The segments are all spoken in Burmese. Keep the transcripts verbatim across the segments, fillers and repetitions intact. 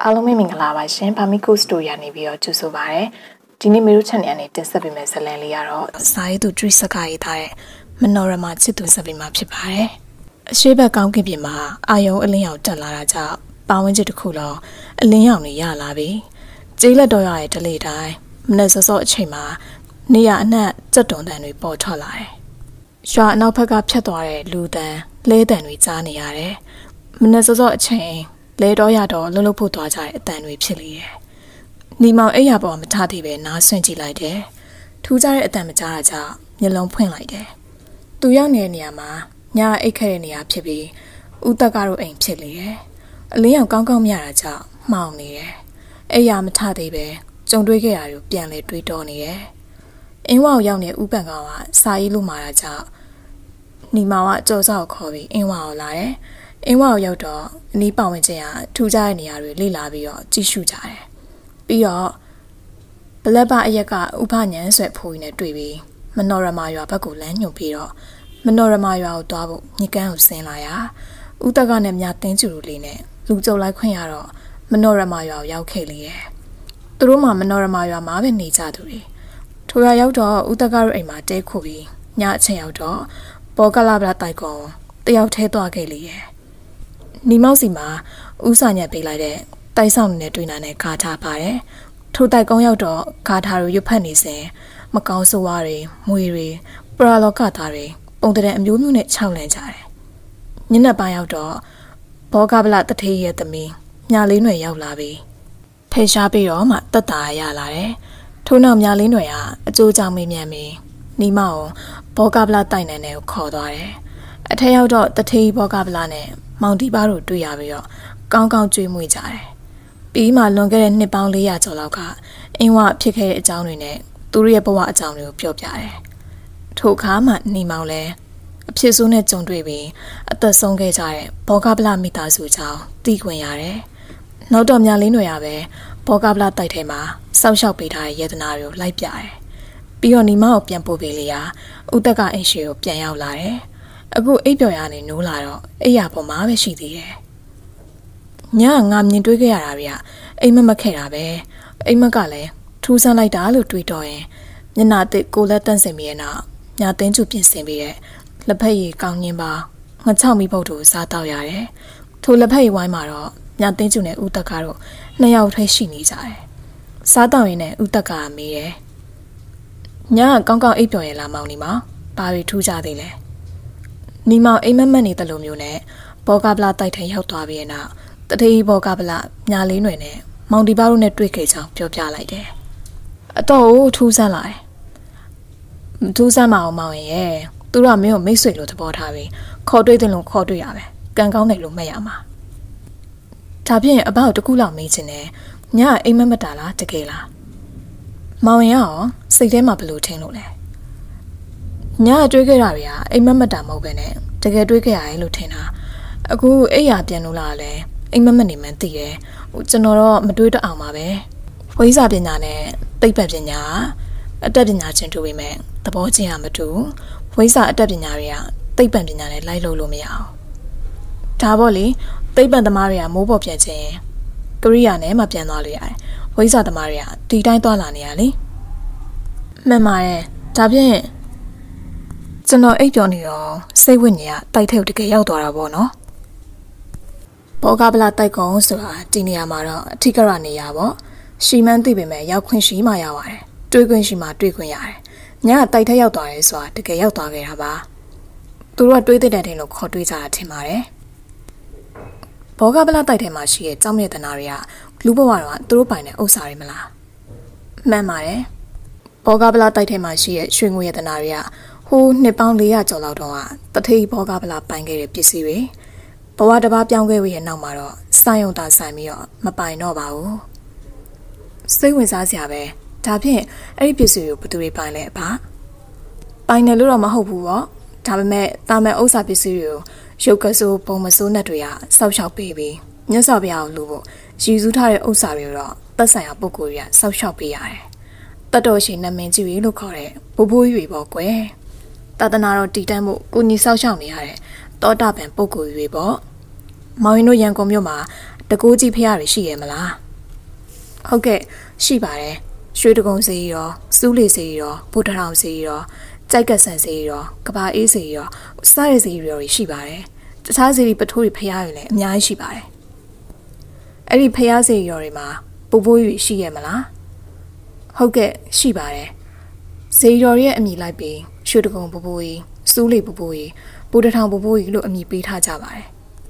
အားလုံးပဲမင်္ဂလာပါရှင်ဘာမီကိုစတိုရီကနေပြီးတော့ကြိုဆိုပါရစေဒီနေ့မေရု channel ကနေတင်ဆက်ပေးမယ့်ဇာတ်လမ်းလေးကတော့စာရေးသူဒရီစကာရေးထားတဲ့မနော်ရမချစ်သူဇာတ်ပေးမှာဖြစ်ပါတယ်အရှိဘက်ကောင်းကင်ပြင်မှာအာယုံအလင်းရောင်တက်လာတာကြောင့်ပါဝင်ချက်တစ်ခုလုံးအလင်းရောင်တွေရလာပြီကျေးလက်တော်ရရဲ့ဒလေတိုင်းမနေ့စောစောအချိန်မှာနေရအနှံ့ကြက်တုံတန်တွေပေါ်ထွက်လာတယ်ရွာအနောက်ဘက်ကဖြတ်သွားတဲ့လူတန်လဲတန်တွေကြားနေရတယ်မနေ့စောစောအချိန်လဲတော့ရတော့လှုပ်လှုပ်ဖို့သွားကြတဲ့အတန်တွေဖြစ်လေတယ်။နီမောင်အိယာပေါ်မထားသေးပဲနားဆွင့်ကြည့်လိုက်တယ်။ထူးခြားတဲ့အတန်မကြားတာကြောင့်မျက်လုံးဖွင့်လိုက်တယ်။သူရောက်နေတဲ့နေရာမှာညာအိတ်ခဲ့တဲ့နေရာဖြစ်ပြီးဦးသက်ကတော့အိမ်ဖြစ်လေတယ်။အလင်းရောင်ကောင်းကောင်းမြတာကြောင့်မှောင်နေတယ်။အိယာမထားသေးပဲကြုံတွေ့ခဲ့တာကိုပြန်လဲတွေးတောနေတယ်။အင်းဝါကိုရောက်နေဦးပန်ကောင်ကစာရေးလို့မာတာကြောင့်နီမောင်ကကြော်စောက်ခေါ်ပြီးအင်းဝါကိုလာတယ်။အင်းဝါကိုရောက်တော့အနီးပတ်ဝန်းကျင်ကထူးခြားတဲ့နေရာတွေလေ့လာပြီးတော့ကြည့်ရှုကြတယ်။ပြီးတော့ဘလက်ပအရက်ကဥပညံဆွဲဖိုးကြီးနဲ့တွေ့ပြီးမနော်ရမရွာဘက်ကိုလမ်းညွှန်ပြီးတော့မနော်ရမရွာကိုသွားဖို့ညကန်းကိုဆင်းလာရာဦးတက်ကနဲ့မြတင်းကျူလေးနဲ့လူကြုံလိုက်ခွင့်ရတော့မနော်ရမရွာကိုရောက်ခဲ့လေရဲ့။သူတို့မှမနော်ရမရွာမှာပဲနေကြသူတွေ။ထိုရွာရောက်တော့ဦးတက်ကတော့အိမ်မှာတဲခုပြီးညအချိန်ရောက်တော့ဘောကလာပလာတိုက်ကောင်တယောက်ထဲသွားခဲ့လေရဲ့။နီမောက်စီမှာဦးစာညက်ပေးလိုက်တဲ့တိုက်ဆောင်နေတဲ့တွေ့နာနဲ့ဂါထာပါတယ်။ထိုတိုက်ကောင်းရောက်တော့ဂါထာကိုရွတ်ဖတ်နေစဉ်မကောင်းဆိုးဝါးတွေမွေတွေပရာလောကသားတွေပုံတဲ့အမျိုးမျိုးနဲ့ခြောက်လန့်ကြတယ်။ညနေပိုင်းရောက်တော့ဘောကပလတထေးရဲ့သမီးညာလေးຫນွယ်ရောက်လာပြီးဖယ်ရှားပြီးတော့မှတက်တာရလာတယ်။ထို့နောက်ညာလေးຫນွယ်ကအကျိုးကြောင့်မေးမြန်းပြီးနီမောက်ဘောကပလတိုက်နန်းနဲ့ကိုခေါ်သွားတယ်။အထက်ရောက်တော့တထေးဘောကပလနဲ့မောင်တီပါတို့တွေ့ရပြီးတော့ကောင်းကောင်းကြွေးမွေ့ကြတယ်။ပြီးမှလွန်ခဲ့တဲ့နှစ်ပေါင်းလေးရာကျော်လောက်ကအင်းဝဖြစ်ခဲ့တဲ့အကြောင်းတွေနဲ့သူတို့ရဲ့ဘဝအကြောင်းတွေကိုပြောပြတယ်။ထိုအခါမှနေမောင်လည်းအဖြစ်ဆိုးနဲ့ကြုံတွေ့ပြီးအသက်ဆုံးခဲ့ကြတဲ့ဘောကပလမိသားစုကြောင်းသိခွင့်ရတယ်။နောက်တော့မြလေးနွယ်ရပဲဘောကပလတိုက်ထဲမှာစောက်ရှောက်ပေးထားတဲ့ယေဒနာတွေကိုလိုက်ပြတယ်။ပြီးတော့နေမောင်ကိုပြန်ပို့ပေးလေရာဦးသက်ကအင်ရှိကိုပြန်ရောက်လာတယ်။အခုအိပ်ပျော်ရနေနိုးလာတော့အိယာပေါ်မှာပဲရှိသေးတယ်။ညငါမြင်တွေ့ခဲ့ရတာဗျအိမ်မမခဲ့တာပဲအိမ်မကလည်းထူးဆန်းလိုက်တာလို့တွေးတော့ရင်မျက်နှာတစ်ကိုလက်တန့်စင်ပြီးရဲ့နောက်ညာတင်းကျူပြင်ဆင်ပြီးတဲ့လက်ဖက်ရည်ကောင်းညင်းပါငှချောက်မိဖို့တို့စားတော့ရတယ်။ထိုလက်ဖက်ရည်ဝိုင်းမှာတော့ညာတင်းကျူနဲ့ဦးတက်ကတော့နှစ်ယောက်ထဲရှိနေကြတယ်။စားတော့ရင်နဲ့ဦးတက်ကမေးတယ်။ညကကောင်းကောင်းအိပ်ပျော်ရလားမောင်နီမဘာတွေထူးကြသေးလဲ။နီမောင်အိမ်မက်မက်နေတဲ့လိုမျိုးနဲ့ဘောကပလာတိုက်ထဲရောက်သွားပြီးရဲ့နောက်တထေးဘောကပလာညာလေးຫນွယ်နဲ့မောင်တီပါတို့နဲ့တွေ့ခဲ့ကြောင်းပြောပြလိုက်တယ်။အတော့ထူးဆန်းလာတယ်။မထူးဆန်းမအောင်မောင်ရဲ့သူတို့ကမင်းကိုမိတ်ဆွေလို့သဘောထားပြီးခေါ်တွေ့တယ်လို့ခေါ်တွေ့ရပဲ။ကံကောင်းတယ်လို့မှတ်ရမှာ။ဒါဖြင့်အဘောက်တကူလောက်မေးချင်တယ်။ညအိမ်မက်မက်တာလားတကယ်လား။မောင်ရင်ရောစိတ်ထဲမှာဘယ်လိုထင်လို့လဲ။ညတွေ့ခဲ့တာတွေကအိမ်မက်မက်တာမဟုတ်ပဲနဲ့တကယ်တွေ့ခဲ့ရတယ်လို့ထင်တာ။အခုအိယာပြန်လို့လားလဲအိမ်မက်မက်နေမှန်းသိတယ်ဟိုကျွန်တော်တော့မတွေးတော့အောင်ပါပဲဝိဇ္ဇာပညာနဲ့သိပ္ပံပညာအတတ်ပညာချင်းတူပေမဲ့သဘောချင်းကမတူဝိဇ္ဇာအတတ်ပညာတွေကသိပ္ပံပညာနဲ့လိုက်လို့လို့မရအောင်ဒါပေါ့လေသိပ္ပံသမားတွေကမိုးပေါ်ပြန်ခြင်းကရိယာနဲ့မှပြန်သွားလို့ရတယ်ဝိဇ္ဇာသမားတွေကဒီတိုင်းသွားလာနေရလေမှန်ပါတယ်ဒါဖြင့်ကျွန်တော်အိပ်ပျော်နေတော့စိတ်ဝိညာဉ်ကတိုက်ထဲကိုတကယ်ရောက်သွားတာပေါ့နော်ဘောကပလာတိုက်ကုံဆိုတာဒီနေရာမှာတော့အထစ်ကရနေရပေါ့ရှီမန်းသိပေမဲ့ရောက်ခွင့်ရှိမှရပါတယ်တွေးခွင့်ရှိမှတွေးခွင့်ရတယ်ညကတိုက်ထက်ရောက်သွားရဲဆိုတာတကယ်ရောက်သွားခဲ့တာပါသူတို့ကတွေးတဲ့တဲ့လို့ခေါ်တွေးကြတာထင်ပါတယ်ဘောကပလာတိုက်ထဲမှာရှိတဲ့ကြောင်းမြတ်တနာတွေကလူဘဝတော့သူတို့ပိုင်တဲ့ဥစ္စာတွေမလားမှန်ပါတယ်ဘောကပလာတိုက်ထဲမှာရှိတဲ့ရွှေငွေရတနာတွေကဟိုးနှစ်ပေါင်းလေးရာကျော်လောက်တော့ကတထေးဘောကပလာပိုင်ခဲ့တဲ့ပစ္စည်းတွေဘဝတစ်ပါးပြောင်းခဲ့ပြီးရဲ့နောက်မှာတော့စိုင်းုံတာဆိုင်ပြီးတော့မပိုင်တော့ပါဘူးစိတ်ဝင်စားစရာပဲဒါဖြင့်အဲ့ဒီပစ္စည်းကိုဘယ်သူတွေပိုင်လဲအဖပိုင်တယ်လို့တော့မဟုတ်ဘူးပေါ့ဒါပေမဲ့တာမန်ဥစ္စာပစ္စည်းတွေကိုရုပ်ကဆိုးပုံမဆိုးနဲ့တွေကစောက်ရှောက်ပေးပြီးမြတ်စွာဘုရားကိုလူဖို့ရည်စူးထားတဲ့ဥစ္စာတွေတော့သက်ဆိုင်ရာပုဂ္ဂိုလ်တွေကစောက်ရှောက်ပေးရတယ်တတ်တော်ရှင်နာမည်ကြီးလို့ခေါ်တဲ့ဘိုးဘိုးကြီးပေါ့ကွယ်တသနာတော်တည်တတ်မှုကိုညီစောက်ရှောက်နေရတဲ့တောတာပန်ပုဂ္ဂိုလ်တွေပေါ့မောင်ရင်တို့ရန်ကုန်မြို့မှာတကူကြီးဖះတွေရှိရမလားဟုတ်ကဲ့ရှိပါတယ်ရွှေတကုံစီရောစူးလီစီရောဗုဒ္ဓထောင်စီရောကြိုက်ကဆန်စီရောကဘာအေးစီရောစားရစီရောရှိပါတယ်တခြားစီပထိုးတွေဖះတွေလည်းအများကြီးရှိပါတယ်အဲ့ဒီဖះစီရောတွေမှာပူပူကြီးရှိရမလားဟုတ်ကဲ့ရှိပါတယ်ဇေရော်ရဲ့အမည်လိုက်ပြီးရွှေတကုံပူပူကြီးစူးလီပူပူကြီးဗုဒ္ဓထောင်ပူပူကြီးလို့အမည်ပေးထားကြပါတယ်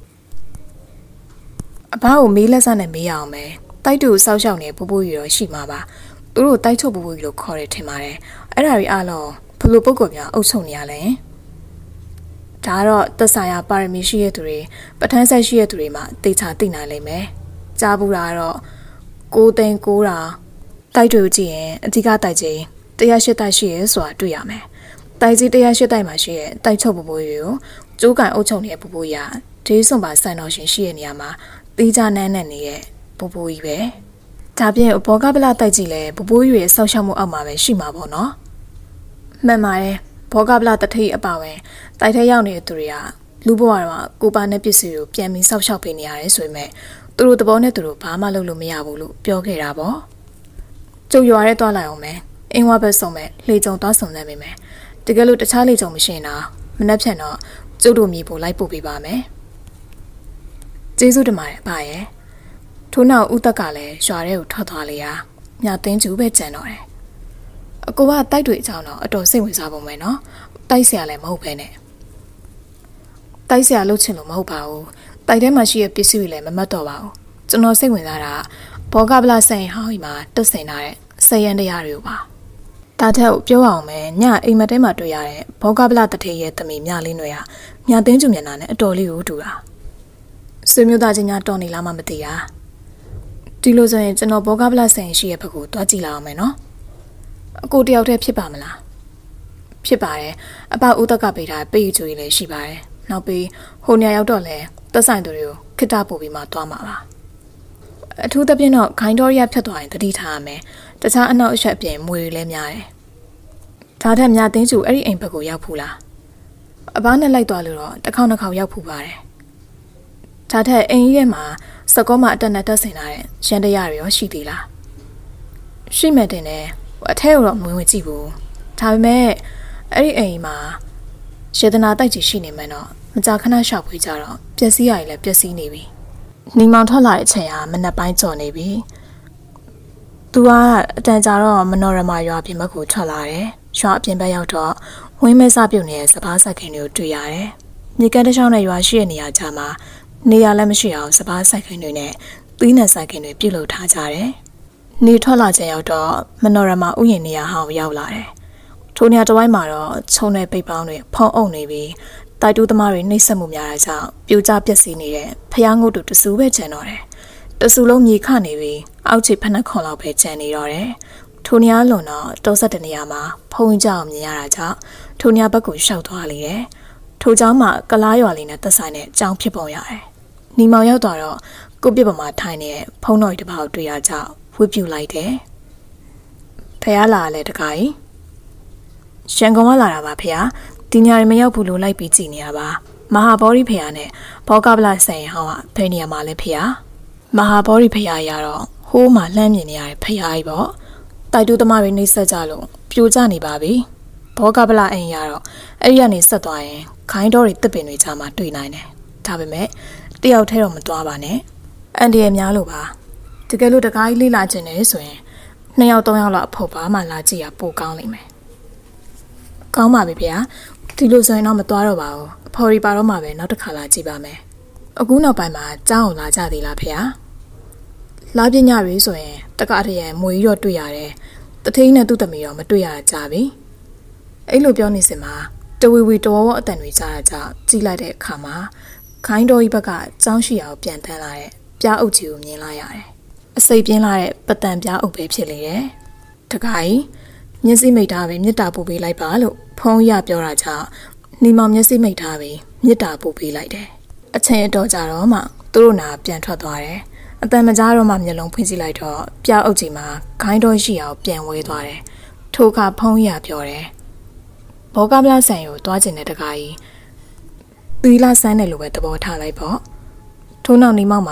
အဘကိုမေးလက်စနဲ့မေးရအောင်မယ်တိုက်တူစောက်ရှောက်နေပူပူကြီးရောရှိမှာပါသူတို့တိုက်ချုပ်ပူပူကြီးလို့ခေါ်တယ်ထင်ပါတယ်အဲ့ဒါတွေအားလုံးဘလို့ပုဂ္ဂိုလ်များအုပ်ချုပ်နေရလဲဒါကတော့သက်ဆိုင်ရာပါရမီရှိတဲ့သူတွေပဋ္ဌာန်းဆက်ရှိတဲ့သူတွေမှတေချာသိနိုင်လိမ့်မယ်ကြားဘူးတာကတော့ကိုသိန်းကိုတာတိုက်တူကြည့်ရင်အဓိကတိုက်ကြီးတရားရှိတိုက်ရှိရဲဆိုတာတွေ့ရမယ်တိုက်ကြီးတရားရှိတိုက်မှာရှိရဲ့တိုက်ချုပ်ပူပူကြီးကိုကျိုးကန်အုပ်ချုပ်နေတဲ့ပူပူကြီးကဒေးစွန်ပါစံတော်ရှင်ရှိရဲ့နေရာမှာတီးကြနန်းနဲ့နေတဲ့ပူပူကြီးပဲဒါပြင်ဘောကပလတိုက်ကြီးလဲပူပူကြီးရဲ့ဆောက်ရှောက်မှုအောက်မှာပဲရှိမှာပေါ့နော်မှန်ပါတယ်ဘောကပလတထိပ်အပါဝင်တိုက်ထဲရောက်နေတဲ့သူတွေကလူဘဝတော့ကိုပါနဲ့ပစ္စည်းကိုပြန်ပြီးဆောက်ရှောက်ပေးနေရတယ်ဆိုပေမဲ့သူတို့သဘောနဲ့သူတို့ဘာမှလုပ်လို့မရဘူးလို့ပြောခဲ့တာပေါ့ကျုပ်ရွာရဲသွားလိုက်အောင်မယ်အင်းဝဘက်ဆုံးမဲ့လေကြုံသွားဆုံနေမိမယ်တကယ်လို့တခြားလေကြုံမရှိရင်တော့မနှက်ဖြန်တော့ကျုပ်တို့မြေပို့လိုက်ပို့ပေးပါမယ်ကျေးဇူးတင်ပါတယ်ဗျာရဲ့ထို့နောက်ဦးသက်ကလည်းရွာထဲကိုထွက်သွားလေရာမြသိန်းကျူပဲကြံတော့တယ်အကိုကတိုက်တွေအကြောင်းတော့အတော်စိတ်ဝင်စားပုံပဲနော်တိုက်ဆရာလည်းမဟုတ်ပဲနဲ့တိုက်ဆရာလုပ်ချင်လို့မဟုတ်ပါဘူးတိုက်ထဲမှာရှိတဲ့ပစ္စည်းတွေလည်းမမတ်တော့ပါဘူးကျွန်တော်စိတ်ဝင်စားတာဘောကပလဆိုင်ဟောင်းကြီးမှာတက်ဆင်ထားတဲ့ဆယ်ရန်တရားတွေကိုပါဒါထက်ပြောအောင်မယ်ညအိမ်မက်ထဲမှာတွေ့ရတဲ့ဘောကပလတထေရဲ့သမီးမြလေးတွေဟာမြသိန်းကျူမျက်နှာနဲ့အတော်လေးကိုတူတာဆွေမျိုးသားချင်းများတော်နေလားမှမသိတာဒီလိုဆိုရင်ကျွန်တော်ဘောကပလဆိုင်ရှိရဲ့ဘက်ကိုတွားကြည့်လာအောင်မယ်နော်အကိုတယောက်တည်းဖြစ်ပါမလားဖြစ်ပါတယ်အပဦးသက်ကပေးထားပေးယူကြီးလည်းရှိပါတယ်နောက်ပြီးဟိုနေရာရောက်တော့လဲသက်ဆိုင်သူတွေကိုခိတ္တပို့ပြီးမှတွားမှာပါအထူးသဖြင့်တော့ခိုင်းတော်ရဖြတ်သွားရင်တတိထားရမယ်တခြားအနောက်အချက်အပြင်မွေတွေလည်းများတယ်ဒါထက်မြသိန်းကျူအဲ့ဒီအိမ်ဘက်ကိုရောက်ဖူးလားအပားနဲ့လိုက်သွားလို့တော့တစ်ခေါက်နှစ်ခေါက်ရောက်ဖူးပါတယ်ဒါထက်အိမ်ကြီးထဲမှာစကောမှာအတက်နဲ့တက်ဆင်လာတဲ့ရန်တရားတွေရောရှိသေးလားရှိမှတင်တယ်အထဲကိုတော့မဝင်ဝင်ကြည့်ဘူးဒါပေမဲ့အဲ့ဒီအိမ်မှာရေတနာတိုက်ကြီးရှိနေမှတော့မကြာခဏရှောက်ဖွေးကြတော့ပျက်စီးရည်လည်းပျက်စီးနေပြီနေမောင်ထွက်လာတဲ့အချိန်ကမနက်ပိုင်းကျော်နေပြီသူကအတန်ကြာတော့မနော်ရမရွာပြင်ဘက်ကိုထွက်လာတယ်ရွာအပြင်ဘက်ရောက်တော့ဝင်းမဲစပြုတ်နေတဲ့စပားဆက်ခင်တွေကိုတွေ့ရတယ်မြေကမ်းတစ်ချောင်းနဲ့ရွာရှိတဲ့နေရာကြားမှာနေရာလည်းမရှိအောင်စပားဆက်ခင်တွေနဲ့သီးနှံဆက်ခင်တွေပြုတ်လုထားကြတယ်နေထွက်လာချိန်ရောက်တော့မနော်ရမဥယျာဉ်နေရာဟောင်းရောက်လာတယ်ထိုနေရာတစ်ဝိုင်းမှာတော့ခြုံတဲ့ပိတ်ပေါင်းတွေဖုံးအုပ်နေပြီးတိုက်တူးသမားတွေနှိပ်စက်မှုများတာကြောင့်ပြိုကျပျက်စီးနေတဲ့ဖျားငုတ်တူတဆူပဲကျန်တော့တယ်တဆူလုံးမြေခနေပြီးအောက်ခြေဖက်နှက်ခွန်လောက်ပဲကျန်နေတော့တယ်ထိုနေရာလွန်တော့တောဆက်တဲ့နေရာမှာဖုံးကြောင်မြင်ရတာကြောင့်ထိုနေရာဘက်ကိုရှောက်သွားလေတယ်ထိုเจ้าမှာကလားရွာလေးနဲ့သက်ဆိုင်တဲ့ကြောင်ဖြစ်ပုံရတယ်နီမောင်ရောက်သွားတော့ကိုပြစ်ပေါ်မှာထိုင်နေတဲ့ဖုံးတော်ကြီးတစ်ပေါက်တွေ့ရကြောင့်ဝှေ့ပြူလိုက်တယ်ဖះလာလဲတခါကြီးရှန်ကုန်ကလာတာပါဖះဒီညရီမရောက်ဘူးလို့လိုက်ပြီးကြည်နေရပါမဟာဗောဓိဖះနဲ့ဘောကပလဆိုင်ဟောင်းကဖယ်နေရမှာလဲဖះမဟာဗောဓိဖះရတော့ဟိုးမှာလှမ်းမြင်နေရတဲ့ဖះကြီးပေါ့တိုက်တူးသမားတွေနှိမ့်ဆက်ကြလို့ပြိုကျနေပါပြီဘောကပလအိမ်ရတော့အဲ့ဒီကနေဆက်သွားရင်ခိုင်းတော်တွေတစ်ပင်တွေကြားမှာတွေ့နိုင်တယ်ဒါပေမဲ့တယောက်ထဲတော့မသွားပါနဲ့အန်ဒီရဲ့များလို့ပါတကယ်လို့တကားကြီးလေးလာခြင်းနေဆိုရင်နှစ်ယောက်သုံးယောက်လောက်အဖို့ပါမှလာကြည့်ရပိုကောင်းလိမ့်မယ်ကောင်းပါပြီဗျာဒီလိုဆိုရင်တော့မသွားတော့ပါဘူးအဖော်ရီပါတော့မှပဲနောက်တစ်ခါလာကြည့်ပါမယ်အခုနောက်ပိုင်းမှာကြားအောင်လာကြသေးလားဗျာလာပညာရေးဆိုရင်တက္ကသိုလ်ရန်မွေကြီးတော့တွေ့ရတယ်တထိန်နဲ့သူ့သမီးတော့မတွေ့ရကြပြီအဲ့လိုပြောနေစင်မှာတဝီဝီတော်ဝအတန်တွေကြားရကြကြည့်လိုက်တဲ့အခါမှာခိုင်းတော်ကြီးဘက်ကကြောင်းရှိအောင်ပြန်တန်းလာတဲ့ပြားအုပ်ကြီးကိုမြင်လာရတယ်အစိပ်ပြင်းလာတဲ့ပတန်ပြားအုပ်ပဲဖြစ်လေတယ်တခါကြီးမျက်စိမိတ်ထားပြီးမေတ္တာပို့ပေးလိုက်ပါလို့ဖုံးရပြောတာကြောင့်နီမောင်မျက်စိမိတ်ထားပြီးမေတ္တာပို့ပေးလိုက်တယ်အချိန်အတော်ကြာတော့မှသူတို့နာပြန်ထွက်သွားတယ်အတန်မကြားတော့မှမျက်လုံးဖွင့်ကြည့်လိုက်တော့ပြားအုပ်ကြီးမှာခိုင်းတော်ရှိအောင်ပြန်ဝဲသွားတယ်ထိုအခါဖုံးရပြောတယ်ဘောကပလဆန်ကိုတွားကျင်တဲ့တခါကြီးသီလာဆန်းတယ်လို့ပဲသဘောထားလိုက်ပေါ့ထို့နောက်နီမောင်မှာ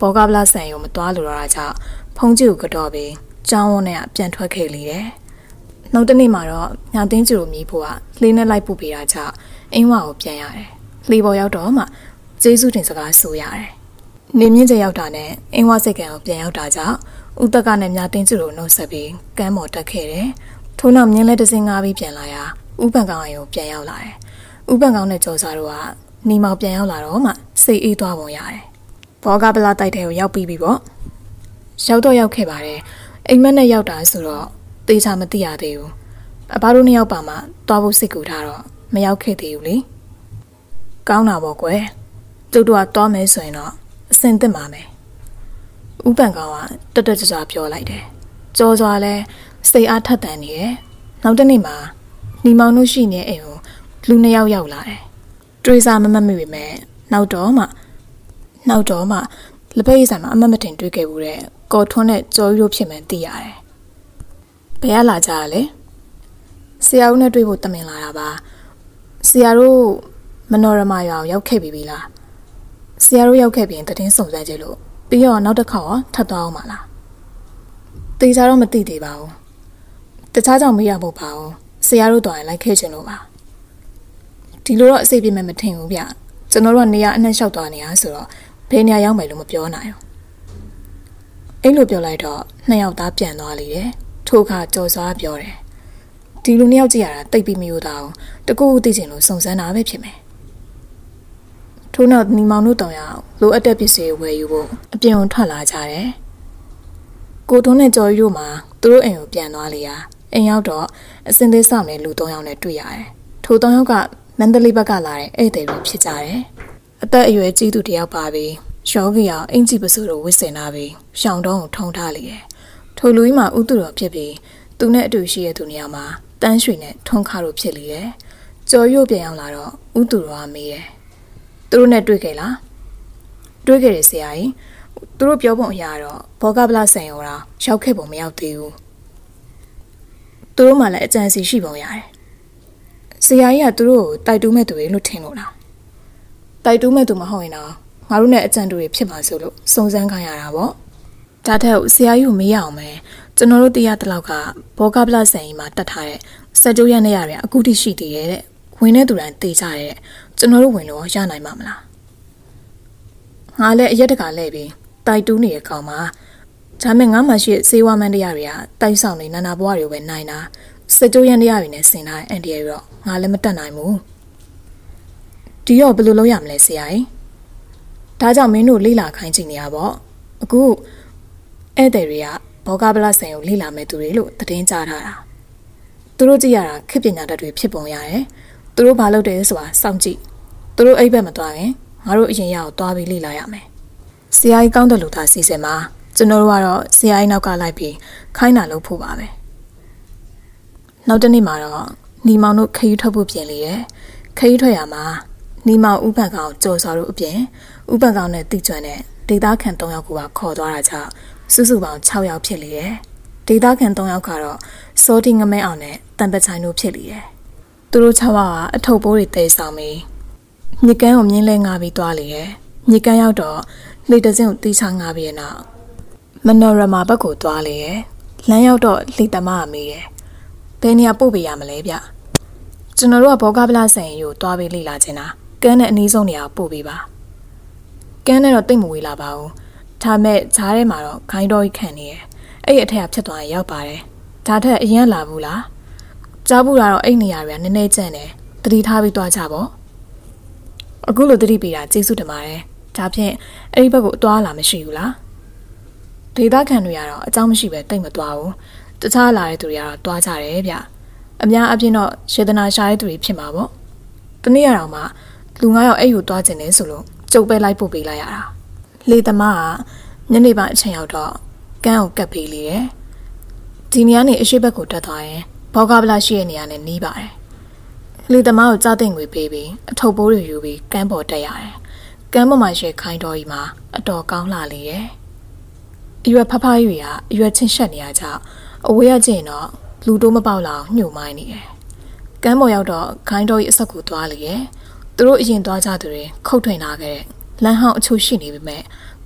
ဘောကပလာဆန်ယုံမသွားလိုတော့တာကြောင့်ဖုံးကြီးကိုကတော့ပြီးကျောင်းဝန်းနဲ့ပြန်ထွက်ခဲ့လေတယ်။နောက်တစ်နေ့မှာတော့ညသိန်းကျူကိုမြည်ဖို့ကလှေနဲ့လိုက်ပို့ပေးတာကြောင့်အင်းဝါကိုပြန်ရတယ်။လှေပေါ်ရောက်တော့မှကျေးဇူးတင်စကားဆိုရတယ်။နေမြင့်ကျရောက်တာနဲ့အင်းဝါစိတ်ကံကိုပြန်ရောက်တာကြောင့်ဦးတက်ကနဲ့ညသိန်းကျူကိုနှုတ်ဆက်ပြီးကမ်းပေါ်တက်ခဲ့တယ်။ထို့နောက်မြင်းလက်တစင်းငါးပြီးပြန်လာရာဦးပန်ကောင်ကိုပြန်ရောက်လာတယ်။ဦးပန်ကောင်နဲ့ကျော်စားတို့ကနီမောင်ပြန်ရောက်လာတော့မှစိတ်အေးသွားပုံရတယ်။ဘောကပလာတိုက်တဲ့ကိုရောက်ပြီးပြီပေါ့။ရောက်တော့ရောက်ခဲ့ပါတယ်။အိမ်မက်နဲ့ရောက်တာဆိုတော့တေချာမသိရသေးဘူး။အဘတို့နှစ်ယောက်ပါမှသွားဖို့စိတ်ကူထားတော့မရောက်ခဲ့သေးဘူးလေ။ကောင်းတာပေါ့ကွယ်။ကျုပ်တို့ကသွားမယ်ဆိုရင်တော့အစင်သစ်ပါမယ်။ဦးပန်ကောင်ကတက်တက်ကြွကြွပြောလိုက်တယ်။ကြော်စွာလဲစိတ်အားထက်သန်နေတယ်။နောက်တစ်နေ့မှာနီမောင်တို့ရှိနေအိမ်ကိုလူနှစ်ယောက်ရောက်လာတယ်။တွေးစားမမတ်မိပေမဲ့နောက်တော့မှနောက်တော့မှလက်ဖက်ရည်ဆိုင်မှာအမတ်မတင်တွေ့ခဲ့ဘူးတဲ့ကော်ထွန်းနဲ့ကြော်ရီတို့ဖြစ်မှန်းသိရတယ်။ဘယ်ကလာကြရလဲ။ဆရာဦးနဲ့တွေ့ဖို့တမင်လာတာပါ။ဆရာတို့မနောရမရွာကိုရောက်ခဲ့ပြီပြီလား။ဆရာတို့ရောက်ခဲ့ပြီးတည်င်းစုံစမ်းကြလို့ပြီးတော့နောက်တစ်ခါရောထပ်သွားအောင်မလား။တေချာတော့မသိသေးပါဘူး။တခြားကြောင့်မရဖို့ပါဘူး။ဆရာတို့တော်ရင်လိုက်ခဲ့ချင်လို့ပါ။ဒီလိုတော့အစိပ်ပြည့်မဲ့မထင်ဘူးဗျ။ကျွန်တော်တို့ကနေရာအနှံ့လျှောက်သွားနေရဆိုတော့ဘယ်နေရာရောက်မယ်လို့မပြောနိုင်ဘူး။အဲ့လိုပြောလိုက်တော့နှစ်ယောက်သားပြန်သွားလေတယ်။ထိုအခါကြော်စွာပြောတယ်။ဒီလူနှစ်ယောက်ကြည့်ရတာတိတ်ပြီးမယိုတာအောင်တကူကူသိချင်လို့စုံစမ်းတာပဲဖြစ်မယ်။ထို့နောက်ညီမောင်တို့တောင်ရအောင်လိုအပ်တဲ့ပစ္စည်းဝယ်ယူဖို့အပြင်ကိုထွက်လာကြတယ်။ကိုတုံးနဲ့ကြော်ရီတို့မှာသူတို့အိမ်ကိုပြန်သွားလေရာအိမ်ရောက်တော့အစင်သေးဆောင်တဲ့လူသုံးယောက်နဲ့တွေ့ရတယ်။ထိုသုံးယောက်ကမန္တလေးဘက်ကလာတဲ့ဧည့်သည်တွေဖြစ်ကြတယ်။အသက်အရွယ်ကြီးသူတယောက်ပါပြီးရောဂီအောင်အင်ကြီးပစုတို့ဝစ်စင်လာပြီးရှောင်းတုံးကိုထုံထားလေတယ်။ထိုလူကြီးမှာဥတုတော်ဖြစ်ပြီးသူနဲ့အတူရှိတဲ့သူနေရာမှာတန်းရွှေနဲ့ထုံခါတို့ဖြစ်လေတယ်။ကြော်ရွတ်ပြန်ရောက်လာတော့ဥတုတော်ကမေးတယ်။သူတို့နဲ့တွေ့ခဲ့လား။တွေ့ခဲ့တယ်ဆရာကြီး။သူတို့ပြောပုံအရတော့ဘောကပလာဆန်ရောတော့ရောက်ခဲ့ပုံမရောက်သေးဘူး။သူတို့မှလည်းအကြံစီရှိပုံရတယ်။ဆရာကြီးကသူတို့ကိုတိုက်တူးမဲ့သူတွေလို့ထင်လို့လား။တိုက်တူးမဲ့သူမဟုတ်ရင်တော့ငါတို့နဲ့အကြံတူတွေဖြစ်မှာဆိုလို့စုံစမ်းခိုင်းရတာပေါ့။ဒါထက်ဆရာကြီးကိုမေးရအောင်မယ်။ကျွန်တော်တို့တရားတလောက်ကဘောကပလာဆန်ကြီးမှာတတ်ထားတဲ့စက်ကြိုးရနဲ့ရရအခုတိရှိသေးတယ်တဲ့။ဝင်တဲ့သူတိုင်းတေးကြတဲ့ကျွန်တော်တို့ဝင်လို့ရနိုင်မှာမလား။ငါလည်းအရက်တကလဲပြီးတိုက်တူးနေတဲ့ကောင်မှာဒါမဲ့ငါမှရှိစေဝါမန်တရားတွေကတိုက်ဆောင်နေနာနာဘွားတွေကိုပဲနိုင်တာစက်ကြိုးရတရားတွေနဲ့ဆင်ထားတဲ့အန်တီရဲ့တော့ငါလည်းမတတ်နိုင်ဘူး။ဒီတော့ဘယ်လိုလုပ်ရမလဲဆရာကြီး။ဒါကြောင့်မင်းတို့လေ့လာခိုင်းချင်နေရပေါ့။အခုဧည့်သည်တွေကဘောကပလာဆန်ကိုလေ့လာမဲ့သူတွေလို့သတင်းကြားထားတာ။သူတို့ကြည့်ရတာခေတ်ပညာတတ်တွေဖြစ်ပုံရတယ်။သူတို့ဘာလုပ်တယ်ဆိုတာစောင့်ကြည့်။သူတို့အိပ်ဘက်မသွားရင်ငါတို့အရင်ရအောင်သွားပြီးလေ့လာရမယ်။ဆရာကြီးကောင်းတယ်လို့သာစီစဉ်မှာကျွန်တော်တို့ကတော့ဆရာကြီးနောက်ကလိုက်ပြီးခိုင်းတာလုပ်ဖို့ပါပဲ။နောက်တနေ့မှာတော့ညီမောင်တို့ခရီးထွက်ဖို့ပြင်လေတယ်။ခရီးထွက်ရမှာညီမောင်ဥပန်ကောင်ကြော်စော်တို့အပြင်ဥပန်ကောင်နဲ့တိကျွမ်းတဲ့ဒေသခံ၃ယောက်ကိုပါခေါ်သွားတာကြောင့်စုစုပေါင်း၆ယောက်ဖြစ်လေတယ်။ဒေသခံ၃ယောက်ကတော့စောတိငမဲအောင်နဲ့တန်ပချိုင်တို့ဖြစ်လေတယ်။သူတို့၆ယောက်ကအထုပ်ပိုးတွေတဲဆောင်ပြီးမြစ်ကမ်းကိုမြင်းလဲငါပြီးသွားလေတယ်။မြစ်ကမ်းရောက်တော့လေတစင်းကိုတီးချငါပြီးရနောက်မနော်ရမာဘက်ကိုသွားလေတယ်။လမ်းရောက်တော့လေတမကမေးတယ်။ဘယ်နေရာပို့ပေးရမလဲဗျ။ကျွန်တော်တို့ကဘောကပလာဆန်ရီကိုသွားပြီးလေ့လာချင်တာကန်းနဲ့အနည်းဆုံးနေရာပို့ပေးပါ။ကန်းနဲ့တော့တိတ်မဝေးလာပါဘူး။ဒါမဲ့ဈားထဲမှာတော့ခိုင်းတော်ကြီးခံနေတယ်။အဲ့ဒီအထက်ကဖြတ်သွားရင်ရောက်ပါတယ်။ဒါထက်အရင်လာဘူးလား။ကြားဘူးလားတော့အဲ့နေရာတွေကနည်းနည်းကျန်တယ်။တတိထားပြီးသွားကြပေါ့။အခုလိုတတိပေးတာကျေးဇူးတင်ပါတယ်။ဒါဖြင့်အဲ့ဒီဘက်ကိုအသွားလာမရှိဘူးလား။ဒေသခံတွေကတော့အကြောင်းမရှိပဲတိတ်မသွားဘူးတခြားလာတဲ့သူတွေကတော့သွားကြတယ်ဗျအများအပြည့်တော့ရှေဒနာရှာတဲ့သူတွေဖြစ်မှာပေါ့တနေ့ရအောင်မှလူငါးယောက်အဲ့ယူသွားကျင်တယ်ဆိုလို့ကျုပ်ပဲလိုက်ပို့ပေးလိုက်ရတာလေသမားကညနေပိုင်းအချိန်ရောက်တော့ကန်းကိုကပ်ပေးလေတယ်ဒီနေရာနေအရှိဘက်ကိုတက်သွားရင်ဘောကပလာရှိတဲ့နေရာနဲ့နီးပါတယ်လေသမားကိုကြားသိမ့်ငွေပေးပြီးအထုပ်ပိုးတွေယူပြီးကန်းပေါ်တက်ရတယ်ကန်းပေါ်မှာရှိခိုင်းတော်ကြီးမှာအတော်ကောင်းလှလေတယ်အရွယ်ဖဖားကြီးကအရွယ်ချင်းရှက်နေရကြအဝေးရကျင်တော့လူတိုးမပေါက်လောက်ညှို့မိုင်းနေတယ်ကန်းပေါ်ရောက်တော့ခိုင်းတော်ကြီးအဆက်ကိုသွားလေတယ်သူတို့အရင်သွားကြသူတွေခုတ်ထွင်လာခဲ့တဲ့လမ်းဟောင်းအချို့ရှိနေပေမဲ့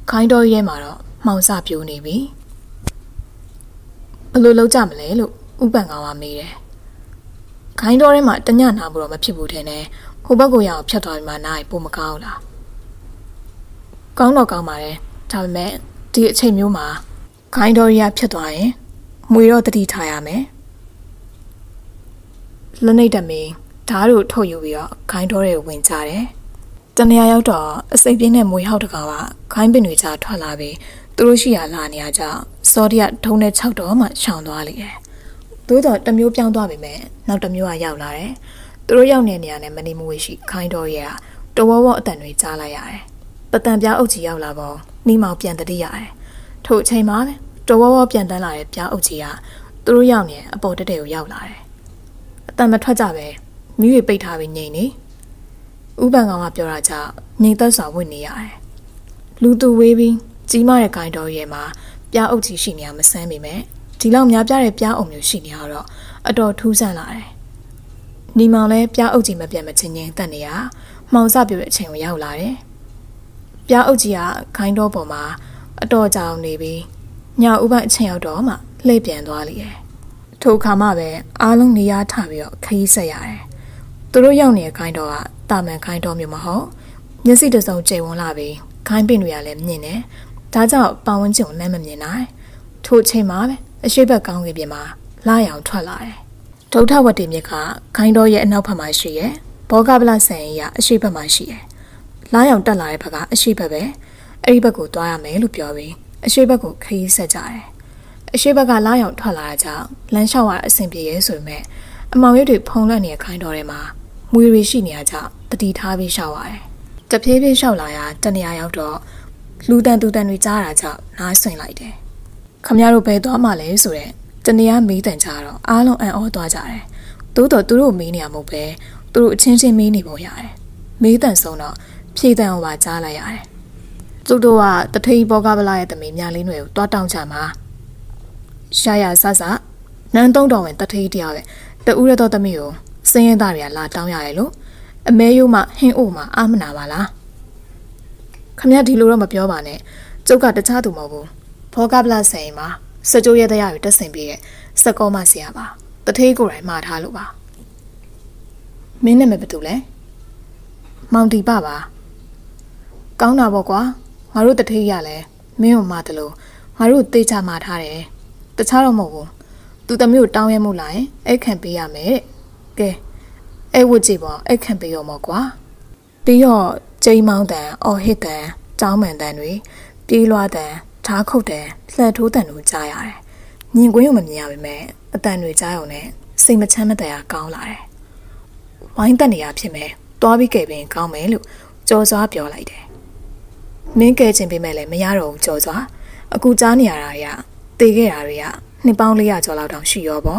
ခိုင်းတော်ရဲမှာတော့မှောင်စပြိုးနေပြီဘယ်လိုလုပ်ကြမလဲလို့ဥပန်ကောင်ကမေးတယ်ခိုင်းတော်ထဲမှာတညနာဖို့တော့မဖြစ်ဘူးထင်တယ်ဟိုဘက်ကိုရအောင်ဖြတ်သွားပြီးမှနားရင်ပိုမကောင်းလားကောင်းတော့ကောင်းပါတယ်ဒါပေမဲ့ဒီအချိန်မျိုးမှာခိုင်းတော်ရဖြတ်သွားရင်မွေတော့တတိထားရမယ်လက်နေတမင်းဓာတ်တို့ထုတ်ယူပြီးတော့ခိုင်းတော်တွေကိုဝင်ကြတယ်တနေရာရောက်တော့အစိပ်ပြင်းတဲ့မွေဟောက်တကောင်ကခိုင်းပင်တွေကြားထွက်လာပြီးသူတို့ရှိရလာနေရကြစောတရထုံးနဲ့၆တော်မှရှောင်သွားလိမ့်တယ်သို့တော့တမျိုးပြောင်းသွားပြီမဲ့နောက်တမျိုးကရောက်လာတယ်သူတို့ရောက်နေနေရတဲ့မနေမဝေးရှိခိုင်းတော်ရဲ့တဝဝအတန်တွေကြားလိုက်ရတယ်ပတန်ပြားအုပ်ကြီးရောက်လာပေါ့နှီးမောင်ပြန်တတိရတယ်ထို့အချိန်မှာပဲတဝဝပြန်တန်းလာတဲ့ပြားအုပ်ကြီးကသူတို့ရောက်နေအပေါ်တက်တဲ့ကိုရောက်လာတယ်အတန်မထွက်ကြပဲမိတွေပိတ်ထားပြီးငြိမ်နေဥပန်ကောင်ကပြောတာကြောင့်ငြိမ်သက်စွာဝင်နေရတယ်လူသူဝေးပြီးကြီးမားတဲ့ခိုင်းတော်ရဲ့မှာပြားအုပ်ကြီးရှိနေရမဆန်းပေမဲ့ဒီလောက်များပြားတဲ့ပြားအုံမျိုးရှိနေရတော့အတော်ထူးဆန်းလာတယ်။ညီမောင်လည်းပြားအုပ်ကြီးမပြတ်မချင်းချင်းတက်နေရမှောင်စပြိုတဲ့အချိန်ကိုရောက်လာတယ်။ပြားအုပ်ကြီးကခိုင်းတော်ပေါ်မှာအတော်ကြောင်နေပြီးညဥပအချိန်ရောက်တော့မှလှည့်ပြန်သွားလိမ့်တယ်။ထိုအခါမှပဲအားလုံးနေရာထပြီးတော့ခရီးဆက်ရတယ်။သူတို့ရောက်နေတဲ့ခိုင်းတော်ကတာမန်ခိုင်းတော်မျိုးမဟုတ်မျက်စိတစုံကျိန်ဝင်လာပြီးခိုင်းပင်တွေကလည်းမြင်တယ်။ဒါကြောင့်ပတ်ဝန်းကျင်ကိုလမ်းမမြင်နိုင်။ထို့အချိန်မှာပဲအရှိတ်ဘက်ကောင်းကင်ပြင်မှာလာရောင်ထွက်လာတယ်။ဒုဋ္ဌဝတ္တိမြစ်ကခိုင်းတော်ရဲ့အနောက်ဘက်မှာရှိရဲ့ဘောဂဗလဆန်ရအရှိတ်ဘက်မှာရှိရဲ့လာရောင်တက်လာတဲ့ဘက်ကအရှိတ်ဘက်ပဲအဲ့ဒီဘက်ကိုသွားရမယ်လို့ပြောပြီးအရှိတ်ဘက်ကိုခရီးဆက်ကြတယ်။အရှိတ်ဘက်ကလာရောင်ထွက်လာတဲ့ကြောင့်လမ်းလျှောက်ရအဆင်ပြေရဲဆိုပေမဲ့အမောင်ရွက်တွေဖုံးလွှမ်းနေတဲ့ခိုင်းတော်ထဲမှာမွေတွေရှိနေရကြောင့်တတိထားပြီးရှောက်ရတယ်။တဖြည်းဖြည်းရှောက်လာရတနေရာရောက်တော့လူတန်တူတန်တွေကြားတာကြောင့်နားဆွင်လိုက်တယ်။ခမရတို့ဘယ်သွားမှလဲဆိုတဲ့တနေရာမေးတန်ကြတော့အားလုံးအံ့ဩသွားကြတယ်။သို့တော်သူတို့မေးနေရမဟုတ်ပဲသူတို့အချင်းချင်းမေးနေပုံရတယ်။မေးတန်ဆုံးတော့ဖြေတန်ဟောပါကြားလိုက်ရတယ်။သူတို့ကတထိပ်ဘောကဗလာရဲ့တမေမြလေးတွေကိုတွားတောင်းချမှာရှာရဆဆနန်းသုံးတော်ဝင်တထိပ်တရားပဲတူရတော်သမီးကိုစင်းရင်သားတွေကလာတောင်းရတယ်လို့အမဲယုံမှဟင်းအိုမှအာမနာပါလားခမရဒီလိုတော့မပြောပါနဲ့ကျုပ်ကတခြားသူမဟုတ်ဘူးဘောကဗလာဆိုင်မှာစကြိုးရဲတရားတွေတက်ဆင်ပြီးရဲ့စကောမဆရာပါတထိပ်ကိုယ်တိုင်မှားထားလို့ပါမင်းနဲ့မဘယ်သူလဲမောင်တီပါပါကောင်းတာပေါ့ကွာငါတို့တထိပ်ရလဲမင်းကိုမှားတယ်လို့ငါတို့တေးချမှားထားတယ်တခြားတော့မဟုတ်ဘူးသူတမျိုးတောင်းရမှုလာရင်အဲ့ခံပေးရမယ်တဲ့ကဲအဲ့ဝတ်ကြည့်ပေါ့အဲ့ခံပေးရောမော်ကွာပြီးတော့ကျိန်းမောင်းတန်အော်ဟစ်တန်တောင်းမှန်တန်တွေပြေးလွှားတန်ဓားခုတ်တန်လှက်ထိုးတန်တို့ကြားရတယ်မြင်ကွင်းကိုမမြင်ရပါပဲအတန်တွေကြားရုံနဲ့စိတ်မချမ်းမတရားကောင်းလာတယ်ဝိုင်းတက်နေရဖြစ်မယ်တွားပြီးကဲပင်ကောင်းမယ်လို့ကြော်စွာပြောလိုက်တယ်မင်းကဲခြင်းပေးမဲ့လည်းမရတော့ဘူးကြော်စွာအခုကြားနေရတာတွေကတေခဲ့တာတွေကနှစ်ပေါင်း၄ရာကျော်လောက်တောင်ရှိရောပေါ့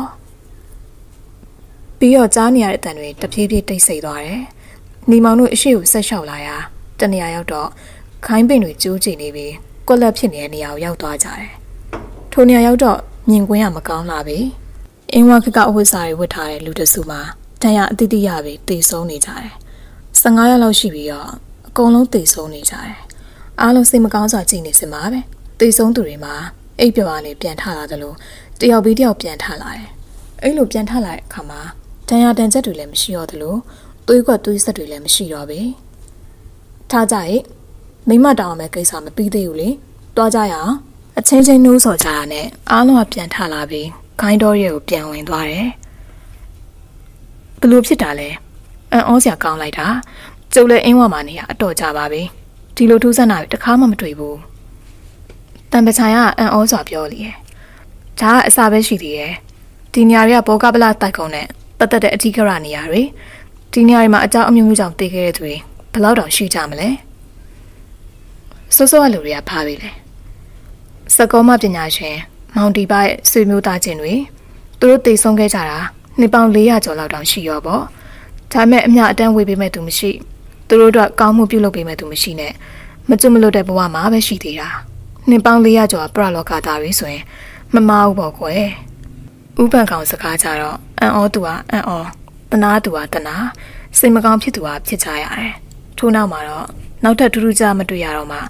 ပြီးတော့ကြားနေရတဲ့အတန်တွေတဖြည်းဖြည်းတိတ်ဆိတ်သွားတယ်ညီမောင်တို့အရှိကိုဆက်လျှောက်လာရာတနေရာရောက်တော့ခိုင်းပင်တွေကျိုးကျိနေပြီးကွက်လက်ဖြစ်နေတဲ့နေရာကိုရောက်သွားကြတယ်ထိုနေရာရောက်တော့မြင်ကွင်းကမကောင်းလာပြီအင်းဝါခကအဝတ်စားတွေဝတ်ထားတဲ့လူတစုမှာတန်ရအတိတိရပြီးတေဆုံးနေကြတယ်၁၅ရက်လောက်ရှိပြီးတော့အကုန်လုံးတေဆုံးနေကြတယ်အားလုံးစိတ်မကောင်းစွာကြည့်နေစမှာပဲတေဆုံးသူတွေမှာအိပ်ပျော်ကနေပြန်ထလာတယ်လို့တယောက်ပြီးတယောက်ပြန်ထလာတယ်အဲ့လိုပြန်ထလာတဲ့အခါမှာတန်ရတန်ချက်တွေလည်းမရှိတော့တယ်လို့သွေးကွက်သွေးဆက်တွေလည်းမရှိတော့ဘူးထားကြရဲ့မိမတောင်းမယ်ကိစ္စမပြီးသေးဘူးလေတွားကြရအောင်အချင်းချင်းနှိုးဆော်ကြတာနဲ့အားလုံးကပြန်ထလာပြီးခိုင်းတော်ရဲကိုပြန်ဝင်သွားတယ်ဘလို့ဖြစ်တာလဲအန်အောစရာကောင်းလိုက်တာကျုပ်လည်းအင်းဝမှာနေရအတော်ကြပါပြီဒီလိုထူးဆန်းတာတခါမှမတွေ့ဘူးတန်ပချိုင်ကအန်အောစွာပြောလေဒါကအစာပဲရှိသေးတယ်ဒီနေရာတွေကဘောကပလာတိုက်ကုန်းနဲ့ပတ်သက်တဲ့အထီးကရနေရာတွေဒီနေရာတွေမှာအကြောင်းအမျိုးမျိုးကြောင့်တည်ခဲ့တဲ့သူတွေဘယ်လောက်တောင်ရှိကြမလဲစိုးစိုးအလူတွေကဖားပြီလေစကောမပညာရှင်မောင်တီပါရဲ့ဆွေမျိုးသားချင်းတွေသူတို့တည်ဆုံးခဲ့ကြတာနှစ်ပေါင်း၄ရာကျော်လောက်တောင်ရှိရောပေါ့ဒါပေမဲ့အမျှအတန်းဝေးပေးမဲ့သူမရှိသူတို့တော့ကောင်းမှုပြုလုပ်ပေးမဲ့သူမရှိနဲ့မကျွတ်မလွတ်တဲ့ဘဝမှာပဲရှိသေးတာနှစ်ပေါင်း၄ရာကျော်ပရလောကသားတွေဆိုရင်မမအောင်ပေါ့ကွယ်ဥပန်ကောင်စကားကြတော့အန်အောသူကအန်အောတနာသူကတနာစိတ်မကောင်းဖြစ်သူကဖြစ်ကြရတယ်ထို့နောက်မှာတော့နောက်ထပ်ထူးထူးခြားမတွေ့ရတော့မှ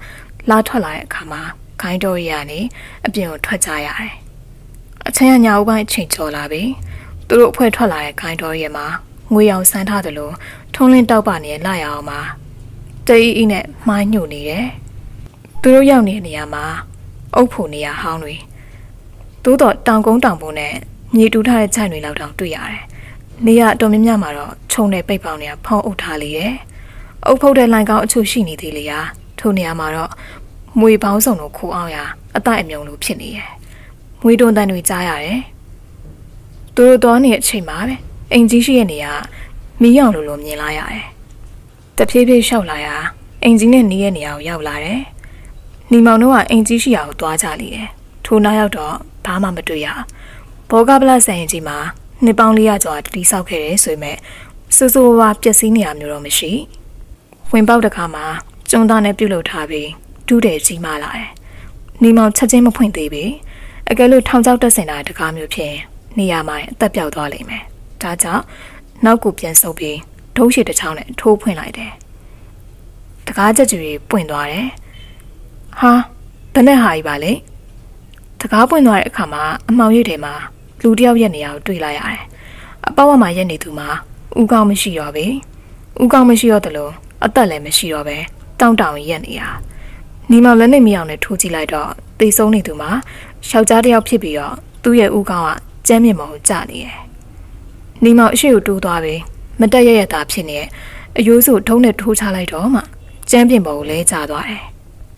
လာထွက်လာတဲ့အခါမှာခိုင်းတော်ရရနေအပြင်ကိုထွက်ကြရတယ်အချင်းကညာဦးပိုင်းချိန်ကျော်လာပြီသူတို့အဖွဲထွက်လာတဲ့ခိုင်းတော်ရမှာငွေရောင်ဆန်းထားသလိုထုံးလင်းတောက်ပနေလာရအောင်မှာတေးအီးနဲ့မိုင်းညှို့နေတယ်သူတို့ရောက်နေတဲ့နေရာမှာအုပ်ဖို့နေရာဟောင်းတွေသို့တော့တောင်ကုန်းတောင်ပေါ်နဲ့မြေတူထားတဲ့ခြံတွေလောက်တောင်တွေ့ရတယ်နေရအတော်များများမှာတော့ခြုံတဲ့ပိတ်ပေါင်းတွေကဖုံးအုပ်ထားလေတယ်အုပ်ဖုတ်တဲ့လိုင်ကောင်းအချို့ရှိနေသေးလေရာထိုနေရာမှာတော့မွေပေါင်းစုံတို့ခိုးအောင်ရအတိုက်အမြုံလိုဖြစ်နေတယ်မွေတွန်းတန်တွေကြားရတယ်သူတို့တော့နေတဲ့အချိန်မှာပဲအင်ကြီးရှိရဲ့နေရာမီးရောင်လိုလိုမြင်လာရတယ်တဖြည်းဖြည်းလျှောက်လာရာအင်ကြီးနဲ့နီးရဲ့နေရာကိုရောက်လာတယ်နီမောင်တို့ကအင်ကြီးရှိရာကိုသွားကြလေတယ်ထိုနောက်ရောက်တော့ဘာမှမတွေ့ရဘောကပလဆန်ရင်ကြီးမှာနှစ်ပေါင်းလေးရာကျော်တီးဆောက်ခဲ့တယ်ဆိုပေမဲ့စူးစူးဝါပျက်စီးနေရမျိုးတော့မရှိဝင်ပေါက်တစ်ခါမှာကျွန်းသားနဲ့ပြုတ်လုပ်ထားပြီးဒူးတယ်ကြီးမှလာတယ်နီမောင်ချက်ချင်းမဖွင့်သေးပြီအကယ်လို့ထောင်ချောက်တက်စင်တာတကားမျိုးဖြင့်နေရာမှာအသက်ပြောက်သွားလိမ့်မယ်ဒါကြောင့်နောက်ကိုပြန်ဆုပ်ပြီးဒုံးရှိတစ်ချောင်းနဲ့ထိုးဖွင့်လိုက်တယ်တကားချက်ကြီးပွင့်သွားတယ်ဟာဘယ်နဲ့ဟာကြီးပါလဲတကားပွင့်သွားတဲ့အခါမှာအမောင်ရိပ်ထဲမှာလူတယောက်ရဲ့နေရာကိုတွေ့လိုက်ရတယ်အပေါက်ဝမှာရက်နေသူမှာဥကောင်းမရှိတော့ပြီဥကောင်းမရှိတော့တယ်လို့အသက်လည်းမရှိတော့ပဲတောင်းတောင်းရက်နေတာနီမောင်လည်းနေမအောင်နဲ့ထိုးကြည့်လိုက်တော့သေဆုံးနေသူမှာယောက်ျားတစ်ယောက်ဖြစ်ပြီးတော့သူ့ရဲ့ဥကောင်းကကျမ်းမြင့်မောင်ကိုကျနေတယ်နီမောင်အရှိကိုတိုးသွားပြီးမတက်ရရတာဖြစ်နေအယိုးစုထုံးနဲ့ထိုးချလိုက်တော့မှကျမ်းမြင့်မောင်ကိုလဲကျသွားတယ်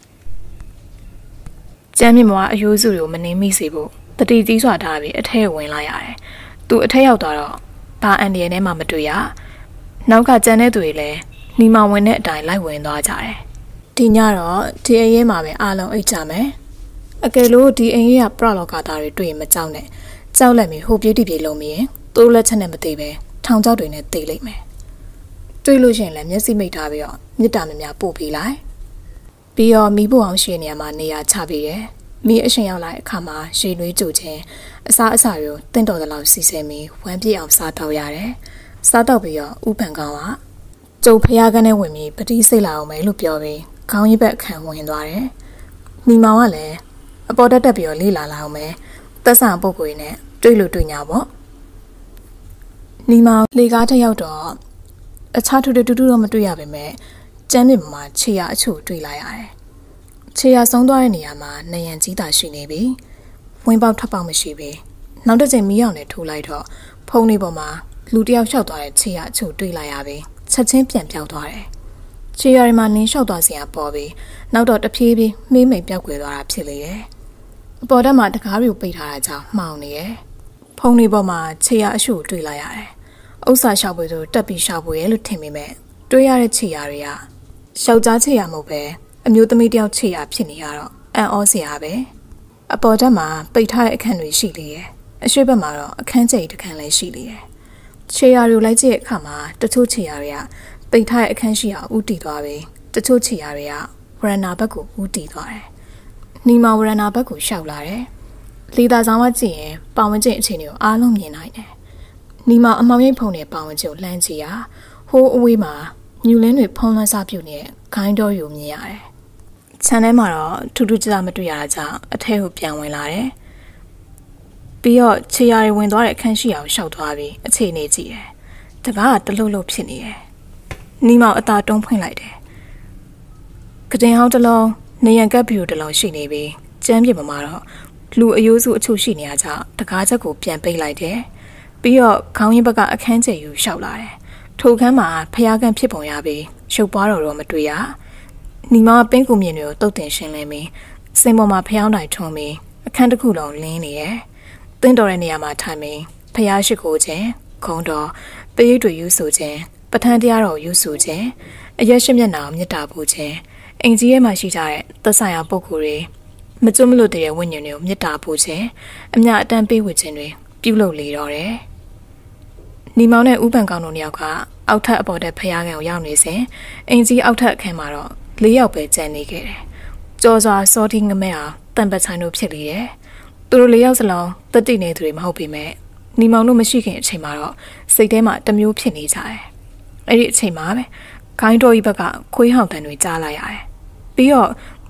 ကျမ်းမြင့်မောင်ကအယိုးစုတွေကိုမနှင်းမိစေဖို့တတိတီးစွာထားပြီးအထက်ဝင်လာရတယ်သူအထက်ရောက်သွားတော့ဘာအန်ဒီယန်ထဲမှာမတွေ့ရနောက်ကကျန်တဲ့သူတွေလည်းနီမောင်ဝင်တဲ့အတိုင်းလိုက်ဝင်သွားကြတယ်ဒီညတော့ဒီအရေးမှာပဲအားလုံးအိတ်ကြမယ်အကယ်လို့ဒီအရေးကပရလောကသားတွေတွေ့ရင်မကြောက်နဲ့ကြောက်လိုက်ပြီးဟိုပြေးတိပြေးလုံးပြီးရင်သူ့လက်ချက်နဲ့မသေးပဲထောင်ချောက်တွေနဲ့တေးလိုက်မယ်တွေ့လို့ရှိရင်လည်းမျက်စိမိတ်ထားပြီးတော့မြစ်တာမများပို့ပေးလိုက်ပြီးတော့မီးပို့အောင်ရှင်းနေရမှာနေရာချပေးတယ်မီးအရှင်ရောက်လာတဲ့အခါမှာရေနွေးကြိုခြင်းအစားအစာတွေကိုတင့်တော်သလောက်စီစဉ်ပြီးဝမ်းပြေအောင်စားတော့ရတယ်စားတော့ပြီးတော့ဥပန်ကောင်းကကျုပ်ဖျားကန်းနဲ့ဝင်ပြီးပတိစိတ်လာအောင်မယ်လို့ပြောပြီးခေါင်းရိပ်ဘက်ခံဝင်သွားတယ်မိမောင်ကလည်းအပေါ်တက်တက်ပြီးတော့လေးလာလာအောင်မယ်သက်ဆိုင်ပုဂ္ဂိုလ်နဲ့တွေ့လို့တွေ့ညာပေါ့နီမောင်လေကားတစ်ယောက်တော့အခြားထူးထူးတူတူတော့မတွေ့ရပါပဲကျမ်းမြင့်မှာခြေရအချို့တွေ့လာရတယ်ခြေရဆုံးသွားတဲ့နေရာမှာနယံကြီးတာရှိနေပြီဝင်ပေါက်ထပ်ပေါက်မရှိပြီနောက်တစ်ချိန်မီးအောင်နဲ့ထိုးလိုက်တော့ဖုံးလေးပေါ်မှာလူတယောက်လျှောက်သွားတဲ့ခြေရအချို့တွေ့လိုက်ရပြီချက်ချင်းပြန်ပြောက်သွားတယ်ခြေရတွေမှာနင်းလျှောက်သွားစရာပေါ်ပြီးနောက်တော့တဖြည်းဖြည်းမေးမိန်ပြောက်ကွယ်သွားတာဖြစ်လေတယ်အပေါ်တက်မှာတကားတွေကိုပိတ်ထားတာကြောင့်မှောင်နေတယ်ဖုံးလေးပေါ်မှာခြေရအချို့တွေ့လိုက်ရတယ်ဥစ္စာလျှောက်ပွေဆိုတက်ပြီးလျှောက်ပွေရဲ့လို့ထင်မိမဲ့တွေးရတဲ့ခြေရတွေကယောက်ျားခြေရမဟုတ်ပဲအမျိုးသမီးတယောက်ခြေရဖြစ်နေရတော့အံ့ဩစရာပဲအပေါ်တက်မှာပိတ်ထားတဲ့အခန်းတွေရှိလေရဲ့အရှိတ်ဘက်မှာတော့အခန်းကျိတ်တစ်ခန်းလည်းရှိလေရဲ့ခြေရတွေကိုလိုက်ကြည့်တဲ့အခါမှာတချို့ခြေရတွေကပိတ်ထားတဲ့အခန်းရှိအောင်ဥတီသွားပြီတချို့ခြေရတွေကဝရဏဘက်ကိုဥတီသွားတယ်နီမာဝရဏဘက်ကိုရှောက်လာတယ်လေသာဆောင်ကကြည့်ရင်ပေါင်ဝန်းကျင်အခြေအနေကိုအားလုံးမြင်နိုင်တယ်နီမာအမောင်ရိပ်ဖုံတဲ့ပေါင်ဝန်းကျင်ကိုလှမ်းကြည့်ရဟိုးအဝေးမှာမြူလင်းတွေဖုံးလွှမ်းစားပြုတ်နေတဲ့ခိုင်းတော်ကိုမြင်ရတယ်ခြံထဲမှာတော့ထူးထူးခြားခြားမတွေ့ရတာကြောင့်အထက်ကိုပြန်ဝင်လာတယ်ပြီးတော့ခြေရာတွေဝင်သွားတဲ့အခန်းရှိအောင်ရှောက်သွားပြီးအခြေအနေကြည့်တယ်တကားကတလုံးလုံးဖြစ်နေတယ်နီမောင်အသာတုံးဖွင့်လိုက်တယ်ကတင်ဟောင်းတစ်လုံးနေရန်ကပ်ဗီယိုတစ်လုံးရှိနေပြီးကျမ်းပြေပေါ်မှာတော့လူအယိုးစုအချို့ရှိနေရကြောင့်တကားချက်ကိုပြန်ပိတ်လိုက်တယ်ပြီးတော့ခေါင်းရင်းဘက်ကအခန်းကျယ်ယူရှောက်လာတယ်ထိုခန်းမှာဖျားကန်ဖြစ်ပုံရပြီးရုပ်ပွားတော်တော့မတွေ့ရနီမောင်ပင်းကူမြင်တွေကိုတုတ်တင်ရှင်းလင်းပြီးစင်ပေါ်မှာဖျောင်းတိုင်ထုံးပြီးအခန်းတစ်ခုလုံးလင်းနေတယ်တင့်တော်တဲ့နေရာမှာထိုင်ပြီးဖျားရှိခိုးခြင်းခုံတော်ပရိတ်တွေယူဆခြင်းပဋ္ဌာန်းတရားတော်ယူဆခြင်းအရက်ရှိမျက်နှာကိုမြတ်တာပူခြင်းအင်ကြီးရဲ့မှာရှိကြတဲ့သက်ဆိုင်ရာပုဂ္ဂိုလ်တွေမကျွတ်မလွတ်တဲ့ဝိညာဉ်တွေကိုမြတ်တာပူခြင်းအမြအတမ်းပေးဝေခြင်းတွေပြုလုပ်လေတော့တယ်နီမောင်နဲ့ဥပန်ကောင်တို့နှစ်ယောက်ကအောက်ထပ်အပေါ်တဲ့ဖျားကန်ကိုရောက်နေစဉ်အင်ကြီးအောက်ထပ်အခန်းမှာတော့လေးယောက်ပဲကျန်နေခဲ့တယ်ကြော်စွာစောတိငမဲအောင်တန်ပတ်ဆိုင်တို့ဖြစ်လေတယ်သူတို့လေးယောက်စလုံးတတိနေသူတွေမဟုတ်ပေမဲ့နီမောင်တို့မရှိခင်အချိန်မှာတော့စိတ်ထဲမှာတမျိုးဖြစ်နေကြတယ်အဲ့ဒီအချိန်မှာပဲခိုင်းတော်ကြီးဘက်ကခွေးဟောင်တန်တွေကြားလိုက်ရတယ်ပြီးတော့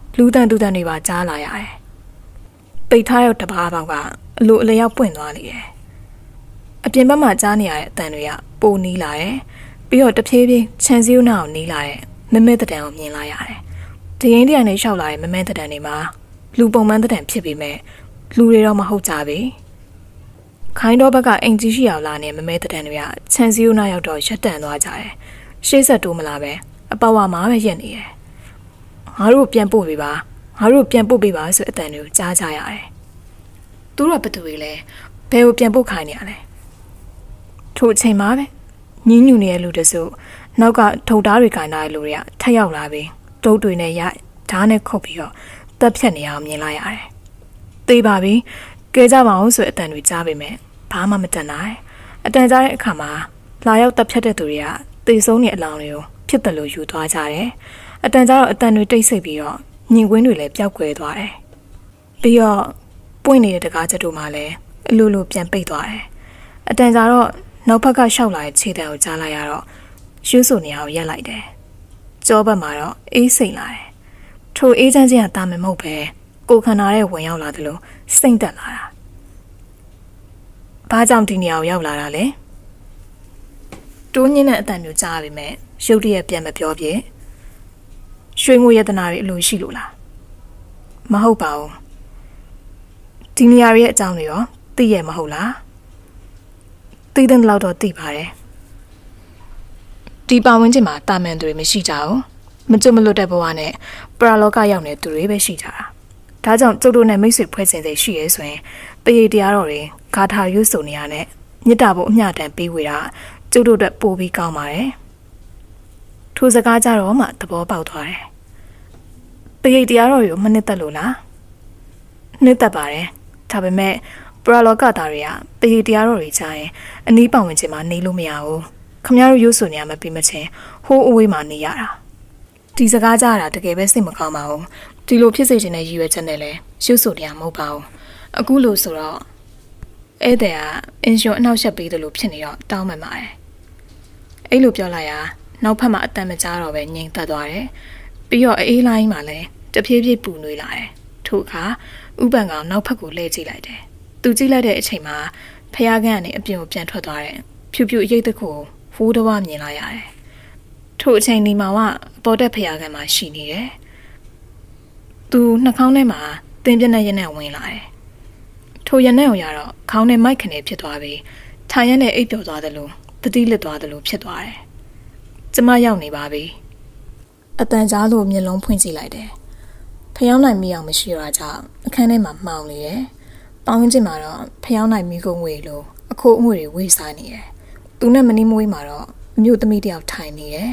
လူတန်တူတန်တွေပါကြားလာရတယ်။ပိတ်ထားရောက်တပါးပေါက်ကအလိုအလျောက်ပွင့်သွားလေတယ်။အပြင်ဘက်မှာကြားနေရတဲ့အတန်တွေကပိုနီးလာတယ်။ပြီးတော့တဖြည်းဖြည်းခြံစည်းရိုးနောက်နီးလာတဲ့မမဲတတန်ကိုမြင်လာရတယ်။ဒီရင်တရံနဲ့ရှောက်လာတဲ့မမဲတတန်တွေမှာလူပုံမှန်တတန်ဖြစ်ပေမဲ့လူတွေတော့မဟုတ်ကြဘူး။ခိုင်းတော့ဘက်ကအိမ်ကြီးရှိအောင်လာနေမမဲတတန်တွေကခြံစည်းရိုးနောက်ရောက်တော့ရက်တန်သွားကြတယ်။ရှေ့ဆက်တိုးမလာပဲအပေါဝါမှာပဲရက်နေတယ်။ငါတို့ပြန်ပို့ပေးပါငါတို့ပြန်ပို့ပေးပါဆိုအတန်တွေကိုကြားကြရတယ်။သူတို့ကဘယ်သူတွေလဲဘယ်ကိုပြန်ပို့ခိုင်းနေရလဲ။ထို့အချိန်မှာပဲညင်းညူနေတဲ့လူတစုနောက်ကထုံသားတွေကင်လာတဲ့လူတွေကထက်ရောက်လာပြီးတုတ်တွေနဲ့ရဓာတ်နဲ့ခုတ်ပြီးတော့တက်ဖြတ်နေအောင်မြင်လိုက်ရတယ်။သေးပါပြီ။ကဲကြပါအောင်ဆိုအတန်တွေကြားပေမဲ့ဘာမှမတန်နိုင်။အတန်ကြားတဲ့အခါမှာလာရောက်တက်ဖြတ်တဲ့သူတွေကတေဆုံးနေအလောင်းတွေကိုဖြစ်တယ်လို့ယူသွားကြတယ်။အတန်ကြားတော့အတန်တွေတိတ်ဆိတ်ပြီးတော့ညင်ကွင်းတွေလည်းပျောက်ကွယ်သွားတယ်။ပြီးတော့ပွင့်နေတဲ့တကားချက်တို့မှလည်းအလိုလိုပြန်ပိတ်သွားတယ်။အတန်ကြားတော့နောက်ဘက်ကရှောက်လာတဲ့ခြေတံကိုကြားလိုက်ရတော့ရှူးဆိုနေအောင်ရက်လိုက်တယ်။ကြောဘက်မှာတော့အေးစိတ်လာတယ်။ထိုအေးချမ်းခြင်းကတာမန်မဟုတ်ပဲကိုခန္ဓာရဲ့ဝင်ရောက်လာတယ်လို့စိတ်တက်လာတာ။ဘာကြောင့်ဒီနေရာကိုရောက်လာတာလဲ။တိုးညင်းတဲ့အတန်မျိုးကြားရပေမဲ့ရုတ်တရက်ပြန်မပြောပြည့်ရွှေငွေရတနာတွေအလိုရှိလို့လားမဟုတ်ပါဘူးဒီနေရာရဲ့အကြောင်းတွေရောသိရမဟုတ်လားသိတဲ့လောက်တော့သိပါတယ်ဒီပါဝင်ချင်းမှာတာမန်တွေမရှိကြဘူးမကြွမလွတ်တဲ့ဘဝနဲ့ပရာလောကရောက်နေသူတွေပဲရှိကြတာဒါကြောင့်ကျုပ်တို့နဲ့မိတ်ဆွေဖွဲ့စင်စိတ်ရှိရဲဆိုရင်ပရိတ်တရားတော်တွေဂါထာရွတ်ဆိုနေရတဲ့မြစ်တာဖို့အမျှတန်ပေးဝေတာကျုပ်တို့အတွက်ပို့ပြီးကောင်းပါတယ်ထိုစကားကြတော့မှသဘောပေါက်သွားတယ်ပရိတ်တရားတော်ကိုမနစ်သက်လို့လားနှစ်သက်ပါတယ်ဒါပေမဲ့ပရာလောကသားတွေကပရိတ်တရားတော်တွေကြားရင်အနီးပတ်ဝန်းကျင်မှာနေလို့မရဘူးခမရတို့ရုပ်ဆိုနေရမပြီးမချင်းဟိုးအဝေးမှာနေရတာဒီစကားကြားတာတကယ်ပဲစိတ်မကောင်းပါဘူးဒီလိုဖြစ်စေချင်တဲ့ရည်ရွယ်ချက်နဲ့လည်းရုပ်ဆိုတရားမဟုတ်ပါဘူးအခုလို့ဆိုတော့အဲ့တဲ့ကအင်ရှင်အနောက်ရှက်ပေးတယ်လို့ဖြစ်နေတော့တောင်းမှန်ပါတယ်အဲ့လိုပြောလိုက်ရနောက်ဖက်မှာအတန်မကြားတော့ပဲငြိမ်သက်သွားတယ်ပြီးတော့အေးလိုင်းမှာလည်းတဖြည်းဖြည်းပူနွေးလာတယ်ထို့အခါဥပန်ကောင်နောက်ဖက်ကိုလှည့်ကြည့်လိုက်တယ်သူကြည့်လိုက်တဲ့အချိန်မှာဖျားကန်းကနေအပြင်ကိုပြန်ထွက်သွားတယ်ဖြူဖြူအရိပ်တစ်ခုဖိုးတဝမြင်လာရတယ်ထို့အချိန်ဒီမှာကအပေါ်တက်ဖျားကန်းမှာရှိနေတယ်သူနှာခေါင်းထဲမှာတင်းပြက်နဲ့ရနဲ့ဝင်လာတယ်ထိုရနဲ့ကိုရတော့ခေါင်းနဲ့မိုက်ခနဲ့ဖြစ်သွားပြီးထိုင်ရနဲ့အိပ်ပျော်သွားတယ်လို့တတိလစ်သွားတယ်လို့ဖြစ်သွားတယ်ကျမရောက်နေပါပြီအတန်ကြားလို့မျက်လုံးဖွင့်ကြည့်လိုက်တယ်ဖျောင်းနိုင်မိအောင်မရှိတော့ကြောင့်အခန်းထဲမှာမှောင်နေတယ်ပေါင်းချင်းမှာတော့ဖျောင်းနိုင်မိကုန်ဝေလို့အခိုးအငွေတွေဝေစားနေတယ်သူနဲ့မနီးမွေးမှာတော့အမျိုးသမီးတယောက်ထိုင်နေတယ်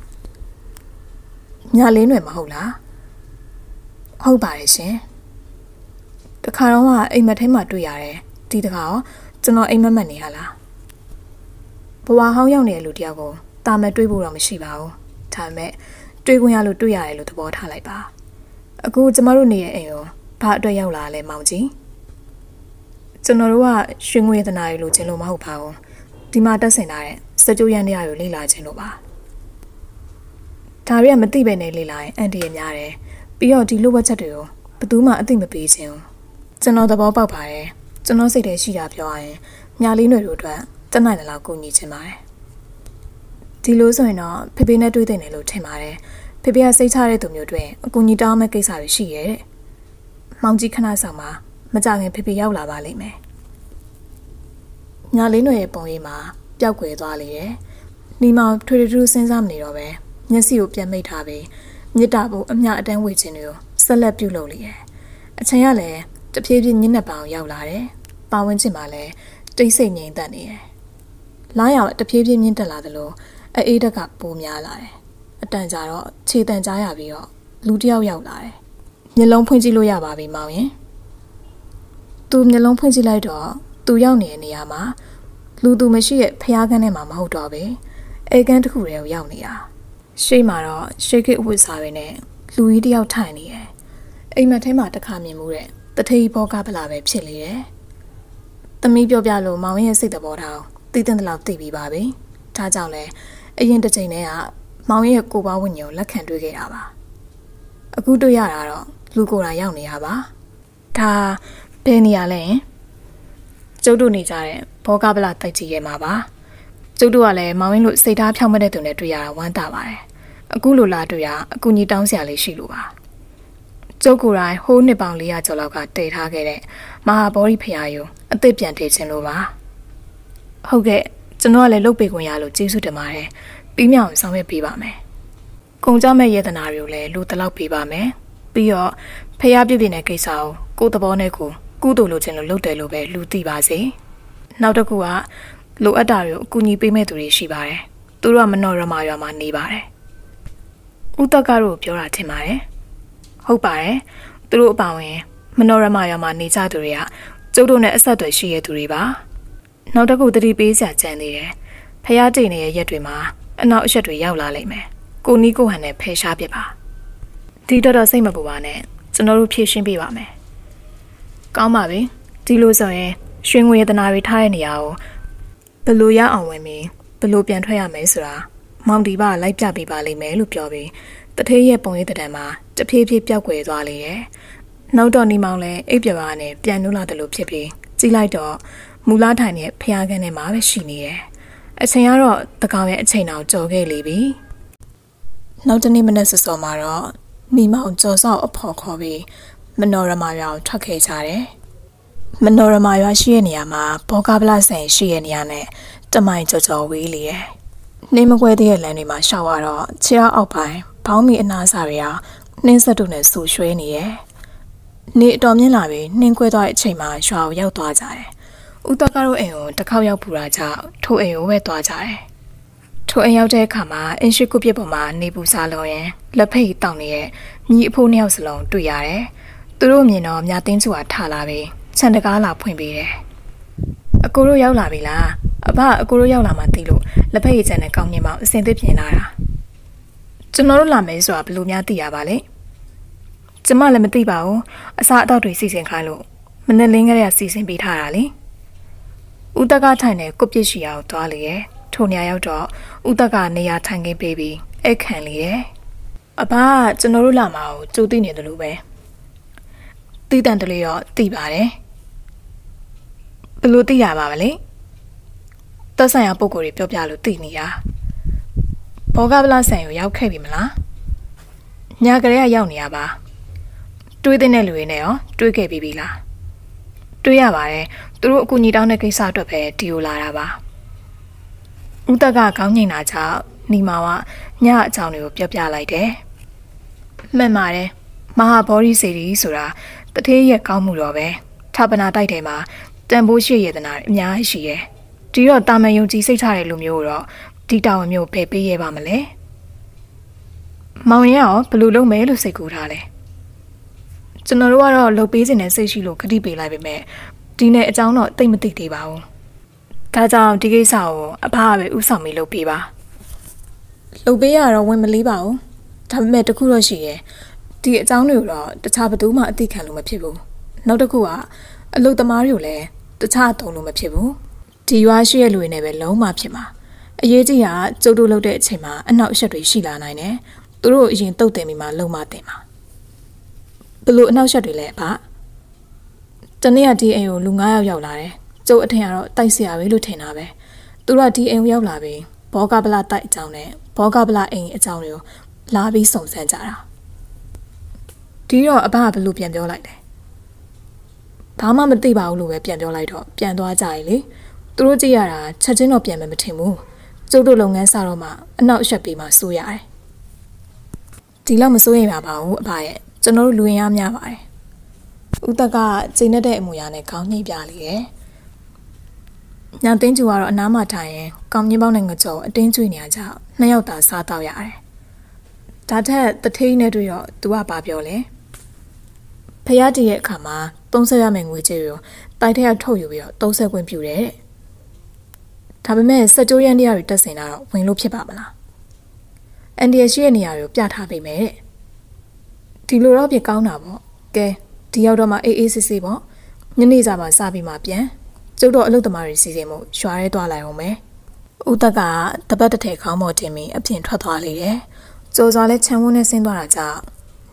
ညလင်းတွေမဟုတ်လားဟုတ်ပါတယ်ရှင်တခါတော့ကအိမ်မက်ထဲမှာတွေ့ရတယ်ဒီတခါရောကျွန်တော်အိမ်မက်မက်နေရလားဘဝဟောင်းရောက်နေတဲ့လူတယောက်ကိုတာမက်တွေးဖို့တော့မရှိပါဘူးဒါပေမဲ့တွေးခွင့်ရလို့တွေ့ရတယ်လို့သဘောထားလိုက်ပါအခုကျမတို့နေတဲ့အိမ်ကိုဘာအတွက်ရောက်လာလဲမောင်ကြီးကျွန်တော်တို့ကရွှေငွေသနာရီလိုချင်လို့မဟုတ်ပါဘူးဒီမှာတက်ဆင်လာတဲ့စကြိုးရန်တရားကိုလေ့လာခြင်းလို့ပါဒါတွေကမသိပဲနေလေ့လာရင်အန်တီရများတယ်ပြီးတော့ဒီလိုဝက်ချက်တွေကိုဘယ်သူမှအသိမပေးခြင်းကျွန်တော်သဘောပေါက်ပါတယ်ကျွန်တော်စိတ်ထဲရှိတာပြောရရင်မြားလေးတွေတို့အတွက်တက်နိုင်တယ်လို့ကူညီခြင်းပါတယ်ဒီလိုဆိုရင်တော့ဖေဖေနဲ့တွေ့တဲ့နေလို့ထင်ပါတယ်ဖေဖေကစိတ်ချတဲ့သူမျိုးတွေအကူညီတောင်းမဲ့ကိစ္စတွေရှိရဲ့တဲ့မောင်ကြီးခဏဆောင်မှာမကြခင်ဖေဖေရောက်လာပါလိမ့်မယ်ညာလေးတွေရဲ့ပုံရိပ်မှာပျောက်ကွယ်သွားလေတယ်နီမောင်ထွေထူးစဉ်းစားမနေတော့ပဲမျက်စိကိုပြန်မိတ်ထားပြီးမြစ်တာဖို့အမျှအတန်းဝေခြင်းတွေကိုဆက်လက်ပြုလုပ်လေတယ်အချိန်ကလည်းတဖြည်းဖြည်းညစ်နက်ပောင်ရောက်လာတယ်ပါဝင်ခြင်းမှာလည်းတိတ်ဆိတ်ငြိမ်သက်နေတယ်လာရောက်တဖြည်းဖြည်းမြင့်တက်လာသလိုအေးတက်ကပိုများလာတယ်အတန်ကြာတော့ခြေတန်ကြားရပြီးတော့လူတစ်ယောက်ရောက်လာတယ်မျက်လုံးဖွင့်ကြည့်လို့ရပါပြီမောင်ရင်သူမျက်လုံးဖွင့်ကြည့်လိုက်တော့သူရောက်နေတဲ့နေရာမှာလူသူမရှိရဲ့ဖျားကန်းထဲမှာမဟုတ်တော့ပဲအေကန်းတစ်ခုတည်းကိုရောက်နေတာရှေ့မှာတော့ရှေ့ကိအဝတ်စားတွေနဲ့လူကြီးတစ်ယောက်ထိုင်နေတယ်အိမ်မက်ထဲမှာတစ်ခါမြင်မှုတဲ့တထေးဘောကပလာပဲဖြစ်လေတယ်သမီးပြောပြလို့မောင်ရဲ့စိတ်သဘောထားသိတဲ့လောက်သိပြီးပါပြီဒါကြောင့်လဲအရင်တစ်ချိန်တည်းကမောင်ရဲ့ကိုပေါင်းဝိညာဉ်ကိုလက်ခံတွေ့ခဲ့တာပါအခုတွေ့ရတာတော့လူကိုယ်တိုင်ရောက်နေရပါဒါဘယ်နေရလဲကျုပ်တို့နေကြတဲ့ဘောကပလတိုက်ကြီးရဲ့မှာပါကျုပ်တို့ကလည်းမောင်ရင်းလို့စိတ်ထားဖြောင့်မတဲ့သူနဲ့တွေ့ရတာဝမ်းသာပါတယ်အခုလိုလာတွေ့ရအကူကြီးတောင်းစရာလေးရှိလို့ပါကျုပ်ကိုယ်တိုင်ဟိုးနှစ်ပေါင်း၄ရာကျော်လောက်ကတည်ထားခဲ့တဲ့မဟာဗောဓိဖရာယုံအသစ်ပြန်တည်ခြင်းလို့ပါဟုတ်ကဲ့ကျွန်တော်ကလည်းလုပ်ပေးခွင့်ရလို့ကျေးဇူးတင်ပါတယ်ပြီးမြောက်အောင်ဆောင်ရွက်ပေးပါမယ်ကုန်ကြမဲ့ယေတနာတွေကိုလည်းလူတလောက်ပေးပါမယ်ပြီးတော့ဖះပြပြတဲ့ကိစ္စကိုကိုယ်သဘောနဲ့ကိုကုသိုလ်လိုချင်လို့လုပ်တယ်လို့ပဲလူသိပါစေနောက်တစ်ခုကလိုအပ်တာတွေကိုအကူအညီပေးမဲ့သူတွေရှိပါတယ်သူတို့ကမနော်ရမရွာမှာနေပါတယ်ဦးတက္ကတို့ပြောတာထင်ပါတယ်ဟုတ်ပါတယ်သူတို့အပါဝင်မနော်ရမရွာမှာနေကြသူတွေကကျုပ်တို့နဲ့အဆက်အသွယ်ရှိရသူတွေပါနောက်တစ်ခုတတိပေးစရာကြံနေတယ်ဖះတိတ်နေတဲ့ရက်တွေမှာအနောက်အရက်တွေရောက်လာလိမ့်မယ်ကိုနီးကိုဟန်နဲ့ဖယ်ရှားပြပါဒီတော့တော့စိတ်မပူပါနဲ့ကျွန်တော်တို့ဖြည့်ရှင်းပေးပါမယ်ကောင်းပါပြီဒီလိုဆိုရင်ရွှေငွေရတနာတွေထားတဲ့နေရာကိုဘယ်လိုရအောင်ဝင်ပြီးဘယ်လိုပြန်ထွက်ရမယ်ဆိုတာမောင်ဒီပါလိုက်ပြပေးပါလိမ့်မယ်လို့ပြောပြီးတထေးရဲ့ပုံရိပ်တံမှာတဖြည်းဖြည်းပျောက်ကွယ်သွားလေတယ်နောက်တော့နေမောင်လည်းအိပ်ပြပါနဲ့ပြန်နှုတ်လာတယ်လို့ဖြစ်ပြီးကြည့်လိုက်တော့မူလားထိုင်နဲ့ဖျားခန်းထဲမှာပဲရှိနေတယ်အချိန်ကတော့တကောင်ရဲ့အချိန်အောင်ကြော်ခဲ့လေပြီနောက်တနေ့မနေ့စောစောမှာတော့မိမောင်ကြော်စောက်အဖော်ခေါ်ပြီးမနော်ရမရွာကိုထွက်ခဲ့ကြတယ်မနော်ရမရွာရှိတဲ့နေရာမှာဘောကပလဆိုင်ရှိတဲ့နေရာနဲ့တမိုင်ကြော်ကြော်ဝေးလေရဲ့နေမကွဲသေးတဲ့လမ်းတွေမှာရှောက်ရတော့ခြေအောက်ပိုင်းဘောင်းမီအနားစားတွေကနှင်းဆက်တို့နဲ့ဆူရွှဲနေရဲ့နေအတော်မြင့်လာပြီးနှင်းကွဲသွားတဲ့အချိန်မှာရွာကိုရောက်သွားကြတယ်ဦးတက္ကတို့အိမ်ကိုတစ်ခေါက်ရောက်ပူတာကြောင့်ထိုအိမ်ကိုပဲသွားကြတယ်ထိုအိမ်ရောက်တဲ့အခါမှာအင်းရှိကုပြစ်ပေါ်မှာနေပူစားလုံးရင်လက်ဖိတ်တောင်းနေတဲ့ညီအဖိုးနှစ်ယောက်စလုံးတွေ့ရတယ်သူတို့မြင်တော့မြာတင်းစုကထလာပြီးခြံတကားလာဖွင့်ပေးတယ်အကိုတို့ရောက်လာပြီလားအဘအကိုတို့ရောက်လာမှသိလို့လက်ဖိတ်ချန်နဲ့ကောင်းမြင်မအစင်သစ်ပြင်လာတာကျွန်တော်တို့လာမယ်ဆိုတာဘယ်လိုများသိရပါလဲကျမလည်းမသိပါဘူးအစားအသောက်တွေစီစဉ်ခိုင်းလို့မနေ့လင်းကလေးကစီစဉ်ပေးထားတာလေဦးတက္ကထိုင်နဲ့ကုတ်ပြစ်ရှိအောင်သွားလေရဲ့ထိုနေရာရောက်တော့ဦးတက်ကနေရာထိုင်ခင်းပေးပြီးအဲ့ခံလေရဲ့အဘကကျွန်တော်တို့လာမှာကိုကြိုသိနေတယ်လို့ပဲတီးတန်တလေးတော့သိပါတယ်ဘယ်လိုသိရပါမလဲသက်ဆိုင်ရာပုံကိုယ်တွေပြောပြလို့သိနေရဘောကပလဆန်ကိုရောက်ခဲ့ပြီမလားညကလေးကရောက်နေရပါတွေးတဲ့လူတွေနဲ့ရောတွေးခဲ့ပြီပြီလားတွေးရပါတယ်သူတို့အကူညီတောင်းတဲ့ကိစ္စအတွက်ပဲဒီကိုလာတာပါဦးတက်ကခေါင်းငိန်တာကြောင့်နီမာကညအကြောင်းတွေကိုပြောပြလိုက်တယ်။မှန်ပါတယ်။မဟာဗောဓိစေတီဆိုတာတထေးရဲ့ကောင်းမှုတော့ပဲဌာပနာတိုက်တယ်မှာတန်ဖိုးရှိရတနာအများကြီးရှိရဲ့။ဒီတော့တာမန်ယုံကြည်စိတ်ချတဲ့လူမျိုးတော့ဒီတာဝန်မျိုးပဲပေးရပါမလဲ။မောင်ရင်ရောဘယ်လိုလုပ်မယ်လို့စိတ်ကူထားလဲ။ကျွန်တော်တို့ကတော့လုပ်ပေးခြင်းနဲ့စိတ်ရှိလို့ခတိပေးလိုက်ပေမဲ့ဒီနဲ့အကြောင်းတော့တိတ်မသိသေးပါဘူး။ဒါကြောင့်ဒီကိစ္စကိုအဖကပဲဥဆောင်ပြီးလုပ်ပေးပါလုပ်ပေးရတော့ဝင်မလေးပါဘူးဒါပေမဲ့တခုတော့ရှိရဲ့ဒီအကြောင်းတွေကိုတော့တခြားဘယ်သူမှအသိခံလို့မဖြစ်ဘူးနောက်တစ်ခုကအလုပ်သမားတွေကိုလည်းတခြားတုံလို့မဖြစ်ဘူးဒီရွာရှိရဲ့လူတွေနဲ့ပဲလုံးဝဖြစ်မှာအရေးကြီးတာကျုပ်တို့လုပ်တဲ့အချိန်မှာအနောက်အရှက်တွေရှိလာနိုင်တယ်သူတို့အရင်တုတ်တင်ပြီးမှလုံမတင်မှာဘလို့အနောက်ရှက်တွေလဲအဖတနေ့ကဒီအိမ်ကိုလူ၅ယောက်ရောက်လာတယ်ကျုပ်အထင်ကတော့တိုက်เสียပဲလို့ထင်တာပဲသူတို့ကဒီအိမ်ကိုရောက်လာပြီးဘောကပလတိုက်အကြောင်းနဲ့ဘောကပလအိမ်အကြောင်းတွေကိုလာပြီးစုံစမ်းကြတာဒီတော့အဘကဘလို့ပြန်ပြောလိုက်တယ်ဘာမှမသိပါဘူးလို့ပဲပြန်ပြောလိုက်တော့ပြန်သွားကြရလေသူတို့ကြည့်ရတာချက်ချင်းတော့ပြန်မယ်မထင်ဘူးကျုပ်တို့လုပ်ငန်းစတော့မှအနောက်အရှက်ပေးမှစိုးရတယ်ဒီလောက်မစိုးရင်ပါပါဘူးအဘရဲ့ကျွန်တော်တို့လူရင်ရများပါတယ်ဦးတက်ကချိန်နဲ့တဲ့အမူအရာနဲ့ခေါင်းညှိပြလေရဲ့ညတင်းကျူကတော့အနားမှာထိုင်ရင်ကောင်းကြီးပေါင်းနဲ့ငကြောအတင်းကျွေးနေရကြနှစ်ယောက်သာစားတော့ရတယ်။ဒါထက်တထိန်နဲ့တွေ့တော့ तू ကဘာပြောလဲ။ဖះတည်ရဲ့အခါမှာသုံးဆက်ရမယ့်ငွေကြေးကိုတိုက်ထက်ကထုတ်ယူပြီးတော့သုံးဆက်ခွင့်ပြုတယ်တဲ့။ဒါပေမဲ့စက်ကြိုးရန်တရားတွေတက်စင်တာတော့ဝင်လို့ဖြစ်ပါမလား။အန်ဒီရရှိရဲ့နေရာကိုပြထားပေးမယ်တဲ့။ဒီလိုတော့ပြကောင်းတာပေါ့။ကဲဒီရောက်တော့မှအေးအေးဆေးဆေးပေါ့။ညနေစာမှစပြီးမှပြန်။ကျုပ်တို့အလုပ်သမားတွေစီစဉ်မှုရွာရဲသွားလိုက်အောင်မယ်။ဦးတက်ကတပတ်တစ်ထည်ခေါင်းပေါ်တင်ပြီးအပြင်ထွက်သွားလေတယ်။ကြော်စွာလဲချမ်းဝန်းနဲ့ဆင်းသွားတာကြောင့်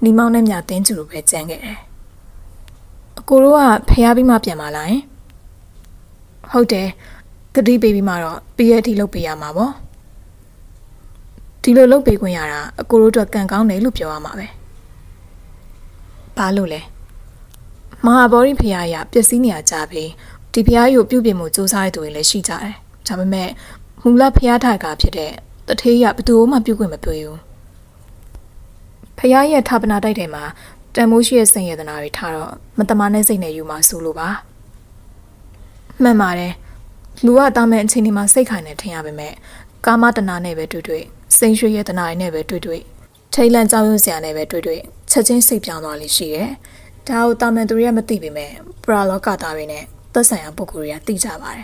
နီမောင်နဲ့မြတင်းကျူလိုပဲကြမ်းခဲ့တယ်အကိုတို့ကဖျားပြီးမှပြန်มาလားဟုတ်တယ်တတိပေးပြီးမှတော့ပြီးရတဲ့အထိလုပ်ပေးရမှာပေါ့ဒီလိုလုပ်ပေးခွင့်ရတာအကိုတို့အတွက်ကံကောင်းတယ်လို့ပြောရမှာပဲဘာလို့လဲမဟာဗောဓိဖျားရပျက်စီးနေရကြပြီဒီဖျားကိုပြုပြင်မှုစူးစမ်းရတဲ့သူတွေလည်းရှိကြတယ်ဒါပေမဲ့မူလဖျားထိုက်ကဖြစ်တဲ့တထေးရဘယ်သူမှပြုခွင့်မပြုဘူးဖျားရဲ့ဌာပနာတိုက်ထဲမှာတန်မိုးရှိရဲ့စိတ်ရတနာတွေထားတော့မတမာနဲ့စိတ်နဲ့ယူမှဆိုလို့ပါမှန်ပါတယ်လူကတာမန်အချိန်ဒီမှာစိတ်ခိုင်နေထင်ရပါမယ်ကာမတဏနဲ့ပဲတွေ့တွေ့စိတ်ရွှေရတနာနဲ့ပဲတွေ့တွေ့ထိတ်လန့်ကြောက်ရွံ့စရာနဲ့ပဲတွေ့တွေ့ချက်ချင်းစိတ်ပြောင်းသွားလိမ့်ရှိတယ်ဒါကိုတာမန်သူတွေကမသိပေမဲ့ပရာလောကသားတွေနဲ့သက်ဆိုင်ရာပုဂ္ဂိုလ်တွေကသိကြပါတယ်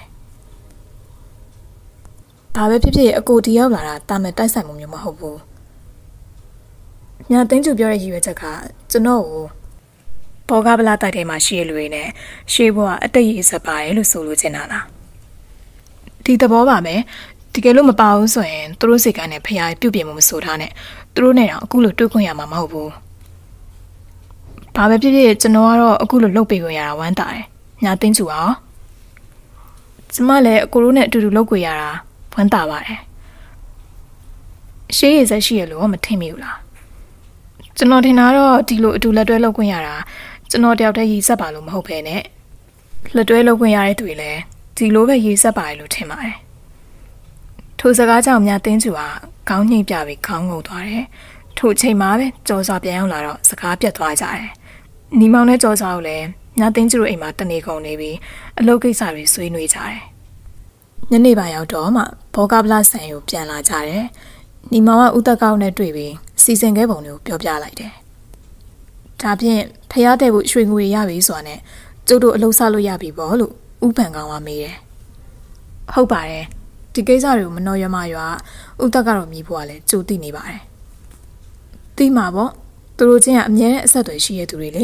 ဘာပဲဖြစ်ဖြစ်အကိုဒီရောက်လာတာတာမန်တိုက်ဆိုင်မှုမျိုးမဟုတ်ဘူး။ညာသိန်းကျူပြောတဲ့ရည်ရွယ်ချက်ကကျွန်တော်ကိုဘောဂဗလာတိုက်ထဲမှာရှိရလူတွေနဲ့ရှေးဘဝအတိတ်ရစပါတယ်လို့ဆိုလိုချင်တာလား။ဒီသဘောပါပဲ။တကယ်လို့မပါဘူးဆိုရင်သူတို့စိတ်ကနဲ့ဖျားပြုတ်ပြမှုမဆိုထားနဲ့သူတို့နဲ့တော့အခုလိုတွေ့ခွင့်ရမှာမဟုတ်ဘူး။ဘာပဲဖြစ်ဖြစ်ကျွန်တော်ကတော့အခုလိုလုပ်ပေးခွင့်ရတာဝမ်းသာတယ်။ညာသိန်းကျူအောင်ကျမလည်းအကိုတို့နဲ့အတူတူလုပ်ခွင့်ရတာဝမ်းသာပါတယ်။ရှေးရစရှိရလို့မထင်မိဘူးလား။ကျွန်တော်ထင်တာတော့ဒီလိုအတူလက်တွဲလုပ်ခွင့်ရတာကျွန်တော်တယောက်တည်းရည်ဆက်ပါလို့မဟုတ်ဘဲနဲ့လက်တွဲလုပ်ခွင့်ရတဲ့သူတွေလည်းဒီလိုပဲရည်ဆက်ပါတယ်လို့ထင်ပါတယ်ထိုစကားကြောင့်များတင်းကျူကခေါင်းညှိပြပြီးခေါင်းငုံသွားတယ်ထိုအချိန်မှာပဲကြော်စွာပြန်ရောက်လာတော့စကားပြတ်သွားကြတယ်နီမောင်နဲ့ကြော်စွာကိုလည်းများတင်းကျူတို့အိမ်မှာတနေကုန်နေပြီးအလုပ်ကိစ္စတွေဆွေးနွေးကြတယ်ညနေပိုင်းရောက်တော့မှဘောကပလဆန်ကိုပြန်လာကြတယ်နီမောင်ကဥသက်ကောက်နဲ့တွေ့ပြီးစီစဉ်ခဲ့ပုံတွေကိုပြောပြလိုက်တယ်။ဒါဖြင့်ဖျားတဲ့ဖို့ရွှေငွေရပြီဆိုတာနဲ့ကျုပ်တို့အလုပ်ဆလို့ရပြီပေါ့လို့ဥပန်ကောင်ကမေးတယ်။ဟုတ်ပါတယ်။ဒီကိစ္စတွေကိုမနှော်ရမရွာဥသက်ကတော့မြည်ဖို့ကလည်းကြိုသိနေပါတယ်။သိမှာပေါ့သူတို့ချင်းကအမြဲတမ်းအဆက်အသွယ်ရှိရတဲ့သူတွေလေ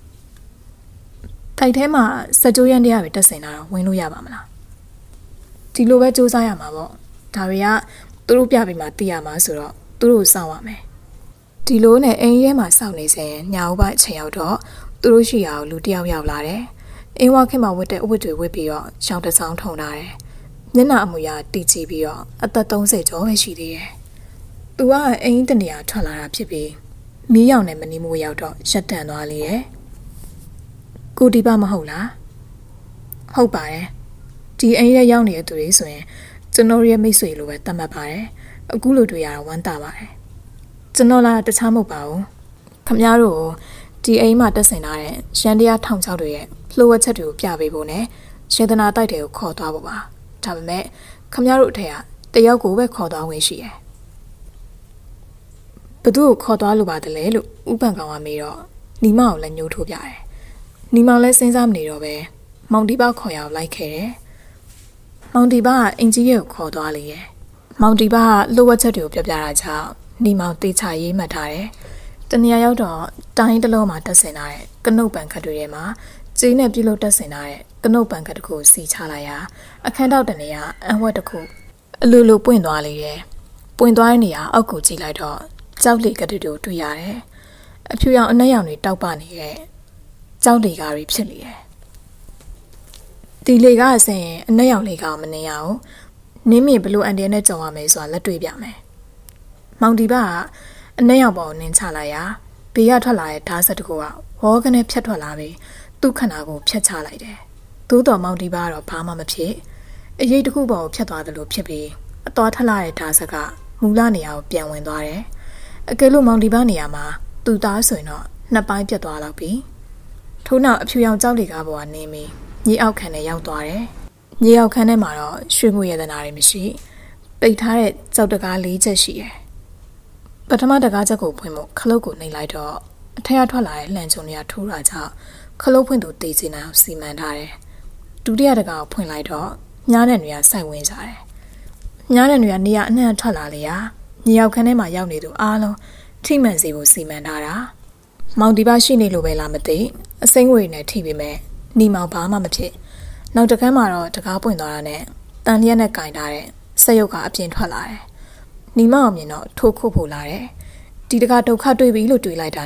။တိုက်ထဲမှာစကြိုးရန်တရားတွေတက်ဆင်လာတော့ဝင်လို့ရပါမလား။ဒီလိုပဲစူးစမ်းရမှာပေါ့။ဒါတွေကသူတို့ပြပြီးမှသိရမှာဆိုတော့သူတို့စောင့်ရမယ်ဒီလိုနဲ့အိမ်ရဲမှာစောင့်နေစဉ်ညာဥပအချိန်ရောက်တော့သူတို့ရှိရာကိုလူတယောက်ရောက်လာတယ်အင်းဝခင်မှာဝတ်တဲ့အဝတ်တွေဝတ်ပြီးတော့ရှောင်းတစောင်းထုံထားတယ်မျက်နှာအမူအရာတီချပြီးတော့အသက်သုံးဆယ်ကျော်ပဲရှိသေးတယ်သူကအိမ်တနေရာထွက်လာတာဖြစ်ပြီးမီးရောင်နဲ့မနီးမိုးရောက်တော့ရက်တန်သွားလေတယ်ကိုဒီပါမဟုတ်လားဟုတ်ပါတယ်ဒီအိမ်ရဲရောက်နေတဲ့သူတွေဆိုရင်ကျွန်တော်ရဲ့မိတ်ဆွေလိုပဲသတ်မှတ်ပါတယ်အခုလိုတွေ့ရတာဝမ်းသာပါတယ်ကျွန်တော်လာတခြားမဟုတ်ပါဘူးခမများတို့ဒီအိမ်မှာတက်ဆင်ထားတဲ့ရန်တရားထောင်ချောက်တွေရဲ့လှုပ်ဝက်ချက်တွေကိုပြပေးဖို့နဲ့ရေသနာတိုက်တွေကိုခေါ်သွားဖို့ပါဒါပေမဲ့ခမများတို့အထက်ကတယောက်ကိုပဲခေါ်သွားဝင်ရှိတယ်ဘသူ့ကိုခေါ်သွားလို့ပါတယ်လေလို့ဥပန်ကောင်ကမေးတော့နီမောင်ကိုလည်းညှိုးထိုးပြတယ်နီမောင်လည်းစဉ်းစားမနေတော့ပဲမောင်တီပါခေါ်ရအောင်လိုက်ခဲ့တယ်မောင်တီပါကအင်ကြီးရဲ့ကိုခေါ်သွားလေရဲ့မောင်တီပါကလှုပ်ဝက်ချက်တွေကိုပြပြတာကြောင့်နီမောင်တေချာရေးမှတ်ထားတယ်တနေရာရောက်တော့တိုင်းတစ်လုံးမှာတက်ဆင်ထားတဲ့ကနုတ်ပန်ခတ်တွေထဲမှာကျင်းနဲ့ပြုလုပ်တက်ဆင်ထားတဲ့ကနုတ်ပန်ခတ်တစ်ခုစီချလိုက်ရာအခန်းတောက်တနေရာအံဝက်တစ်ခုအလိုလိုပွင့်သွားလေတယ်ပွင့်သွားတဲ့နေရာအောက်ကိုကြည့်လိုက်တော့ကြောက်လေကတူတူတွေ့ရတယ်အဖြူရောင်အနက်ရောင်တွေတောက်ပနေတဲ့ကြောက်လေကားတွေဖြစ်နေတယ်ဒီလေကားအစင်အနက်ရောင်လေကားမနေရအောင်နင်းမြဘလို့အန်ဒီနဲ့ကြော်ရမယ်ဆိုတာလက်တွေ့ပြမယ်မောင်ဒီပါကအနက်ရောက်ပေါ်နင်းချလိုက်ရာဘေးကထွက်လာတဲ့ဓာတ်ဆက်တကူကဝေါကနေဖြတ်ထွက်လာပြီးသူ့ခန္ဓာကိုဖြတ်ချလိုက်တယ်။သို့တော်မောင်ဒီပါကတော့ဘာမှမဖြစ်အရေးတခုပေါ်ကိုဖြတ်သွားတယ်လို့ဖြစ်ပြီးအတော်ထလာတဲ့ဓာတ်ဆက်ကမူလနေရာကိုပြန်ဝင်သွားတယ်။အကယ်လို့မောင်ဒီပါနေရာမှာသူ့သားဆိုရင်တော့နှစ်ပိုင်းပြတ်သွားတော့ပြီ။ထို့နောက်အဖြူရောင်ကြောက်လေကားပေါ်ကနေပြီးမြေအောက်ခန်းထဲရောက်သွားတယ်။မြေအောက်ခန်းထဲမှာတော့ရွှေငွေရတနာတွေမရှိပိတ်ထားတဲ့ကြောက်တကားလေးချက်ရှိတယ်ပထမတကားချက်ကိုဖွင့်ဖို့ခလုတ်ကိုနှိပ်လိုက်တော့အထက်ကထွက်လာတဲ့လှန်ချုံတွေကထိုးတာကြောင့်ခလုတ်ဖွင့်သူတေးချင်အောင်စီမံထားတယ်ဒုတိယတကားကိုဖွင့်လိုက်တော့ညားတဲ့တွေကစိုက်ဝင်ကြတယ်ညားတဲ့တွေကနေရာအနှံ့ထွက်လာလေရာမြေရောက်ခန်းထဲမှာရောက်နေသူအားလုံးထိမှန်စီကိုစီမံထားတာမောင်ဒီပါရှိနေလို့ပဲလားမသိအစိမ့်ငွေနဲ့ထိပေမဲ့နီမောင်ဘာမှမဖြစ်နောက်တကန်းမှာတော့တကားပွင့်သွားတာနဲ့တန်လျက်နဲ့ကင်ထားတဲ့ဆက်ရုပ်ကအပြင်ထွက်လာတယ်နီမောင်မြင်တော့ထိုးခုတ်ဖို့လာတယ်ဒီတကဒုက္ခတွေ့ပြီလို့တွေးလိုက်တာနဲ့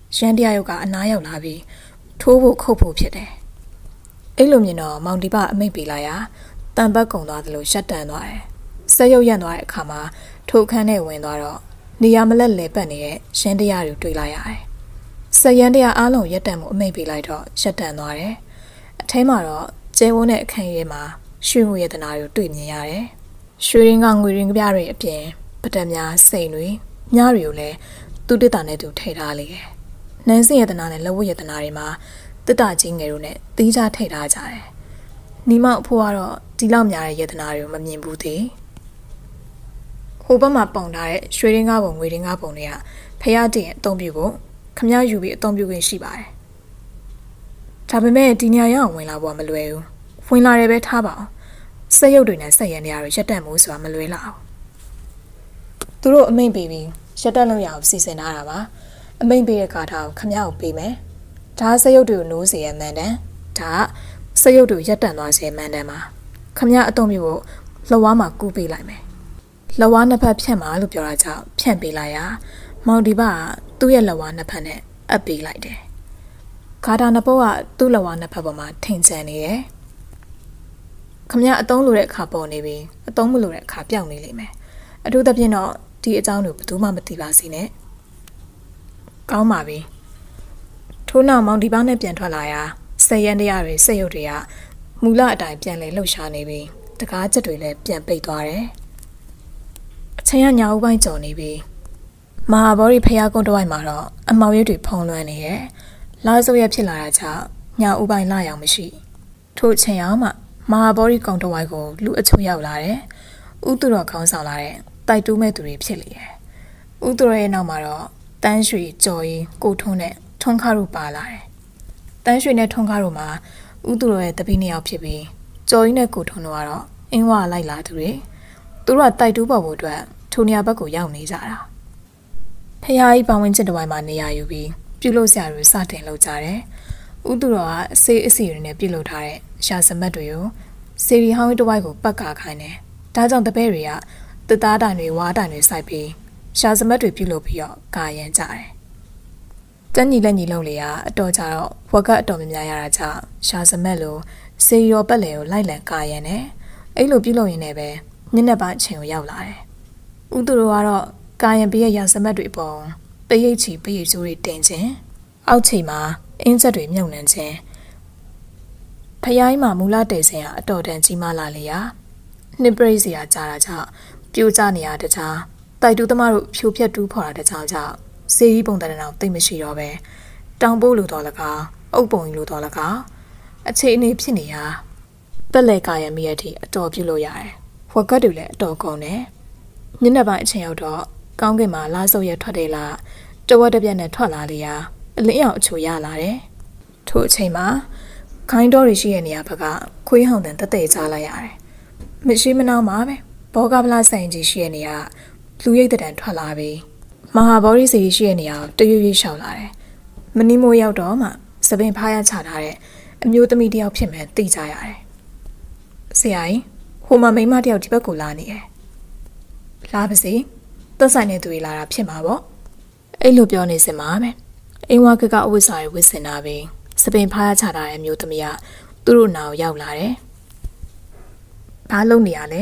ရန်တရားရုပ်ကအနားရောက်လာပြီးထိုးဖို့ခုတ်ဖို့ဖြစ်တယ်အဲ့လိုမြင်တော့မောင်ဒီပအမိတ်ပေးလိုက်ရာတန်ပတ်ကုံသွားသလိုရှက်တန်သွားတယ်ဆက်ရုပ်ရက်သွားတဲ့အခါမှာထိုခန်းထဲဝင်သွားတော့နေရာမလက်လဲပတ်နေတဲ့ရန်တရားတွေတွေ့လိုက်ရတယ်ဆက်ရန်တရားအားလုံးရက်တန်မှုအမိတ်ပေးလိုက်တော့ရှက်တန်သွားတယ်အထဲမှာတော့ကျဲဝန်းတဲ့အခန်းရဲမှာရွှေငွေရတနာတွေတွေ့မြင်ရတယ်ရွှေရင်းကငွေရင်းကြပြတွေအပြင်ပဒတ်များစိန်တွေမြားတွေကိုလည်းသူတစ်တာနဲ့သူထည့်ထားလေတယ်နန်းစင်ရတနာနဲ့လက်ဝတ်ရတနာတွေမှာတစ်တာချင်းငယ်တို့နဲ့တီးခြားထည့်ထားကြတယ်နီမောက်အဖိုးကတော့ဒီလောက်များတဲ့ရတနာတွေကိုမမြင်ဘူးသေးဟိုဘက်မှာပုံထားတဲ့ရွှေရင်းကားပုံငွေရင်းကားပုံတွေကဖျားတင်အသုံးပြုဖို့ခမရယူပြီးအသုံးပြုခွင့်ရှိပါတယ်ဒါပေမဲ့ဒီနေရာရောက်ဝင်လာဖို့မလွယ်ဘူးဝင်လာတယ်ပဲထားပါအောင်စက်ရုပ်တွေနဲ့စက်ရံတွေကတော့ရက်တက်မှုဆိုတာမလွယ်လောက်သူတို့အမိန့်ပေးပြီးရက်တက်လို့ရအောင်စီစဉ်ထားတာပါအမိန့်ပေးတဲ့ကားထားကိုခမရကိုပေးမယ်ဒါစက်ရုပ်တွေကိုနိုးစေရမှန်တယ်ဒါစက်ရုပ်တွေရက်တက်သွားစေမှန်တယ်မှာခမရအသုံးပြုဖို့လက်ဝါးမှာကူးပေးလိုက်မယ်လက်ဝါးနှစ်ဖက်ဖြန့်ပါလို့ပြောတာကြောင့်ဖြန့်ပေးလိုက်ရမောင်ဒီပါကသူ့ရဲ့လက်ဝါးနှစ်ဖက်နဲ့အပ်ပေးလိုက်တယ်ဂါတာနှစ်ပုတ်ကသူ့လက်ဝါးနှစ်ဖက်ပေါ်မှာထိန်ချန်နေတယ်ခမရအသုံးလိုတဲ့အခါပေါ်နေပြီးအသုံးမလိုတဲ့အခါပြောင်းနေလိမ့်မယ်အထူးသဖြင့်တော့ဒီအကြောင်းကိုဘယ်သူမှမသိပါစေနဲ့ကောင်းပါပြီထိုးနောက်မောင်ဒီပါနဲ့ပြန်ထွက်လာရာစက်ရန်တရားတွေစက်ရုပ်တွေကမူလအတိုင်းပြန်လဲလှုပ်ရှားနေပြီးတကားချက်တွေလည်းပြန်ပိတ်သွားတယ်အချိန်ကညာဦးပိုင်းကျော်နေပြီးမဟာဗောဓိဖျားကုန်းတစ်ဝိုက်မှာတော့အမောင်ရိပ်တွေဖုံးလွှမ်းနေရဲ့လာစုပ်ရဖြစ်လာတာကြောင့်ညာဦးပိုင်းလာရောက်မရှိထို့အချိန်အောင်မှမဟာဗောဓိကုန်းတစ်ဝိုက်ကိုလူအချို့ရောက်လာတယ်ဥတုတော်ခေါင်းဆောင်လာတဲ့တိုက်တူးမဲ့သူတွေဖြစ်လေတယ်ဥတုတော်ရဲ့နောက်မှာတော့တန်းရွှေကြော်ရီကိုထွန်းနဲ့ထွန်းခါတို့ပါလာတယ်တန်းရွှေနဲ့ထွန်းခါတို့မှာဥတုတော်ရဲ့တပည့်နှစ်ယောက်ဖြစ်ပြီးကြော်ရီနဲ့ကိုထွန်းတို့ကတော့အင်းဝလိုက်လာသူတွေသူတို့ကတိုက်တူးပေါ်ဖို့အတွက်ထိုနေရာဘက်ကိုရောက်နေကြတာဖះကြီးပဝင်းချစ်တစ်ဝိုင်းမှာနေရာယူပြီးပြုလုပ်စရာတွေစတင်လုပ်ကြတယ်ဥတုတော်ကအစေးအစီတွေနဲ့ပြုလုပ်ထားတဲ့ရှာစမတ်တွေကိုစီရီဟောင်းတစ်ဝိုက်ကိုပတ်ကာခိုင်းတယ်ဒါကြောင့်တပည့်တွေကတသားတိုင်တွေဝါးတိုင်တွေစိုက်ပြီးရှာစမတ်တွေပြုလုပ်ပြီးတော့ကာရန်ကြတယ်တန်းညီလက်ညီလုံးလေကအတော်ကြတော့ဝက်ကအတော်များများရတာကြောင့်ရှာစမတ်လိုစီရီရောပတ်လေကိုလိုက်လံကာရန်တယ်အဲ့လိုပြုလုပ်ရင်းနဲ့ပဲညနေပိုင်းအချိန်ကိုရောက်လာတယ်ဥတုတော်ကတော့ကာယံပြည့်ရစမတ်တွေပေါ်ပရိတ်ချီပရိတ်ကျိုးတွေတင်ခြင်းအောက်ခြေမှာအင်းဆက်တွေမြုပ်နှံခြင်းဖျားကြီးမှာမူလတည်ခြင်းဟာအတော်တန်ကြီးမားလာလေရာနှစ်ပရိတ်စီရာကြာတာကြောင့်ပြိုကျနေရတဲ့ကြောင့်တိုက်တူးသမားတို့ဖြိုဖြက်တူးဖော်တာတဲ့ကြောင့်ကြောင့်စေရီပုံတန်တောင်သိမ့်မရှိတော့ပဲတောင်ပိုးလိုတော်လကားအုပ်ပုံကြီးလိုတော်လကားအခြေအနေဖြစ်နေရာပက်လက်ကာယံမိရတဲ့အတော်ပြုလို့ရတယ်ဝက်ကတ်တွေလည်းအတော်ကုန်တယ်ညနေပိုင်းအချိန်ရောက်တော့ကောင်းကင်မှာလာစုပ်ရထွက်တယ်လားတဝက်တစ်ပြက်နဲ့ထွက်လာလေရာအလင်းအောင်အချိုရလာတယ်ထို့အချိန်မှာခိုင်းတော်တွေရှိတဲ့နေရာဘက်ကခွေးဟောင်တန်တက်တဲ့ချလိုက်ရတယ်မရှိမနှောင်းပါပဲဘောကပလာဆိုင်ကြီးရှိတဲ့နေရာလူရိတ်တံထွက်လာပြီးမဟာဗောဓိစီရှိတဲ့နေရာတရွရွရှောက်လာတယ်မနီမိုးရောက်တော့မှစပင်ဖားရချထားတဲ့အမျိုးသမီးတယောက်ဖြစ်မှန်းသိကြရတယ်ဆရာကြီးဟိုမှာမိန်းမတယောက်ဒီဘက်ကိုလာနေတယ်လာပါစေသက်ဆိုင်တဲ့သူတွေလာတာဖြစ်မှာပေါ့အဲ့လိုပြောနေစင်ပါပဲအင်းဝါကကအဝိစာတွေဝစ်စင်တာပဲစပင်ဖားရချထားတဲ့အမျိုးသမီးကသူတို့နာကိုရောက်လာတယ်ဘာလုပ်နေရလဲ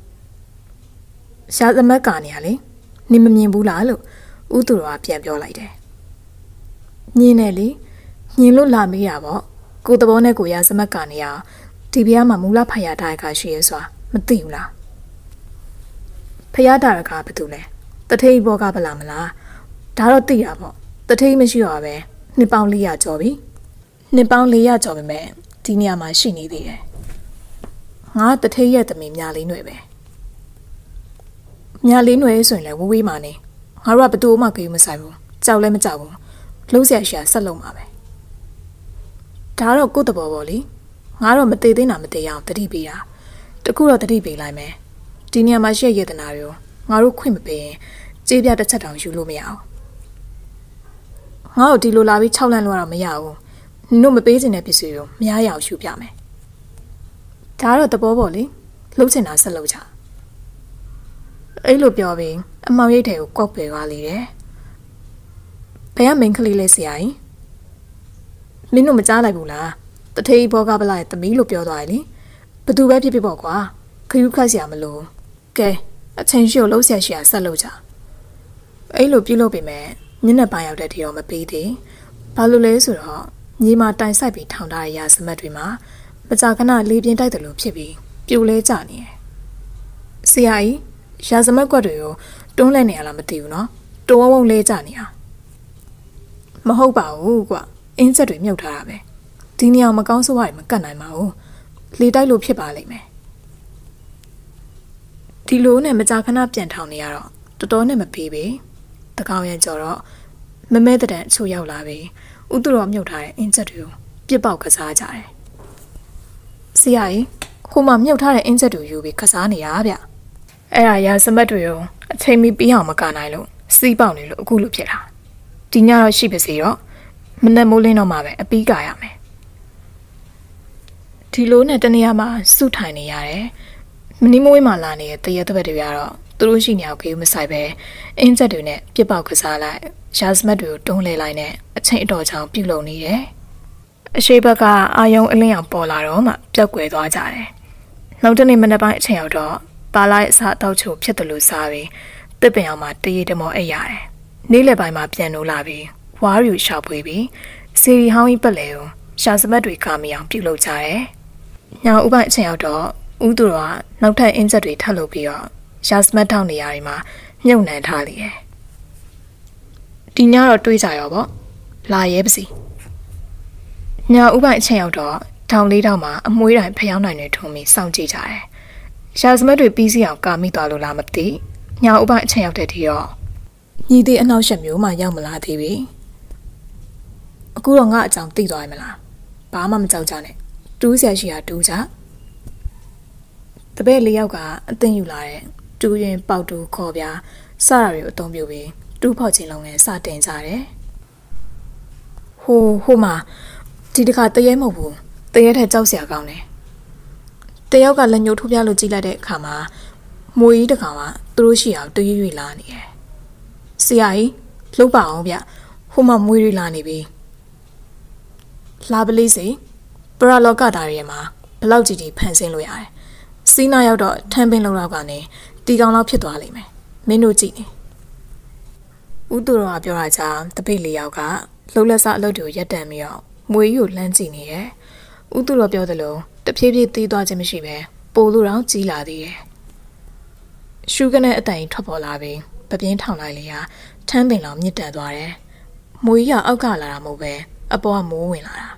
ရှာသမက်ကနေရလေနင်မမြင်ဘူးလားလို့ဥသူတော်ကပြန်ပြောလိုက်တယ်ညင်းနေလေညင်လို့လာမေးတာပေါ့ကိုသဘောနဲ့ကိုရသမက်ကနေရဒီပြားမှာမူလဖယားတာကရှိရဲဆိုတာမသိဘူးလားဖယားတာကဘာတူလဲတထိတ်ဘောကဗလာမလားဒါတော့သိရပေါ့တထိတ်မရှိတော့ပဲနှစ်ပေါင်းလေးရာကျော်ပြီနှစ်ပေါင်းလေးရာကျော်ပဲမဲ့ဒီနေရာမှာရှိနေသေးတယ်ငါတထိတ်ရဲ့တမင်မြလေးຫນွယ်ပဲမြလေးຫນွယ်ဆိုရင်လည်းဝဝေးမှနေငါတို့ကဘသူမှကြွေးမဆိုင်ဘူးကြောက်လည်းမကြောက်ဘူးလုံးဆရာရှာဆက်လုံးပါပဲဒါတော့ကိုယ့်တဘောပေါ့လေငါတော့မသေးသေးတာမသေးအောင်တတိပေးတာတခုတော့တတိပေးလိုက်မယ်ဒီနေရာမှာရှိရရတနာတွေကိုငါတို့ခွင့်မပေးရင်ကြေးပြတစ်ချက်တောင်ယူလို့မရအောင်ငါတို့ဒီလိုလာပြီး၆လန့်လို့တော့မရဘူးနင်တို့မပေးချင်တဲ့ပစ္စည်းကိုမရရအောင်ယူပြမယ်ဒါတော့တဘောပေါ့လေလှုပ်ချင်တာဆက်လှုပ်ချအဲ့လိုပြောပြီးအမောင်ရိတ်တွေကိုကောက်ပယ်သွားလေတယ်ဘယ်ကမင်းကလေးလဲဆရာကြီးမင်းတို့မကြားလိုက်ဘူးလားတထေးဘောကပလာရဲ့သမီးလို့ပြောသွားတယ်လေဘသူပဲဖြစ်ဖြစ်ပေါ့ကွာခရူးခတ်ဆရာမလို့ကဲအချင်းရှိကိုလှုပ်ဆရာရှိရဆက်လို့ကြအဲ့လိုပြုလုပ်ပေမဲ့ညနေပိုင်းရောက်တဲ့ထီတော့မပြီးသေးဘာလို့လဲဆိုတော့ညီမတိုင်ဆိုင်ပြီးထောင်ထားတဲ့ရာစမတ်တွေမှာမကြာခဏလေးပြင်းတိုက်တယ်လို့ဖြစ်ပြီးပြိုလဲကြနေတယ်ဆရာကြီးရာစမတ်ကွက်တွေကိုတွန်းလှည့်နေရလားမသိဘူးနော်တွန်းဝုံလဲကြနေတာမဟုတ်ပါဘူးကွာအင်းဆက်တွေမြုပ်ထားတာပဲဒီနေရာမကောင်းဆိုးရမကတ်နိုင်ပါဘူးလေတိုက်လို့ဖြစ်ပါလိမ့်မယ်ဒီလိုနဲ့မကြာခဏပြန်ထောင်နေရတော့တော်တော်နဲ့မပြေးပေတကောင်ရံကြော်တော့မမဲတဲ့တန်အချို့ရောက်လာပြီဥသူတော်မြုပ်ထားတဲ့အင်းဆက်တွေကိုပြစ်ပေါက်ကစားကြတယ်ဆရာကြီးခိုးမှမြုပ်ထားတဲ့အင်းဆက်တွေယူပြီးကစားနေရဗျအဲ့ဒါရာစမတ်တွေကိုအချိန်မီပြီးအောင်မကနိုင်လို့စီးပေါက်နေလို့အခုလိုဖြစ်တာဒီညတော့ရှိပါစေတော့မနေ့မိုးလင်းတော့မှပဲအပီးကရမယ်ဒီလိုနဲ့တနေရာမှာစုထိုင်နေရတယ်မနီးမဝေးမှာလာနေတဲ့တရတပတ်တွေကတော့သူတို့ရှိနေအောင်ခေးမဆိုင်ပဲအင်းဆက်တွေနဲ့ပြစ်ပေါက်ကစားလိုက်ရာစမတ်တွေကိုတွန်းလှည့်လိုက်နဲ့အချိန်အတော်ချောင်းပြုတ်လုံနေတယ်အရှိဘက်ကအာယုံအလင်းအောင်ပေါ်လာတော့မှပျောက်ကွယ်သွားကြတယ်နောက်တနေ့မနေ့ပိုင်းအချိန်ရောက်တော့ပါလာရဲ့အစားအသောက်ချိုဖြစ်တယ်လို့စားပြီးတစ်ပင်အောင်မှတရေတမောအိပ်ရတယ်နေ့လယ်ပိုင်းမှာပြန်လို့လာပြီးဝါးရီရှောက်ဖွေးပြီးစီရီဟောင်းကြီးပက်လေကိုရှာစမတ်တွေကမီအောင်ပြုတ်လုပ်ကြတယ်ညောင်ဥပိုင်းအချိန်ရောက်တော့ဦးသူတော်ကနောက်ထပ်အင်းဆက်တွေထပ်လုပ်ပြီးတော့ရှာစမတ်ထောင်းနေရာတွေမှာမြုပ်နှံထားလိတယ်ဒီညတော့တွေးကြရောပေါ့လာရဲပါစီညောင်ဥပိုင်းအချိန်ရောက်တော့ထောင်လေးတောင်မှာအမွှေးတိုင်းဖျောင်းနိုင်တွေထုံပြီးစောင့်ကြည့်ကြတယ်ရှာစမတ်တွေပြီးစီအောင်ကာမိသွားလို့လားမသိညောင်ဥပိုင်းအချိန်ရောက်တဲ့ทีတော့ညီသေးအနောက်ရှက်မျိုးမှရောက်မလာသေးပြီအခုတော့ငါအကြောင်းသိသွားရမလားဘာမှမကြောက်ကြနဲ့တူးဆရာရှိတာတူးကြတပည့်လေးယောက်ကအသိယူလာတဲ့တူးရင်ပေါက်တူခေါ်ပြစတာတွေကိုအသုံးပြုပြီးတူးဖောက်ခြင်းလုံးနဲ့စတင်ကြတယ်ဟိုဟိုမှာဒီတခါတရဲမဟုတ်ဘူးတရဲထဲကြောက်စရာကောင်းတယ်တယောက်ကလက်ညှိုးထိုးပြလို့ကြည့်လိုက်တဲ့အခါမှာမွေကြီးတကောင်ကသူတို့ရှိအောင်တွေးရွေ့လာနေတယ်ဆရာကြီးလှုပ်ပါအောင်ဗျဟိုမှာမွေးတွေလာနေပြီလာပလေးစီပရလောကတာရဲမှာဘလောက်ကြည်ကြည်ဖန်ဆင်းလို့ရတယ်စီးနာရောက်တော့ထမ်းပင်းလုံလောက်ကနေတီကောင်လောက်ဖြစ်သွားလိမ့်မယ်မင်းတို့ကြည့်နေဦးသူတော်ကပြောတာကြောင့်တပိတ်လေးယောက်ကလှုပ်လက်စအလုပ်တွေကိုရက်တန်ပြီးတော့မွေကြီးကိုလှမ်းကြည့်နေတယ်ဦးသူတော်ပြောသလိုတဖြည်းဖြည်းသေးသွားခြင်းမရှိပဲပိုလို့တော့ကြီးလာသေးတယ်ရှုကနဲ့အတိုင်ထွက်ပေါ်လာပြီးပပြင်းထောင်လိုက်လေရာထမ်းပင်လောင်မြစ်တန်သွားတယ်မွေကြီးကအောက်ကလာတာမဟုတ်ပဲအပေါ်ကမိုးဝင်လာတာ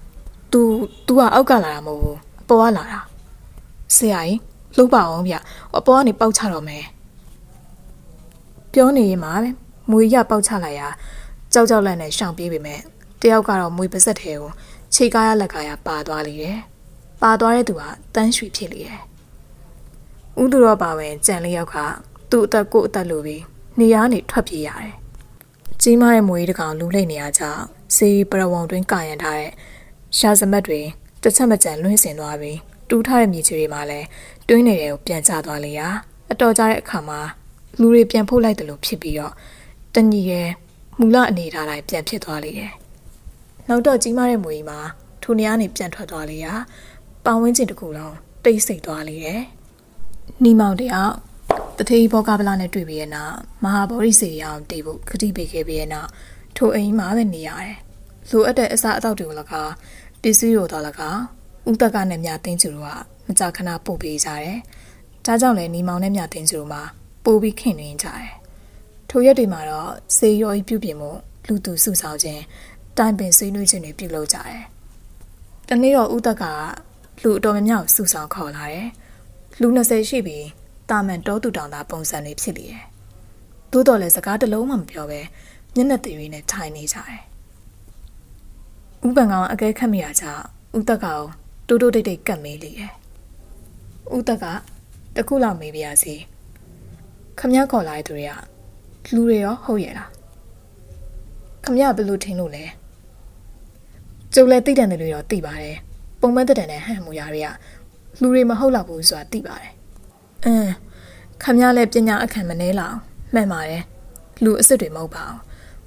तू तू ကအောက်ကလာတာမဟုတ်ဘူးအပေါ်ကလာတာဆရာကြီးလှုပ်ပါအောင်ဗျအပေါ်ကနေပေါက်ချတော့မယ်ပြောနေရင်မှာပဲမွေကြီးကပေါက်ချလိုက်ရာကြောက်ကြောက်လန့်နဲ့ရှောင်ပြေးပေမဲ့တယောက်ကတော့မွေပါစက်ထဲကိုခြေကားရလက်ကားရပါသွားလိမ့်တယ်ပါသွားတဲ့သူကတန်းရွှေဖြစ်လိမ့်တယ်ဦးသူတော်ပါဝင်ကြံလေးယောက်ကသူ့အသက်ကိုအသက်လိုပြီးနေရာနေထွက်ပြေးရတယ်ကြီးမားတဲ့မွေကြီးတကောင်လူလိမ့်နေရကြောင်းစီပရဝုံတွင်းကာရန်ထားတဲ့ရှာစမတ်တွေတစ်ချက်မကြံလွှင့်စင်သွားပြီးတူးထားတဲ့မြေကြီးတွေမှာလည်းတွင်းနေတဲ့ကိုပြန်ကျသွားလေရာအတော်ကြတဲ့အခါမှာလူတွေပြန်ဖုတ်လိုက်တယ်လို့ဖြစ်ပြီးတော့တညီရဲ့မူလအနေထားတိုင်းပြန်ဖြစ်သွားလေတယ်နောက်တော့ကြီးမားတဲ့မွေကြီးမှာထိုနေရာနေပြန်ထွက်သွားလေရာပတ်ဝန်းကျင်တစ်ခုလုံးတိတ်ဆိတ်သွားလေတယ်နီမောင်တယောက်တထေးဘောကပလာနဲ့တွေ့ပြီးရဲ့နောက်မဟာဗောဓိစေရီအောင်တည်ဖို့ခတိပေးခဲ့ပြီးရဲ့နောက်ထိုအိမ်မှာပဲနေရတယ်လိုအပ်တဲ့အစားအသောက်တွေကို၎င်းပစ္စည်းတွေတော့၎င်းဥတက်ကနဲ့မြသိန်းကျူတို့ကမကြာခဏပို့ပေးကြတယ်ဒါကြောင့်လည်းနီမောင်နဲ့မြသိန်းကျူတို့မှာပို့ပြီးခင်နေကြတယ်ထိုရက်တွေမှာတော့စေရောဤပြုပြင်မှုလူသူစုဆောင်ခြင်းတိုင်ပင်ဆွေးနွေးခြင်းတွေပြုလုပ်ကြတယ်တနေ့တော့ဥတက်ကလူအတော်များများကိုစုဆောင်ခေါ်လာတယ်လူ၂၀ရှိပြီးတာမန်တောသူတောင်သားပုံစံတွေဖြစ်နေတယ်သို့တော်လည်းစကားတစ်လုံးမှမပြောဘဲမျက်နှာတည်ရင်းနဲ့ထိုင်နေကြတယ်ဥပန်ကောင်အကဲခတ်မိရကြဥတက်ကောင်တိုးတိုးတိတ်တိတ်ကတ်မေးလေတယ်ဥတက်ကတခုလောက်မေးပြရစီခမရခေါ်လာတဲ့သူတွေကလူတွေရောဟုတ်ရဲ့လားခမရဘယ်လိုထင်လို့လဲကျုပ်လည်းသိတယ်တယ်လို့တော့သိပါတယ်ပုံမှန်တက်တယ်နဲ့ဟန်မူရတွေကလူတွေမဟုတ်တော့ဘူးဆိုတာသိပါတယ်အင်းခမရလည်းပညာအခမ်းမနှဲလောက်မှန်ပါတယ်လူအစ်စ်တွေမဟုတ်ပါဘူး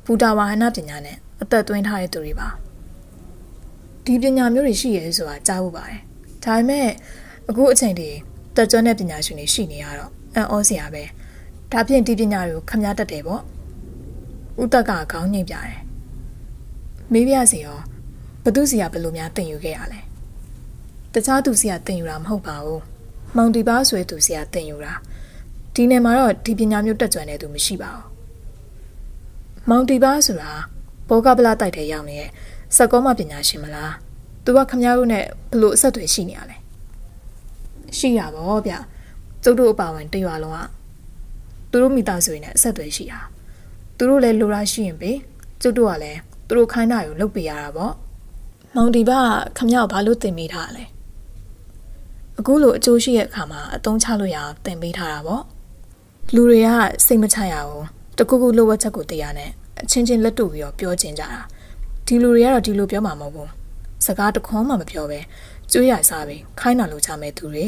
ဘူတာဝါဟနာပညာနဲ့အသက်သွင်းထားတဲ့သူတွေပါဒီပညာမျိုးတွေရှိရဲဆိုတာကြားဖို့ပါတယ်ဒါပေမဲ့အခုအချိန်ဒီတက်ကြွတဲ့ပညာရှင်တွေရှိနေရတော့အံ့ဩစရာပဲဒါဖြင့်ဒီပညာတွေကိုခမည်းတတ်တယ်ပေါ့ဥတက်ကခေါင်းညိတ်ပြတယ်မေးပြစီရောဘသူစီကဘယ်လိုများသင်ယူခဲ့ရလဲတခြားသူစီကသင်ယူတာမဟုတ်ပါဘူးမောင်တီပါဆိုတဲ့သူစီကသင်ယူတာဒီနယ်မှာတော့ဒီပညာမျိုးတက်ကြွတဲ့သူမရှိပါဘူးမောင်တီပါဆိုတာဘောကပလာတိုက်တဲ့ရောက်နေတဲ့စက်ကောမပညာရှင်မလားသူကခမည်းတော်နဲ့ဘလို့အဆက်အသွယ်ရှိနေရလဲရှိရပါဗျကျုပ်တို့အပါဝင်တရွာလုံးကသူတို့မိသားစုတွေနဲ့အဆက်အသွယ်ရှိတာသူတို့လည်းလိုရာရှိရင်ပဲကျုပ်တို့ကလည်းသူတို့ခိုင်းတာကိုလုပ်ပေးရတာပေါ့မောင်တီပါခမည်းတော်ဘာလို့တင်ပေးထားလဲအခုလိုအကျိုးရှိတဲ့အခါမှာအသုံးချလို့ရအောင်တင်ပေးထားတာပေါ့လူတွေကစိတ်မချရဘူးတကူကူလိုဝက်ချက်ကိုတရားနဲ့အချင်းချင်းလက်တူပြီးတော့ပြောချင်ကြတာဒီလူတွေကတော့ဒီလိုပြောမှာမဟုတ်ဘူးစကားတခွန်းမှမပြောပဲကျွေးရစားပြီးခိုင်းတာလို့ချမဲ့သူတွေ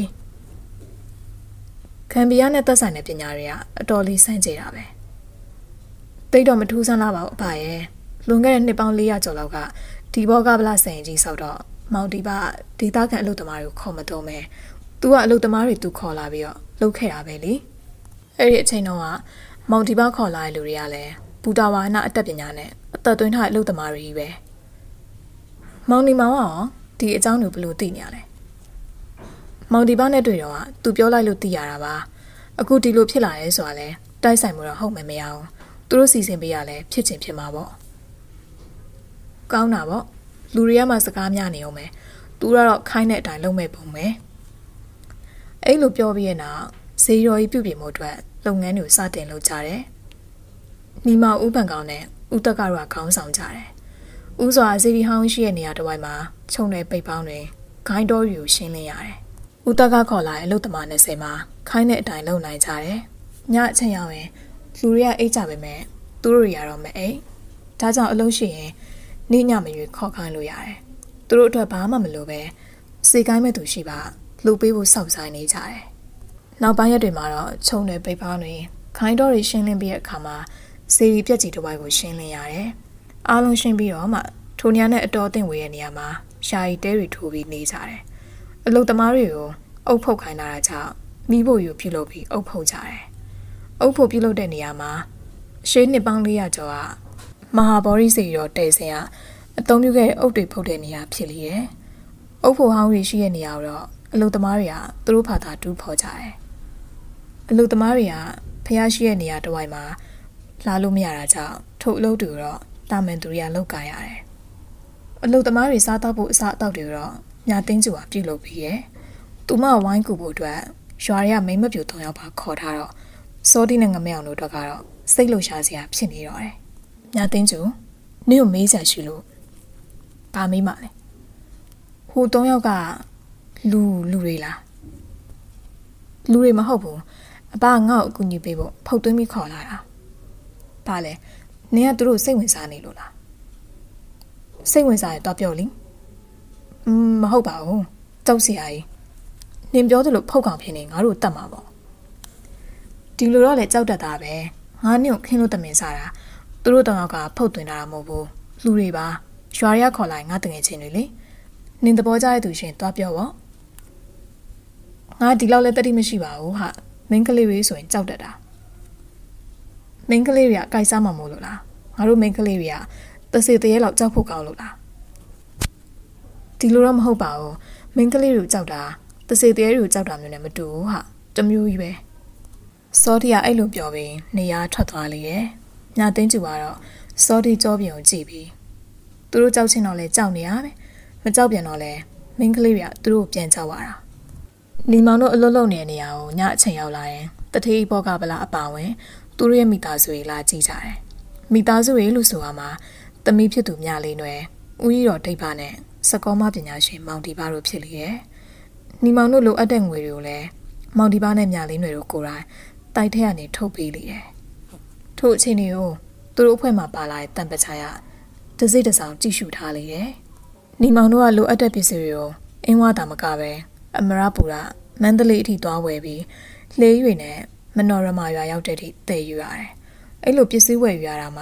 ခံပြရနဲ့သက်ဆိုင်တဲ့ပညာတွေကအတော်လေးစမ်းကြတာပဲတိတ်တော့မထူးဆန်းလာပါဘူးအဖရဲ့လွန်ခဲ့တဲ့နှစ်ပေါင်း၄ရာကျော်လောက်ကဒီဘောကပလာစင်ကြီးဆောက်တော့မောင်တီပါဒေသခံအလုပ်သမားတွေကိုခေါ်မတော့မဲသူကအလုပ်သမားတွေသူခေါ်လာပြီးတော့လုပ်ခဲ့တာပဲလေအဲ့ဒီအချိန်တော့ကမောင်တီပါခေါ်လာတဲ့လူတွေကလည်းဘူတာဝါနာအတက်ပညာနဲ့အသက်သွင်းထားတဲ့အလုပ်သမားတွေကြီးပဲမောင်ဒီမောင်ကဒီအကြောင်းကိုဘယ်လိုသိနေရလဲမောင်ဒီပါနဲ့တွေ့တော့ကသူပြောလိုက်လို့သိရတာပါအခုဒီလိုဖြစ်လာရဲဆိုတာလဲတိုက်ဆိုင်မှုတော့ဟုတ်မှမရအောင်သူတို့စီစဉ်ပေးရလဲဖြစ်ချင်ဖြစ်မှာပေါ့ကောင်းတာပေါ့လူတွေကမှစကားများနေအောင်မယ်သူကတော့ခိုင်းတဲ့အတိုင်းလုပ်မဲ့ပုံပဲအဲ့လိုပြောပြီးရဲ့နောက်ဈေးရော်ကြီးပြုပြင်မှုအတွက်လုပ်ငန်းတွေစတင်လုပ်ကြတယ်နီမောင်ဦးပန်ကောင်နဲ့ဦးတက်ကတော့ခေါင်းဆောင်ကြတယ်ဦးစွာစီဗီဟောင်းရှိတဲ့နေရာတစ်ဝိုက်မှာခြုံတဲ့ပိတ်ပေါင်းတွေဂိုင်းတော်ရီကိုရှင်းလင်းရတယ်။ဦးတက်ကခေါ်လာတဲ့အလုပ်သမား၂၀မှာခိုင်းတဲ့အတိုင်းလုပ်နိုင်ကြတယ်။ညအချိန်ရောက်ရင်လူတွေကအိတ်ကြပေမဲ့သူတို့တွေကတော့မအိတ်။ဒါကြောင့်အလုပ်ရှိရင်နေ့ညမရွေးခေါ်ခိုင်းလို့ရတယ်။သူတို့အတွက်ဘာမှမလိုပဲစေကိုင်းမဲ့သူရှိပါလှုပ်ပေးဖို့စောင့်ဆိုင်နေကြတယ်။နောက်ပိုင်းရက်တွေမှာတော့ခြုံတဲ့ပိတ်ပေါင်းတွေဂိုင်းတော်ရီရှင်းလင်းပြီးတဲ့အခါမှာစေရီပြက်ကြီးတစ်ဝိုက်ကိုရှင်းလင်းရတယ်။အားလုံးရှင်းပြီးတော့မှထိုနေရာနဲ့အတော်အသင့်ဝေးတဲ့နေရာမှာရှာရီတဲတွေထိုးပြီးနေကြတယ်။အလုသမားတွေကိုအုပ်ဖုတ်ခိုင်းတာကြောင့်မိဖို့ယူပြုလုပ်ပြီးအုပ်ဖုတ်ကြတယ်။အုပ်ဖုတ်ပြုလုပ်တဲ့နေရာမှာရှေးနှစ်ပေါင်း၄ရာကျော်ကမဟာဗောဓိစေရောတဲစင်ကအသုံးပြုခဲ့တဲ့အုပ်တွေဖုတ်တဲ့နေရာဖြစ်လေတယ်။အုပ်ဖုတ်ဟောင်းတွေရှိတဲ့နေရာတော့အလုသမားတွေကသူတို့ဖာသာတူးဖော်ကြတယ်။အလုသမားတွေကဖျားရှိတဲ့နေရာတစ်ဝိုက်မှာလာလို့မရတာကြောင့်ထို့အလုပ်တွေတော့တာမန်သူတွေကလောက်ကြရတယ်။အလုပ်သမားတွေစားတော့ဖို့အစားအသောက်တွေတော့ညာသိန်းကျူကပြုတ်လုပ်ပြီးရဲ့။သူမဝိုင်းကူဖို့အတွက်ရွာတွေကမိမပြူ၃ယောက်ပါခေါ်ထားတော့စောတိနဲ့ငမဲအောင်တို့တော့ကတော့စိတ်လှရှားစရာဖြစ်နေတော့တယ်။ညာသိန်းကျူနင့်ကိုမေးစရာရှိလို့ဘာမေးမှလဲ။ဟို၃ယောက်ကလူလူတွေလား။လူတွေမဟုတ်ဘူး။အဘငါ့ကိုအကူအညီပေးဖို့ဖုတ်သွင်းပြီးခေါ်လာတာ။ဘာလဲ။နင်ကသူတို့စိတ်ဝင်စားနေလို့လားစိတ်ဝင်စားရင်တော့ပြောလိอืมမဟုတ်ပါဘူးကြောက်စရာကြီးနင်ပြောသလိုဖုတ်ကောင်ဖြစ်နေငါတို့တတ်မှာပေါ့ဒီလိုတော့လေကြောက်တတ်တာပဲငါနင့်ကိုခင်းလို့တမင်စားတာသူတို့တောင်ကဖုတ်သွင်းတာမဟုတ်ဘူးလူတွေပါရွာရခေါ်လိုက်ငါတငယ်ချင်းတွေလေနင်သဘောကျတဲ့သူရှင်တော့ပြောပေါ့ငါဒီလောက်လည်းတတိမရှိပါဘူးဟာမင်းကလေးတွေဆိုရင်ကြောက်တတ်တာမင်းကလေးတွေကကြိုက်စားမှာမို့လို့လားငါတို့မင်းကလေးတွေကတစေတရေလောက်ကြောက်ဖို့ကောင်းလို့လားဒီလိုတော့မဟုတ်ပါဘူးမင်းကလေးတွေကိုကြောက်တာတစေတရေတွေကိုကြောက်တာမျိုးနဲ့မတူဘူးဟာတမျိုးကြီးပဲစောတီကအဲ့လိုပြောပြီးနေရာထွက်သွားလေရဲ့ညသိန်းကျူကတော့စောတီကြောပြင်ကိုကြည့်ပြီးသူတို့ကြောက်ချင်းတော့လဲကြောက်နေရပဲမကြောက်ပြန်တော့လဲမင်းကလေးတွေကသူတို့ပြန်ကြောက်ရတာနီမောင်တို့အလွတ်လုံနေတဲ့နေရာကိုညအချိန်ရောက်လာရင်တထေးဘောကပလာအပါဝင်သူတို့ရဲ့မိသားစုတွေလာကြည့်ကြတယ်မိသားစုတွေလို့ဆိုရမှာသမီးဖြစ်သူမြလေးနွယ်ဦးကြီးတော်ဒိတ်ပါနဲ့စကောမပညာရှင်မောင်ဒီပါတို့ဖြစ်လေရဲ့နီမောင်တို့လိုအပ်တဲ့ငွေတွေကိုလည်းမောင်ဒီပါနဲ့မြလေးနွယ်တို့ကိုယ်တိုင်တိုက်ထက်ကနေထုတ်ပေးလေရဲ့ထို့အချိန်တွေကိုသူတို့အဖွဲ့မှာပါလာတဲ့တန်ပချာရတစိတဆောင်ကြည့်ရှုထားလေရဲ့နီမောင်တို့ကလိုအပ်တဲ့ပစ္စည်းတွေကိုအင်းဝတာမကပဲအမရပူရမန္တလေးအထိသွားဝယ်ပြီးလှေရွေနဲ့မနော်ရမရွာရောက်တဲ့အထိတည်ယူရတယ်အဲ့လိုပစ္စည်းဝယ်ယူရတာမှာ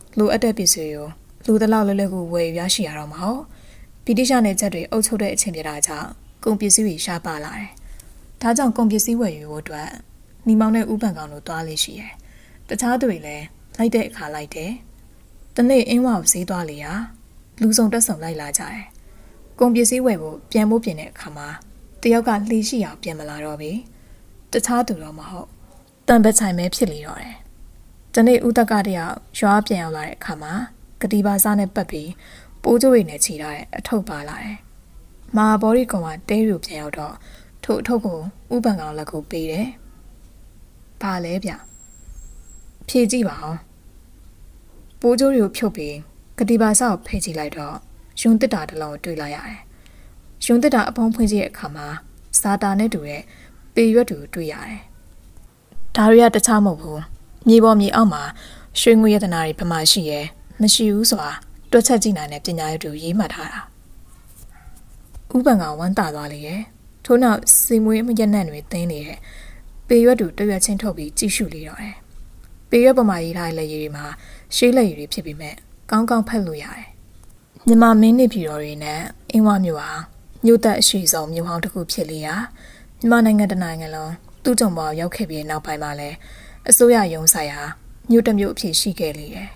လူအပ်တဲ့ပစ္စည်းကိုလူတလောက်လဲလဲကိုဝယ်ရရှိရတော့မှာဟုတ်ဗြိတိရှနဲ့ချက်တွေအုပ်ချုပ်တဲ့အချိန်ပြတာကြောင့်ကုန်ပစ္စည်းတွေရှားပါလာတယ်။ဒါကြောင့်ကုန်ပစ္စည်းဝယ်ယူဖို့အတွက်နီမောင်နဲ့ဥပန်ကောင်တို့တွားလေးရှိတယ်။တခြားသူတွေလည်းလိုက်တဲ့အခါလိုက်တယ်။တနေ့အင်းဝါကိုဈေးသွားလေရာလူစုံတက်ဆုံလိုက်လာကြတယ်။ကုန်ပစ္စည်းဝယ်ဖို့ပြန်ဖို့ပြင်တဲ့အခါမှာတယောက်ကလှေရှိအောင်ပြန်မလာတော့ပြီ။တခြားသူတော့မဟုတ်တန်ပချိုင်ပဲဖြစ်လေတော့တယ်။တနေ့ဦးတက်ကတယောက်ရွာပြန်ရောက်လာတဲ့အခါမှာကတိပါစားနဲ့ပတ်ပြီးပိုးကြိုးတွေနဲ့ခြိထားတဲ့အထုပ်ပါလာတယ်။မာဘော်ရီကောင်ကတဲရီကိုပြန်ရောက်တော့ထို့အထုပ်ကိုဥပန်ကောင်လက်ကိုပေးတယ်။ဘာလဲဗျ။ဖြေကြည့်ပါအောင်။ပိုးကြိုးတွေကိုဖြုတ်ပြီးကတိပါစားကိုဖယ်ကြည့်လိုက်တော့ယွန်းတစ်တာတစ်လုံးတွေ့လိုက်ရတယ်။ယွန်းတစ်တာအပေါင်းဖွင့်ကြည့်တဲ့အခါမှာဇာတာနဲ့တူတဲ့ပေရွက်တွေတွေ့ရတယ်။ဒါတွေကတခြားမဟုတ်ဘူး။မြေပေါ်မြေအောက်မှာရွှေငွေရတနာတွေဘယ်မှာရှိရဲမရှိဘူးဆိုတာတွက်ချက်ကြည့်နိုင်တဲ့ပညာရည်တွေရေးမှတ်ထားတာဥပန်ကဝမ်းသာသွားလေရဲ့ထို့နောက်စီမွေးမရက်နှံ့တွေတင်းနေတဲ့ပေရွက်တွေတရွက်ချင်းထုတ်ပြီးကြည့်ရှုလေတော့တယ်ပေရွက်ပေါ်မှာရေးထားတဲ့လက်ရည်တွေမှာရှေးလက်ရည်တွေဖြစ်ပြီးမဲ့ကောင်းကောင်းဖက်လို့ရတယ်မြန်မာမင်းနေပြည်တော်တွေနဲ့အင်းဝမြို့ဟာမြို့သက်အရှိဆုံးမြို့ဟောင်းတစ်ခုဖြစ်လေရာမြန်မာနိုင်ငံတနိုင်ငံလုံးသူ့ကြုံပေါ်ရောက်ခဲ့ပြီးနောက်ပိုင်းမှာလည်းအစိုးရရုံးဆိုင်ဟာမြို့တစ်မြို့အဖြစ်ရှိခဲ့လေတယ်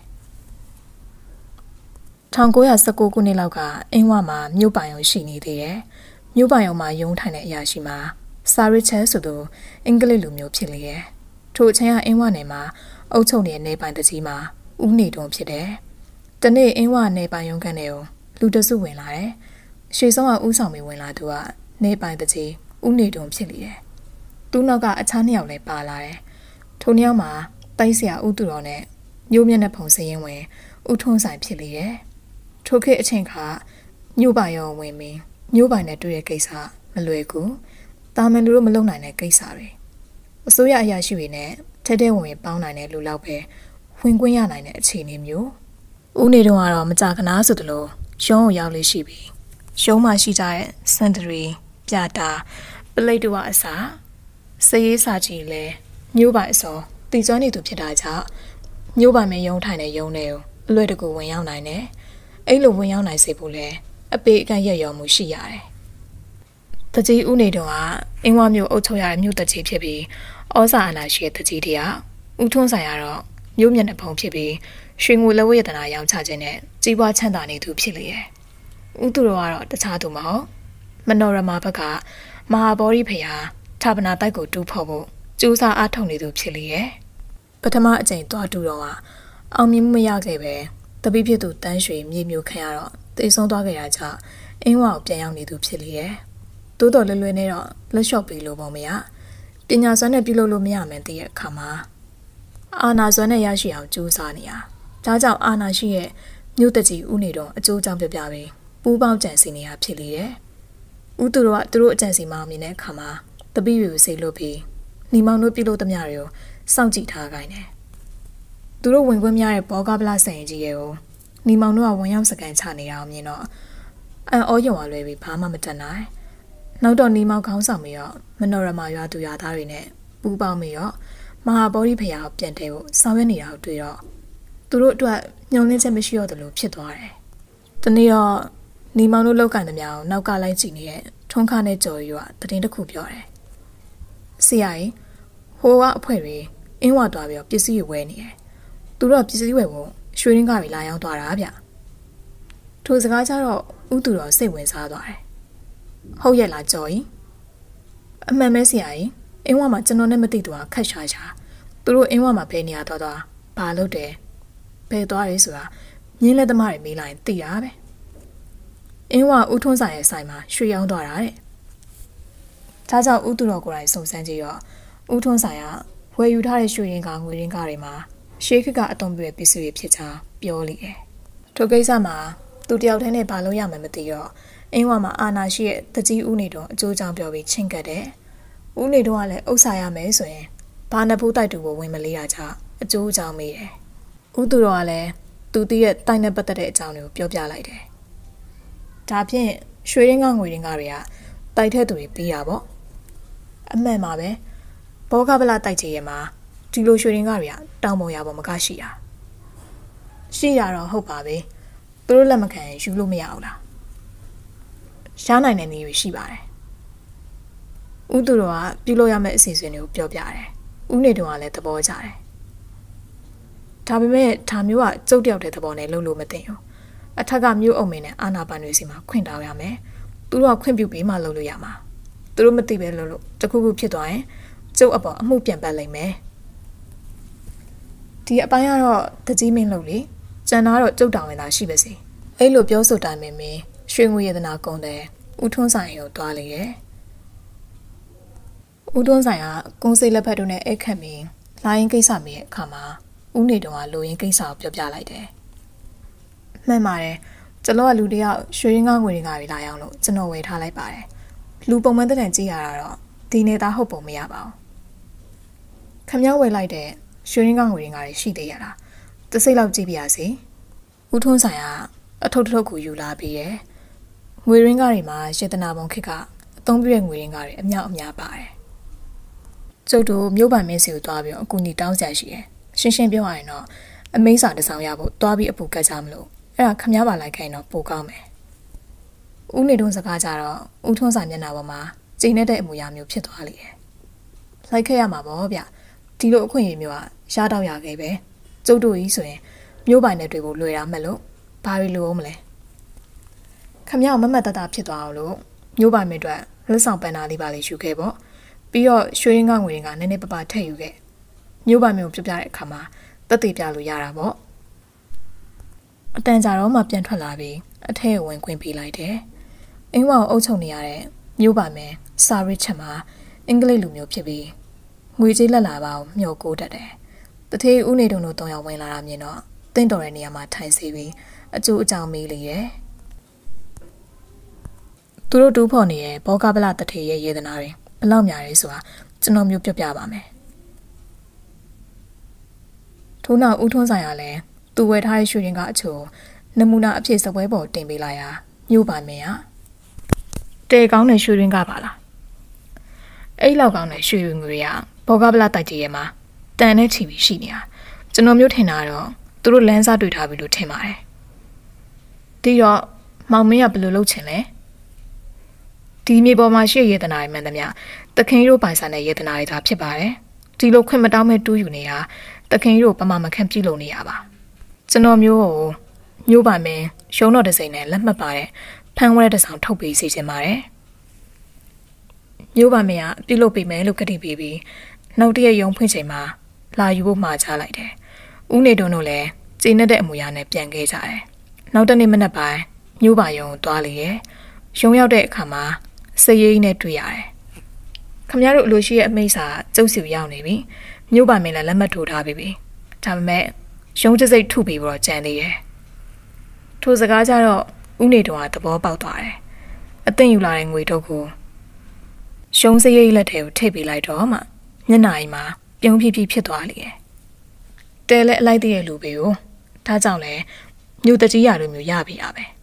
၁၉၁၉ခုနှစ်လောက်ကအင်းဝမှာမြို့ပိုင်ရုံရှိနေသေးတယ်။မြို့ပိုင်ရုံမှာရုံးထိုင်တဲ့အရာရှိမှာစာရစ်ချဲဆိုသူအင်္ဂလိပ်လူမျိုးဖြစ်လေရဲ့။ထို့အချိန်ကအင်းဝနယ်မှာအုပ်ချုပ်နေတဲ့နေပိုင်တကြီးမှာဦးနေတုံဖြစ်တယ်။တနေ့အင်းဝနယ်ပိုင်ရုံးခန်းထဲကိုလူတစုဝင်လာတယ်။ရှေ့ဆုံးကဦးဆောင်ပြီးဝင်လာသူကနေပိုင်တကြီးဦးနေတုံဖြစ်လေတယ်။သူ့နောက်ကအခြားနှစ်ယောက်လည်းပါလာတယ်။ထိုနှစ်ယောက်မှာတိုက်ဆရာဦးသူတော်နဲ့မျိုးမျက်နှာဖုံစရင်ဝင်ဦးထွန်းဆိုင်ဖြစ်လေရဲ့။ထိုခေတ်အချိန်ခါမြို့ပိုင်ရောဝင်ပြီးမြို့ပိုင်နဲ့တွေ့တဲ့ကိစ္စမလွယ်ကူတာမန်လူတို့မလုပ်နိုင်တဲ့ကိစ္စတွေအစိုးရအရာရှိတွေနဲ့ထဲထဲဝင်ဝင်ပေါင်းနိုင်တဲ့လူလောက်ပဲဝင်ခွင့်ရနိုင်တဲ့အခြေအနေမျိုးဦးနေတော့ကတော့မကြခဏဆိုသလိုရုံးကိုရောက်လေးရှိပြီးရုံးမှာရှိကြတဲ့စန်တရီပြတာပလိတ်တူအစားစရေးစာကြီးလဲမြို့ပိုင်အစောတည်ကျွမ်းနေသူဖြစ်တာကြောင့်မြို့ပိုင်မင်းရုံးထိုင်တဲ့ရုံးတွေကိုအလွယ်တကူဝင်ရောက်နိုင်တယ်အဲ့လိုဝင်ရောက်နိုင်စေဖို့လဲအပေအကန့်ရရောမှုရှိရတယ်။တကြီးဦးနေတော့ကအင်းဝမြို့အုပ်ချုပ်ရတဲ့မြို့တကြီးဖြစ်ပြီးဩဇာအာဏာရှိတဲ့တကြီးတရားဦးထွန်းဆိုင်ကတော့မြို့မျက်နှာဖုံးဖြစ်ပြီးရွှေငွေလက်ဝဲရတနာရောင်းချခြင်းနဲ့ကြီးပွားချမ်းသာနေသူဖြစ်လေရဲ့။ဦးသူတော်ကတော့တခြားသူမဟုတ်မနောရမဘက်ကမဟာဗောဓိဖရာဌာပနာတိုက်ကိုတူးဖို့ဖို့ကြိုးစားအားထုတ်နေသူဖြစ်လေရဲ့။ပထမအကြိမ်သွားတူတော့ကအောင်မြင်မှုမရခဲ့ပဲတပိဖြစ်သူတန်းရွှေမြေမျိုးခံရတော့တိတ်ဆုံးသွားခဲ့ရကြအင်းဝကိုပြန်ရောက်နေသူဖြစ်လေရဲ့။တိုးတော်လွယ်လွယ်နဲ့တော့လက်လျှော့ပြီးလို့ပုံမရပညာစွမ်းနဲ့ပြုလုပ်လို့မရမယ်တည်းရဲ့အခါမှာအာနာစွမ်းနဲ့ရရှိအောင်ကြိုးစားနေရ။ဒါကြောင့်အာနာရှိရဲ့မြို့တကြီးဦးနေတော့အကျိုးအကြောင်းပြပြပြီးပူးပေါင်းကြံစီနေရဖြစ်လေရဲ့။ဦးသူတို့ကသူတို့အကြံစီမအောင်မြင်တဲ့အခါမှာတပိတွေကိုစိတ်လို့ပြီးညီမောင်တို့ပြုလုပ်သမျှတွေကိုစောင့်ကြည့်ထားခိုင်းတယ်။သူတို့ဝင်ခွင့်များတဲ့ဘောကပလဆိုင်ကြီးတွေကိုညီမောင်တို့ကဝင်ရောက်စကန်ချနေတာအောင်မြင်တော့အန်အောယုံအလွယ်ပြီးဘာမှမတတ်နိုင်နောက်တော့ညီမောင်ခေါင်းဆောင်ပြီးတော့မနောရမရွာသူရွာသားတွေနဲ့ပူးပေါင်းပြီးတော့မဟာဗောဓိဖရာကိုပြန်တဲဖို့ဆောင်ရွက်နေတာကိုတွေ့တော့သူတို့အတွက်ညှော်လင့်ချက်မရှိတော့တယ်လို့ဖြစ်သွားတယ်။တနေ့တော့ညီမောင်တို့လောက်ကန်သမျှကိုနောက်ကလိုက်ကြည့်နေတဲ့ထွန်းခါနဲ့ကြော်ရီကတည်င်းတစ်ခုပြောတယ်။ဆရာကြီးဟိုကအဖွဲတွေအင်းဝသွားပြီးတော့ပစ္စည်းတွေဝယ်နေတယ်။သူတို့ကပစ္စည်းဝယ်ဖို့ရွှေရင်းကားတွေလာရောက်သွားတာဗျ။ထိုစကားကြတော့ဥသူတော်စိတ်ဝင်စားသွားတယ်။ဟုတ်ရဲ့လားကြော်ကြီး။အမှန်ပဲဆရာကြီးအင်းဝမှာကျွန်တော်နဲ့မသိသူကခက်ရှာရှာသူတို့အင်းဝမှာဘယ်နေရာသွားသွားဘာလုပ်တယ်ဘယ်သွားရဲဆိုတာမြင်းလက်သမားတွေမေးလိုက်သိတာပဲ။အင်းဝဦးထွန်းဆိုင်ရဲ့ဆိုင်မှာရွှေရောင်းသွားတာတဲ့။ဒါကြောင့်ဥသူတော်ကိုယ်တိုင်စုံစမ်းကြည့်တော့ဦးထွန်းဆိုင်ကဝယ်ယူထားတဲ့ရွှေရင်းကားငွေရင်းကားတွေမှာရှေးခေတ်ကအတုံးပြည့်ပစ္စည်းတွေဖြစ်ချာပြောလိတယ်။ထိုကိစ္စမှာသူတယောက်တည်းနဲ့ဘာလို့ရမှမသိတော့အင်းဝမှာအာနာရှိရဲ့တကြီးဦးနေတော့အကျိုးကြောင့်ပြောပြီးချင်းကတ်တယ်။ဦးနေတော့ကလည်းဥစ္စာရမယ်ဆိုရင်ဘာနဘူးတိုက်တူကိုဝင်မလေးရကြအကျိုးကြောင့်မေးတယ်။ဦးသူတော်ကလည်းသူတည်းရဲ့တိုက်နဲ့ပတ်သက်တဲ့အကြောင်းတွေကိုပြောပြလိုက်တယ်။ဒါဖြင့်ရွှေရင်းကငွေရင်းကတွေကတိုက်တဲ့သူတွေပြီးတာပေါ့။အမှန်ပါပဲ။ဘောကပလတိုက်ချေရဲ့မှာဒီလိုရွှေရင်းကားတွေကတောင်ပေါ်ရပေါ်မကရှိတာရှိရတော့ဟုတ်ပါပဲသူတို့လက်မခံယူလို့မရအောင်လားရှားနိုင်တဲ့နေတွေရှိပါတယ်ဦးသူတော်ကပြုလို့ရမယ့်အစီအစဉ်တွေကိုပြောပြတယ်ဦးနေတော်ကလည်းသဘောကျတယ်ဒါပေမဲ့ဒါမျိုးကကျုပ်တယောက်တဲ့သဘောနဲ့လုံးလို့မသိဘူးအထက်ကမြို့အုံမင်းနဲ့အာနာပန်တွေစီမှာခွင့်တောင်းရမယ်သူတို့ကခွင့်ပြုပြီးမှလုပ်လို့ရမှာသူတို့မသိပဲလုပ်လို့တခုခုဖြစ်သွားရင်ကျုပ်အပေါ်အမှုပြန်ပတ်လိမ့်မယ်ဒီအပိုင်းကတော့တကြီးမင်းလုပ်လေကျန်တာတော့ကျုပ်တောင်းဝင်တာရှိပါစေအဲ့လိုပြောဆိုတိုင်းမင်းမင်းရွှေငွေရတနာကုန်းတဲ့ဦးထွန်းဆိုင်ကိုတွားလေရဲ့ဦးထွန်းဆိုင်ကကုန်းစိတ်လက်ဖက်တို့နဲ့အိတ်ခတ်ပြီးလိုင်းကိစ္စမေးတဲ့အခါမှာဦးနေတော်ကလိုရင်းကိစ္စကိုပြောပြလိုက်တယ်မှန်ပါတယ်ကျွန်တော်ကလူတယောက်ရွှေရင်းကားငွေရင်းကားတွေလာရောက်လို့ကျွန်တော်ဝယ်ထားလိုက်ပါတယ်လူပုံမှန်တဲ့တန်ကြည့်ရတာတော့ဒီနေသားဟုတ်ပုံမရပါဘူးခမည်းဝယ်လိုက်တဲ့ရွှေရင်းကားငွေရင်းကားတွေရှိသေးရလားတစ်စိတ်လောက်ကြည့်ပြရစီဦးထွန်းဆိုင်ကအထုပ်ထုပ်ကိုယူလာပြီးရဲ့ငွေရင်းကားတွေမှာရေတနာပုံခစ်ကအသုံးပြတဲ့ငွေရင်းကားတွေအမြောက်အများပါတယ်ကျုပ်တို့မြို့ပိုင်မင်းစီကိုတွားပြီးအကူအညီတောင်းကြရှိတယ်ရှင်းရှင်းပြောရရင်တော့အမိန့်စာတစ်စောင်ရဖို့တွားပြီးအပူကတ်ကြမလို့အဲ့ဒါခမည်းပါလိုက်ခိုင်းတော့ပိုကောင်းမယ်ဦးနေတုံးစကားကြတော့ဦးထွန်းဆိုင်မျက်နှာပေါ်မှာကျိန်နေတဲ့အမူအရာမျိုးဖြစ်သွားလေတယ်လိုက်ခဲ့ရမှာပေါ့ဗျဒီလိုအခွင့်အရေးမျိုးကရတော့ရခဲ့ပဲကျုပ်တို့ကြီးဆိုရင်မြို့ပိုင်နဲ့တွေ့ဖို့လွယ်ရမယ်လို့ဘာတွေလိုအောင်မလဲခမည်းမမတ်တတဖြစ်သွားအောင်လို့မြို့ပိုင်တွေအတွက်လက်ဆောင်ပန်းနာလေးပါလေးယူခဲ့ပေါ့ပြီးတော့ရွှေရင်းကငွေရင်းကနည်းနည်းပပထည့်ယူခဲ့မြို့ပိုင်မျိုးပြပြတဲ့အခါမှာတက်တည်ပြလို့ရတာပေါ့အတန်ကြာတော့မှပြန်ထွက်လာပြီးအထက်ဝင်ခွင့်ပေးလိုက်တယ်အင်းဝအောင်အုပ်ချုပ်နေရတဲ့မြို့ပိုင်မယ်စာရစ်ချက်မှာအင်္ဂလိပ်လူမျိုးဖြစ်ပြီးငွေကြေးလက်လာပါအောင်မျှော်ကိုးတတ်တယ်တထေးဦးနေတုံတို့တောင်းရောက်ဝင်လာတာမြင်တော့တင့်တော်တဲ့နေရာမှာထိုင်စီပြီးအကျိုးအကြောင်းမေးလေရဲ့သူတို့တူးဖော်နေတဲ့ဘောကပလတထေးရဲ့ယေဒနာတွေဘလောက်များလဲဆိုတာကျွန်တော်မျိုးပြပြပါမယ်ထို့နောက်ဦးထွန်းဆိုင်ကလည်းသူဝယ်ထားတဲ့ရွှေရင်ကအချို့နမူနာအဖြစ်စပွဲပေါ်တင်ပေးလိုက်ရာမြို့ပါမင်းဟာတဲကောင်းတဲ့ရွှေရင်ကပါလားအဲ့လောက်ကောင်းတဲ့ရွှေရင်ငွေရဘောကပလတိုက်ကြီးရဲ့မှာတန်နဲ့ချီပြီးရှိနေတာကျွန်တော်မျိုးထင်တာတော့သူတို့လမ်းစားတွေ့ထားပြီလို့ထင်ပါတယ်ဒီတော့မောင်မင်းကဘယ်လိုလုပ်ချင်လဲဒီမြေပေါ်မှာရှိရတနာတွေမှန်သမျှတခင်တို့ပိုင်ဆိုင်တဲ့ရတနာတွေသာဖြစ်ပါတယ်ဒီလိုခွင့်မတောင်းမဲ့တူးယူနေတာတခင်တို့ပမာမခန့်ပြုလုပ်နေရပါကျွန်တော်မျိုးကိုမျိုးပါမယ်ရုံးတော်တစ်စိမ့်နဲ့လက်မှတ်ပါတဲ့ဖန်ဝဲတစ်ဆောင်ထုတ်ပေးစီခြင်းပါတယ်မျိုးပါမယ်ကပြုလုပ်ပေးမယ်လို့ကတိပေးပြီးနောက်တည့်ရုံးဖွင့်ချိန်မှာလာယူဖို့မှာချလိုက်တယ်ဦးနေတုံတို့လည်းကျင်းတဲ့အမူအရာနဲ့ပြန်ခဲ့ကြတယ်နောက်တနေ့မနက်ပိုင်းမျိုးပါရုံသွားလေရဲ့ရုံးရောက်တဲ့အခါမှာစရိတ်နဲ့တွေ့ရတယ်ခမရတို့အလိုရှိရဲ့အမိတ်စာကျုပ်စီရောက်နေပြီမြို့ပါမင်းလည်းလက်မှတ်ထိုးထားပြီဒါပေမဲ့ရုံးတစိတ်ထုပြီးတော့ကြံသေးတယ်ထိုစကားကြတော့ဦးနေတော်ကသဘောပေါက်သွားတယ်အသိယူလာတဲ့ငွေထုတ်ကိုရုံးစရိတ်လက်ထဲကိုထိပ်ပေးလိုက်တော့မှမျက်နှာကြီးမှာပြုံးပြပြဖြစ်သွားလေတယ်တဲလဲအလိုက်တည့်ရဲ့လူပဲကိုဒါကြောင့်လဲမြို့တကြီးရလိုမျိုးရပြီရပဲ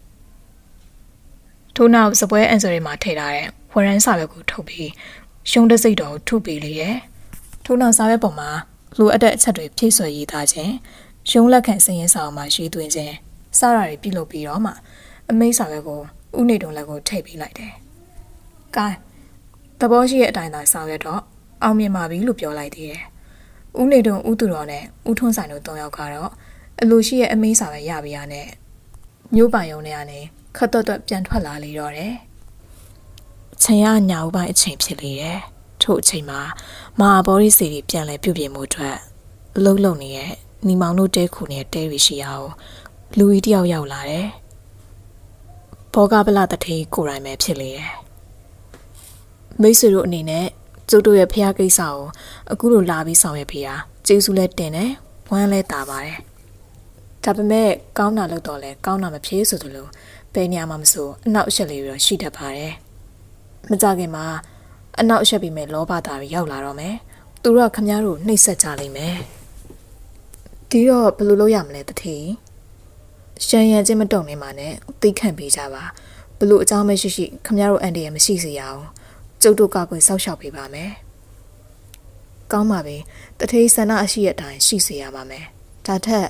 ထို့နောက်စပွဲအန်ဆာရီမှာထည့်ထားတဲ့ဝရန်စာရွက်ကိုထုတ်ပြီးရုံးတစိတ်တော်ကိုထုပေးလေရဲ့ထို့နောက်စာရွက်ပေါ်မှာလိုအပ်တဲ့အချက်တွေဖြည့်ဆွဲရေးသားခြင်းရုံးလက်ခံစည်ရင်းစာအုပ်မှာရေးသွင်းခြင်းစတာတွေပြုလုပ်ပြီးတော့မှအမိတ်စာရွက်ကိုဥနေတုံလက်ကိုထိပ်ပေးလိုက်တယ်။ကဲသဘောရှိတဲ့အတိုင်းသာစာရွက်တော့အောင်မြင်ပါပြီလို့ပြောလိုက်သေးတယ်။ဥနေတုံဥသူတော်နဲ့ဥထွန်းဆိုင်တို့၃ယောက်ကတော့အလိုရှိရဲ့အမိတ်စာရွက်ရပြီရနဲ့မျိုးပိုင်ရုံနဲ့ကနေခတ်တော့တော့ပြန်ထွက်လာလေတော့တယ်။ချိန်ရညာဦးပိုင်းအချိန်ဖြစ်လေတယ်။ထို့အချိန်မှာမဟာဘောရီစီတွေပြန်လဲပြုတ်ပြင်မှုအတွက်အလုံးလုံးနေတဲ့ညီမောင်တို့တဲခုနေတဲ့တဲတွေရှိရအောင်လူကြီးတယောက်ရောက်လာတယ်။ဘောကပလတထေးကိုရိုင်းပဲဖြစ်လေတယ်။မိတ်ဆွေတို့အနေနဲ့ကျုပ်တို့ရဲ့ဖျားကိစ္စကိုအခုလိုလာပြီးဆောင်ရွက်ပေးတာကျေးဇူးလဲတင်တယ်ဝမ်းလဲတာပါတယ်။ဒါပေမဲ့ကောင်းတာလို့တော့လဲကောင်းတာမဖြစ်ဆိုသလိုဘယ်နေရာမှာမဆိုအနောက်အချက်လေးတွေတော့ရှိတတ်ပါတယ်။မကြခင်မှာအနောက်အချက်ပြီးမဲ့လောဘသားတွေရောက်လာတော့မယ်။သူတို့ကခမည်းတော်နှိပ်စက်ကြလိမ့်မယ်။ဒီတော့ဘယ်လိုလုပ်ရမလဲတထေး။ရှမ်းရံချင်းမတုံနေမှာနဲ့သိခန့်ပေးကြပါ။ဘလို့အကြောင်းမရှိရှိခမည်းတော်အန်တီရမရှိစေရအောင်။ကျုပ်တို့ကကိုစောက်ရှောက်ပေးပါမယ်။ကောင်းပါပြီ။တထေးဆန္ဒအရှိတဲ့အတိုင်းရှိစေရပါမယ်။ဒါထက်ဘ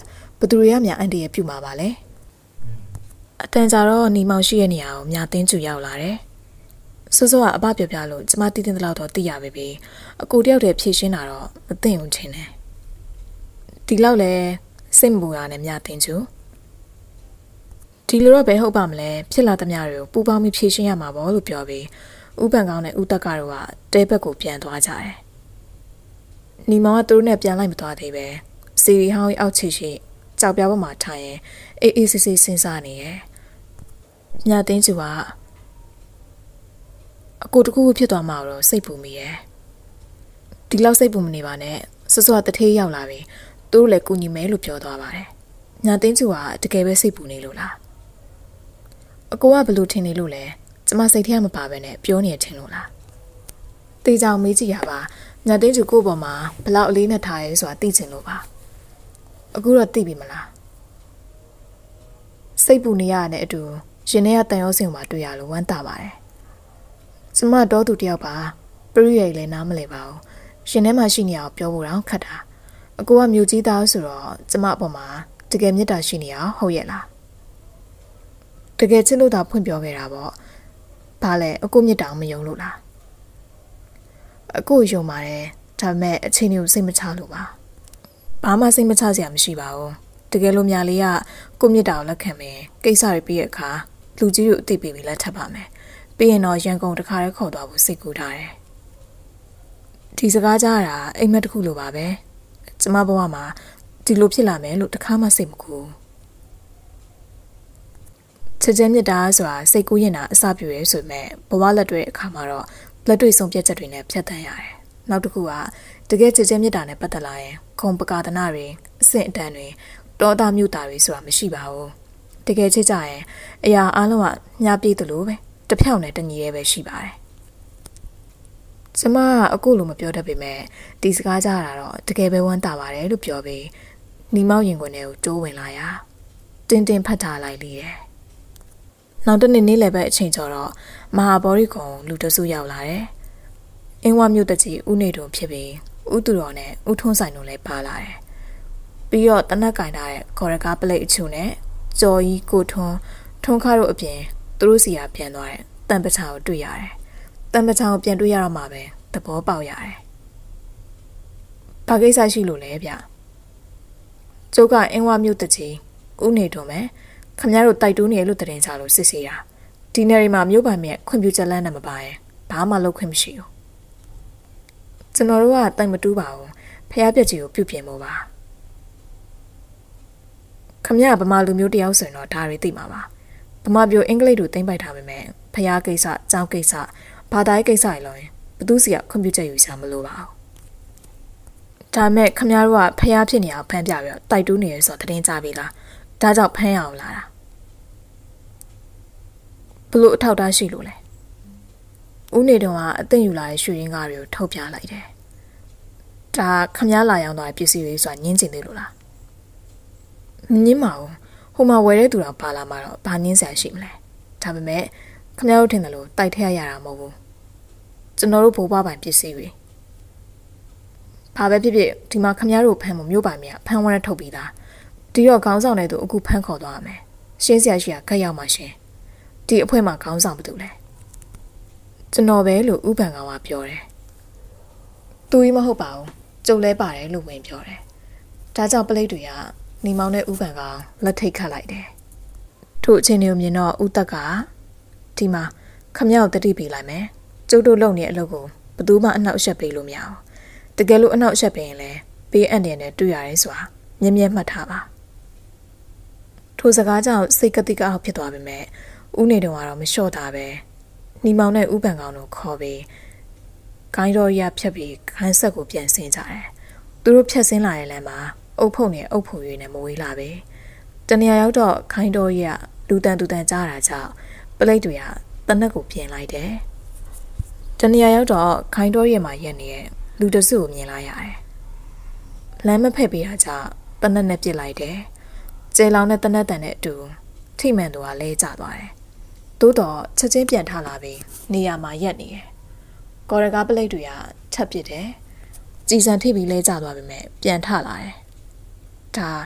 သူတွေကများအန်တီရဲ့ပြူမှာပါလေအတန်ကြာတော့ညီမောင်ရှိရဲ့နေရာကိုမြာတင်းကျူရောက်လာတယ်စိုးစိုးကအဘပြောပြလို့ကျမတည်တင်တဲ့လောက်တော့သိရပြီပြီအကူတယောက်တည်းဖြည့်ရှင်းတာတော့မသိဘူးချင်းတယ်ဒီလောက်လဲစိတ်မပူရနဲ့မြာတင်းကျူဒီလိုတော့ဘယ်ဟုတ်ပါမလဲဖြစ်လာသမျှတွေကိုပူပေါင်းပြီးဖြည့်ရှင်းရမှာပေါ့လို့ပြောပြီးဥပန်ကောင်းနဲ့ဥတက်ကတော့ကတဲဘက်ကိုပြန်သွားကြတယ်ညီမောင်ကသူတို့နဲ့ပြန်လိုက်မသွားသေးပဲစီရီဟောင်းအောက်ချီရှိကြောက်ပြားပေါ်မှာထိုင်ရင်အေးအေးဆေးဆေးစဉ်းစားနေရဲ့မြာတင်းကျူကအကိုတကူဖြစ်သွားမှတော့စိတ်ပူမိရဲ့ဒီလောက်စိတ်ပူမနေပါနဲ့စောစောတထေးရောက်လာပြီသူတို့လည်းကူညီမယ်လို့ပြောသွားပါတယ်မြာတင်းကျူကတကယ်ပဲစိတ်ပူနေလို့လားအကိုကဘလို့ထင်နေလို့လဲကျမစိတ်ထဲမပါပဲနဲ့ပြောနေထင်လို့လားတေးကြောင်မေးကြည့်ရပါမြာတင်းကျူကိုပေါ်မှာဘလောက်အလေးနဲ့ထားရဲဆိုတာသိချင်လို့ပါအခုတော့သိပြီမလားစိတ်ပူနေရတဲ့အတူရှင်ထဲကတန်ရောစင်မှာတွေ့ရလို့ဝမ်းသာပါတယ်ကျမတော့သူတယောက်ပါပရိယေလည်းနားမလဲပါဘူးရှင်ထဲမှာရှိနေအောင်ပြောဖို့တော့ခက်တာအကိုကမြို့ကြီးသားဆိုတော့ကျမအပေါ်မှာတကယ်မေတ္တာရှိနေအောင်ဟုတ်ရဲ့လားတကယ်ချစ်လို့သာဖွင့်ပြောခဲ့တာပေါ့ဘာလဲအကိုမေတ္တာမယုံလို့လားအကိုယုံပါတယ်ဒါပေမဲ့အချိန်ကိုစိတ်မချလို့ပါဘာမှစိတ်မချစရာမရှိပါဘူးတကယ်လို့မြာလေးကကိုမြစ်တာကိုလက်ခံမယ်ကိစ္စတွေပြီးတဲ့အခါလူကြီးတို့အသိပေးပြီးလက်ထပ်ပါမယ်ပြီးရင်တော့ရန်ကုန်တခါတည်းခေါ်သွားဖို့စိတ်ကူးထားတယ်ဒီစကားကြားတာအိမ်မက်တစ်ခုလိုပါပဲကျမဘဝမှာဒီလိုဖြစ်လာမယ်လို့တခါမှစိတ်မကူချက်ချင်းမြစ်တာဆိုတာစိတ်ကူးရင်တာအစပြည့်ရဲဆိုပေမဲ့ဘဝလက်တွေ့အခါမှာတော့လက်တွေ့ဆုံးဖြတ်ချက်တွေနဲ့ဖြတ်သန်းရတယ်နောက်တစ်ခုကတကယ်ချက်ချင်းမြစ်တာနဲ့ပတ်သက်လာရင်ခုံပကာဒနာတွေအဆင့်အတန်းတွေတောသားမြူတာတွေဆိုတာမရှိပါဘူးတကယ်ချစ်ကြရင်အရာအလုံးကညှားပြေးသလိုပဲတစ်ဖြောင်းနဲ့တညီရဲပဲရှိပါတယ်ကျမကအကိုလိုမပြောတတ်ပေမဲ့ဒီစကားကြားတာတော့တကယ်ပဲဝမ်းသာပါတယ်လို့ပြောပြီးညီမောက်ရင်ခွင်ထဲကိုတိုးဝင်လာရာတင်းတင်းဖတ်ထားလိုက်လေတယ်နောက်တနေ့နေ့လည်းပဲအချိန်ကျော်တော့မဟာဘောရီကုံလူတစုရောက်လာတယ်အင်းဝမြို့တကြီးဦးနေတုံဖြစ်ပြီးဦးသူတော်နဲ့ဦးထွန်းဆိုင်တို့လည်းပါလာတယ်ပြီးတော့တနက်ကင်ထားတဲ့ခေါ်ရကားပလိတ်အချို့နဲ့ကြော်ကြီးကိုထွန်းထွန်းခါတို့အပြင်သူတို့စီကပြန်သွားတဲ့တန်ပချာကိုတွေ့ရတယ်တန်ပချာကိုပြန်တွေ့ရတော့မှပဲသဘောပေါက်ရတယ်ဘာကိစ္စရှိလို့လဲဗျကျုပ်ကအင်းဝမြို့တကြီးဦးနေတုံမယ်ခမရတို့တိုက်တူးနေလို့တရင်ချလို့စစ်ဆေးတာဒီနယ်ရီမှာမြို့ပိုင်မြက်ခွင့်ပြုချက်လမ်းနဲ့မပါရင်ဘာမှလုပ်ခွင့်မရှိဘူးကျွန်တော်တို့ကတိုင်မတူးပါဘူးဖះပြက်ကြီးကိုပြုတ်ပြင်မို့ပါခမရဗမာလူမျိုးတယောက်ဆိုရင်တော့ဒါတွေသိမှာပါဗမာမျိုးအင်္ဂလိပ်တို့သိမ့်ပိုက်ထားပေမဲ့ဖះကိစ္စကျောင်းကိစ္စဘာသာရေးကိစ္စတွေလို့ရင်ဘသူစီကခွင့်ပြုချက်ယူရှာမလို့ပါဘူးဒါမဲ့ခမရတို့ကဖះဖြစ်နေအောင်ဖမ်းပြပြီးတော့တိုက်တူးနေရဆိုတော့တင်ကြပြီလားဒါကြောင့်ဖမ်းရအောင်လာတာဘလို့အထောက်ထားရှိလို့လဲဦးနေတော့ကအသိယူလာတဲ့ရွှေရင်းကားတွေကိုထုတ်ပြလိုက်တယ်ဒါခမည်းလာရောက်သွားတဲ့ပစ္စည်းတွေဆိုတာညင်းကျင်သေးလို့လားမညင်းပါဘူးဟိုမှာဝယ်တဲ့သူတော်ပါလာမှတော့ဘာညင်းစရာရှိမလဲဒါပေမဲ့ခမည်းတို့ထင်တယ်လို့တိုက်ထည့်ရတာမဟုတ်ဘူးကျွန်တော်တို့ဘိုးဘွားပိုင်ပစ္စည်းတွေဘာပဲဖြစ်ဖြစ်ဒီမှာခမည်းတို့ဖမ်းမှုမျိုးပိုင်မြဖမ်းဝရထုတ်ပြီးသားဒီတော့ခေါင်းဆောင်တဲ့သူအခုဖမ်းခေါ်သွားရမယ်ရှင်းစရာရှိတာခက်ရောက်မှရှင်ဒီအဖွဲမှာခေါင်းဆောင်ဘာတူလဲကျွန်တော်ပဲလို့ဥပန်ကောင်ကပြောတယ်သူကြီးမဟုတ်ပါဘူးကျုပ်လဲပါတယ်လို့ဝင်ပြောတယ်ဒါကြောင့်ပလိတ်တွေကနေမောင်နဲ့ဥပန်ကောင်လက်ထိတ်ခတ်လိုက်တယ်ထို့အချိန်တွေကိုမြင်တော့ဥတက်ကဒီမှာခမရောက်တတိပေးလိုက်မယ်ကျုပ်တို့လုပ်နေတဲ့အလုပ်ကိုဘယ်သူမှအနှောက်အယှက်ပေးလို့မရအောင်တကယ်လို့အနှောက်အယှက်ပေးရင်လည်းပေးအပ်တယ်နဲ့တွေ့ရတယ်ဆိုတာမြင်မြင်မှတ်ထားပါထိုစကားကြောင့်စိတ်ကတိကအောင်ဖြစ်သွားပေမဲ့ဦးနေတုံကတော့မလျှော့တာပဲညီမောင်နဲ့ဥပန်ကောင်တို့ခေါ်ပြီးခိုင်းတော်ရဖြတ်ပြီးခန်းဆက်ကိုပြန်ဆင်းကြတယ်သူတို့ဖြတ်ဆင်းလာတဲ့လမ်းမှာအုပ်ဖုံနဲ့အုပ်ဖုံရွေးနဲ့မဝေးလာပဲတနေရာရောက်တော့ခိုင်းတော်ရလူတန်တူတန်ကြားတာကြောင့်ပလိတ်တွေကတနက်ကိုပြင်လိုက်တယ်တနေရာရောက်တော့ခိုင်းတော်ရမှာရက်နေတဲ့လူတစုကိုမြင်လာရတယ်လမ်းမဖက်ပေးတာကြောင့်တနက်နဲ့ပြစ်လိုက်တယ်ကျဲလောင်တဲ့တနက်တန်နဲ့အတူထိမှန်သူကလဲကျသွားတယ်သို့တော့ချက်ချင်းပြန်ထလာပြီးနေရာမှာရက်နေတယ်ကော်ရကားပလိတ်တွေကထပ်ပစ်တယ်ကြည်စံထိပ်ပြီးလဲကျသွားပြီမဲ့ပြန်ထလာတယ်ဒါ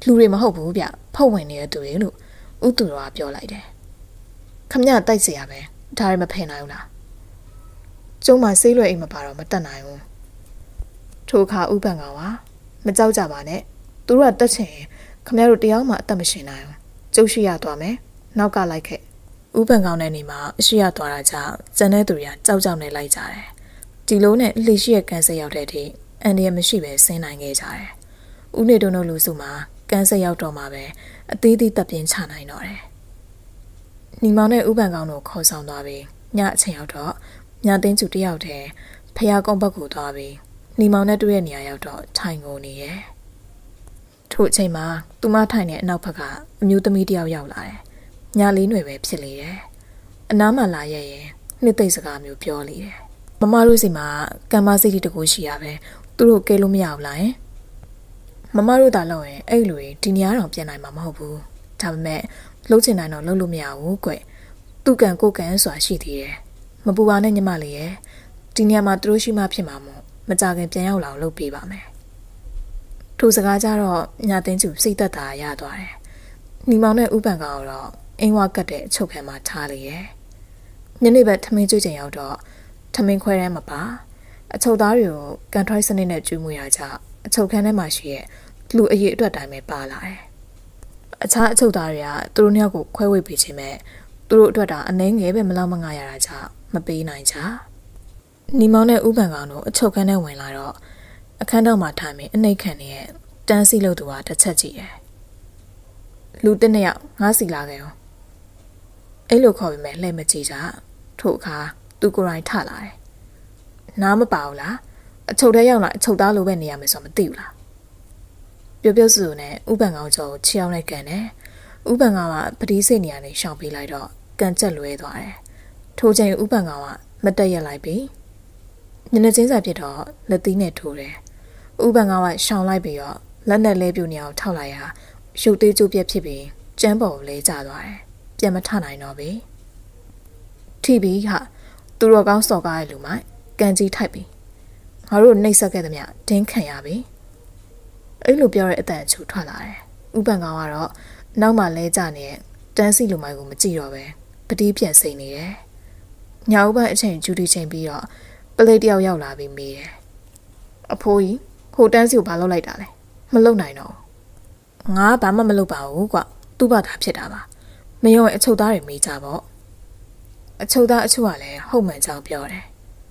လူတွေမဟုတ်ဘူးဗျဖောက်ဝင်နေတဲ့သူတွေလို့ဥသူတော်ကပြောလိုက်တယ်ခမရတိုက်เสียရပဲဒါတွေမဖင်နိုင်ဘူးလားကျုံးမှာဆေးလွယ်အိမ်မပါတော့မတက်နိုင်ဘူးထိုအခါဥပန်ကောင်ကမကြောက်ကြပါနဲ့သူတို့ကတက်ချင်ခမရတို့တယောက်မှအသက်မရှင်နိုင်ဘူးကျုပ်ရှိရသွားမယ်နောက်ကလိုက်ခဲ့ဥပန်ကောင်တဲ့နေမှာအရှိရသွားတာကြောင့်ကျန်တဲ့သူတွေကကြောက်ကြောက်နေလိုက်ကြတယ်ဒီလိုနဲ့လှရှိရဲ့ကန်ဆက်ရောက်တဲ့အထိအန်ဒီရမရှိပဲဆင်းနိုင်ခဲ့ကြတယ်ဥနေတုံတို့လူစုမှာကန်ဆက်ရောက်တော့မှပဲအသေးသေးတပ်ပြင်းချနိုင်တော့တယ်ညီမောင်နဲ့ဥပန်ကောင်တို့ခေါ်ဆောင်သွားပြီးညအချိန်ရောက်တော့ညသိန်းကျူတယောက်တည်းဖះကုန်းဘက်ကိုသွားပြီးညီမောင်နဲ့တွေ့ရနေရရောက်တော့ထိုင်ကုန်နေရဲ့ထို့အချိန်မှာသူမထိုင်တဲ့အနောက်ဘက်ကအမျိုးသမီးတယောက်ရောက်လာတယ်ညလေးຫນွေပဲဖြစ်လေတယ်အနားမှာလာရဲ့ရင်နှစ်သိမ့်စကားမျိုးပြောလေတယ်မမတို့စီမှာကံမစိတ်တကူရှိရပဲသူတို့ကဲလို့မရဘူးလားယင်မမတို့သာလို့ရင်အဲ့လူတွေဒီနေရာတော့ပြန်နိုင်မှာမဟုတ်ဘူးဒါပေမဲ့လှုပ်ချင်နိုင်တော့လှုပ်လို့မရဘူးကွသူ့ကံကိုကံဆိုတာရှိသေးတယ်မပူပါနဲ့ညီမလေးရဲ့ဒီနေရာမှာသူတို့ရှိမှဖြစ်မှာမို့မကြခင်ပြန်ရောက်လာအောင်လုပ်ပေးပါမယ်ထိုစကားကြတော့ညာသိန်းကျူစိတ်သက်သာရသွားတယ်ညီမောင်နဲ့ဥပန်ကောင်တော့အင်းဝကတ်တဲ့အချုပ်ခံမှာထားလေရဲ့ညနေဘက်ထမင်းကျွေးချိန်ရောက်တော့ထမင်းခွဲတန်းမပါအချုပ်သားတွေကိုကန်ထရိုက်စနစ်နဲ့ကျွေးမွေးရကြအချုပ်ခန်းထဲမှာရှိရဲ့လူအရေးအတွက်တိုင်းပဲပါလာတယ်အခြားအချုပ်သားတွေကသူတို့နှစ်ယောက်ကိုခွဲဝေပေးခြင်းမဲ့သူတို့အတွက်ဒါအနှဲငယ်ပဲမလောက်မငါရတာကြောင့်မပေးနိုင်ကြညီမောင်နဲ့ဥပန်ကောင်တို့အချုပ်ခန်းထဲဝင်လာတော့အခန်းတော်မှာထိုင်ပြီးအနှိတ်ခံနေတဲ့တန်းစီလို့သူကတစ်ချက်ကြည့်တယ်လူတစ်နှစ်ယောက်ငါးစီလာခဲ့အောင်အဲ့လိုခေါ်ပြီးမဲ့လှည့်မကြည့်ကြထို့အခါသူကိုယ်တိုင်ထလာတယ်နားမပါဘူးလားအချုပ်ထဲရောက်လာအချုပ်သားလိုပဲနေရမယ်ဆိုမသိဘူးလားပြောပြောစုနဲ့ဥပန်ကောင်ကျော်ချီအောင်လိုက်ကန်တယ်ဥပန်ကောင်ကပတိစိတ်နေရာနေရှောင်ပေးလိုက်တော့ကန်ကျက်လွဲသွားတယ်ထိုချိန်ဥပန်ကောင်ကမတက်ရက်လိုက်ပြီညနေချင်းစာဖြစ်တော့လက်သီးနဲ့ထိုးတယ်ဥပန်ကောင်ကရှောင်လိုက်ပြီးတော့လက်နဲ့လဲပြူနေအောင်ထောက်လိုက်ရာရုပ်သေးကျုပ်ပြက်ဖြစ်ပြီးကျန်းပေါ်လဲကျသွားတယ်ပြန်မထနိုင်တော့ပြီထိပြီးဟာသူတော်ကောင်းစော်ကားရဲ့လူမိုက်ကန်ကြီးထိုက်ပြီငါတို့နှိပ်စက်ခဲ့သမျှတင်းခံရပြီအဲ့လိုပြောတဲ့အတန်အချူထွက်လာတယ်ဥပန်ကောင်ကတော့နောက်မှလဲကျနေတဲ့တန်းစီလူမိုက်ကိုမကြည့်တော့ပဲပတိပြန်စိတ်နေတယ်ညာဥပန်အချိန်ဂျူတီချိန်ပြီးတော့ပလေးတယောက်ရောက်လာပြီးမေးတယ်အဖိုးကြီးဟိုတန်းစီကိုဘာလုပ်လိုက်တာလဲမလုပ်နိုင်တော့ငါဘာမှမလုပ်ပါဘူးကွသူ့ဘာသာဖြစ်တာပါမယုံအချုပ်သားတွေမေးကြပေါ့အချုပ်သားအချို့ကလည်းဟုတ်မှန်ကြောင်းပြောတယ်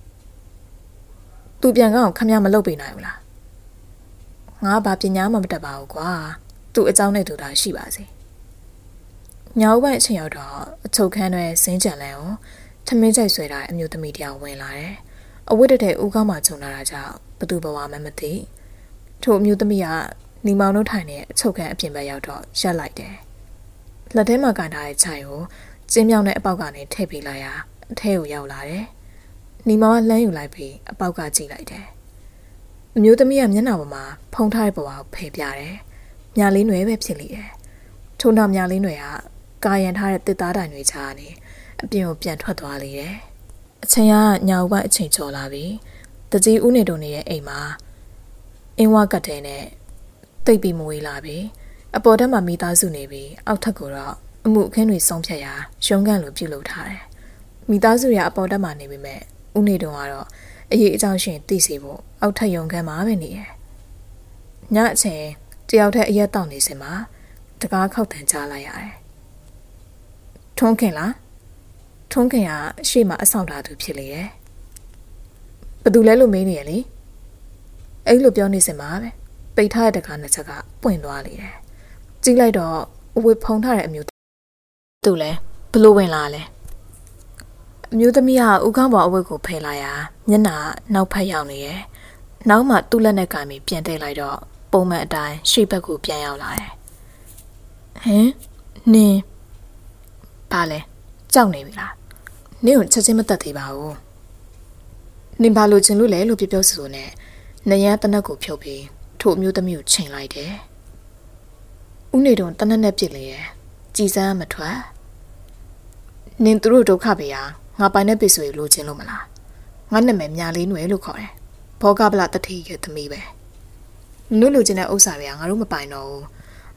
သူပြန်ကောင်းခမရမလုပ်ပေးနိုင်ဘူးလားငါဘာပညာမှမတတ်ပါဘူးကွာသူ့အကြောင်းနဲ့သူသာရှိပါစေညောင်ပိုင်းအချိန်ရောက်တော့အချုပ်ခန်းတွေစင်းကြံလန်းကိုထမင်းကြိုက်ဆွဲတာအမျိုးသမီးတယောက်ဝင်လာတယ်အဝတ်တတဲ့ဦးကောင်းမှဂျုံလာတာကြောင့်ဘသူဘဝမှမသိထို့အမျိုးသမီးကညီမောင်တို့ထိုင်နေတဲ့အချုပ်ခန်းအပြင်ဘက်ရောက်တော့ရက်လိုက်တယ်လက်ထဲမှာကန်ထားတဲ့ခြိုင်ကိုကျင်းမြောင်းတဲ့အပေါက်ကနေထည့်ပေးလိုက်ရာအထဲကိုရောက်လာတယ်ညီမောင်ကလှမ်းယူလိုက်ပြီးအပေါက်ကကြည့်လိုက်တယ်အမျိုးသမီးကမျက်နှာပေါ်မှာဖုံးထားတဲ့ဘဝကိုဖယ်ပြတယ်။ညာလေးနွယ်ပဲဖြစ်လေတယ်။ထို့နောက်ညာလေးနွယ်ကကာယံထားတဲ့တစ်သားတိုင်တွေချာနေအပြင်ကိုပြန်ထွက်သွားလေတယ်။အချိန်ကညာဥပအချိန်ကျော်လာပြီ။တကြီးဦးနေတုံနေရဲ့အိမ်မှာအင်းဝကတ်တဲ့နဲ့တိတ်ပြီးမဝေးလာပြီ။အပေါ်ထက်မှာမိသားစုနေပြီးအောက်ထပ်ကိုတော့အမှုအခင်းတွေဆုံးဖြတ်ရာရုံးကန်လိုပြုလုပ်ထားတယ်။မိသားစုရအပေါ်ထက်မှာနေပြီမဲ့ဦးနေတုံကတော့အရေးအကြောင်းရှင်သိစေဖို့အောက်ထပ်ရုံခန်းမှာပဲနေတယ်။ညအချိန်တယောက်တည်းအရက်တောက်နေစင်မှာတကားခောက်တန်ကြားလိုက်ရတယ်။ထုံးခင်လား။ထုံးခင်ကရှေ့မှာအဆောင်ထားသူဖြစ်လေရဲ့။ဘသူလဲလို့မေးနေရလေ။အဲ့လိုပြောနေစင်မှာပဲပိတ်ထားတဲ့တကားနှစ်ချက်ကပွင့်သွားလေတယ်။ကြည့်လိုက်တော့အဝတ်ဖုံးထားတဲ့အမျိုးသူလဲဘလို့ဝင်လာလဲ။အမျိုးသမီးကဥကောင်းပေါ်အဝတ်ကိုဖယ်လိုက်ရာမျက်နှာနောက်ဖက်ရောက်နေရဲ့နောက်မှသူ့လက်နဲ့ကင်ပြီးပြန်တက်လိုက်တော့ပုံမှန်အတိုင်းရှေ့ဘက်ကိုပြန်ရောက်လာတယ်ဟင်နင်းပါလဲကြောက်နေပြီလားနင်းကိုချက်ချင်းမတက်သေးပါဘူးနင်းဘာလို့ချင်လို့လဲလို့ပြောပြောဆိုနေနရမ်းတနက်ကိုဖြုတ်ပြီးထို့အမျိုးသမီးကိုချိန်လိုက်တယ်ဦးနေတုံတနက်နဲ့ပြစ်လေရဲ့ကြည်စမ်းမထွက်နင်းသူတို့ဒုက္ခပေးရာငါပိုင်တဲ့ပစ္စည်းလိုချင်လို့မလားငါနာမည်မြလေးနွယ်လို့ခေါ်တယ်ဘောကပလတတိရဲ့သမီးပဲနုလိုချင်တဲ့ဥစ္စာတွေကငါတို့မပိုင်တော့ဘူး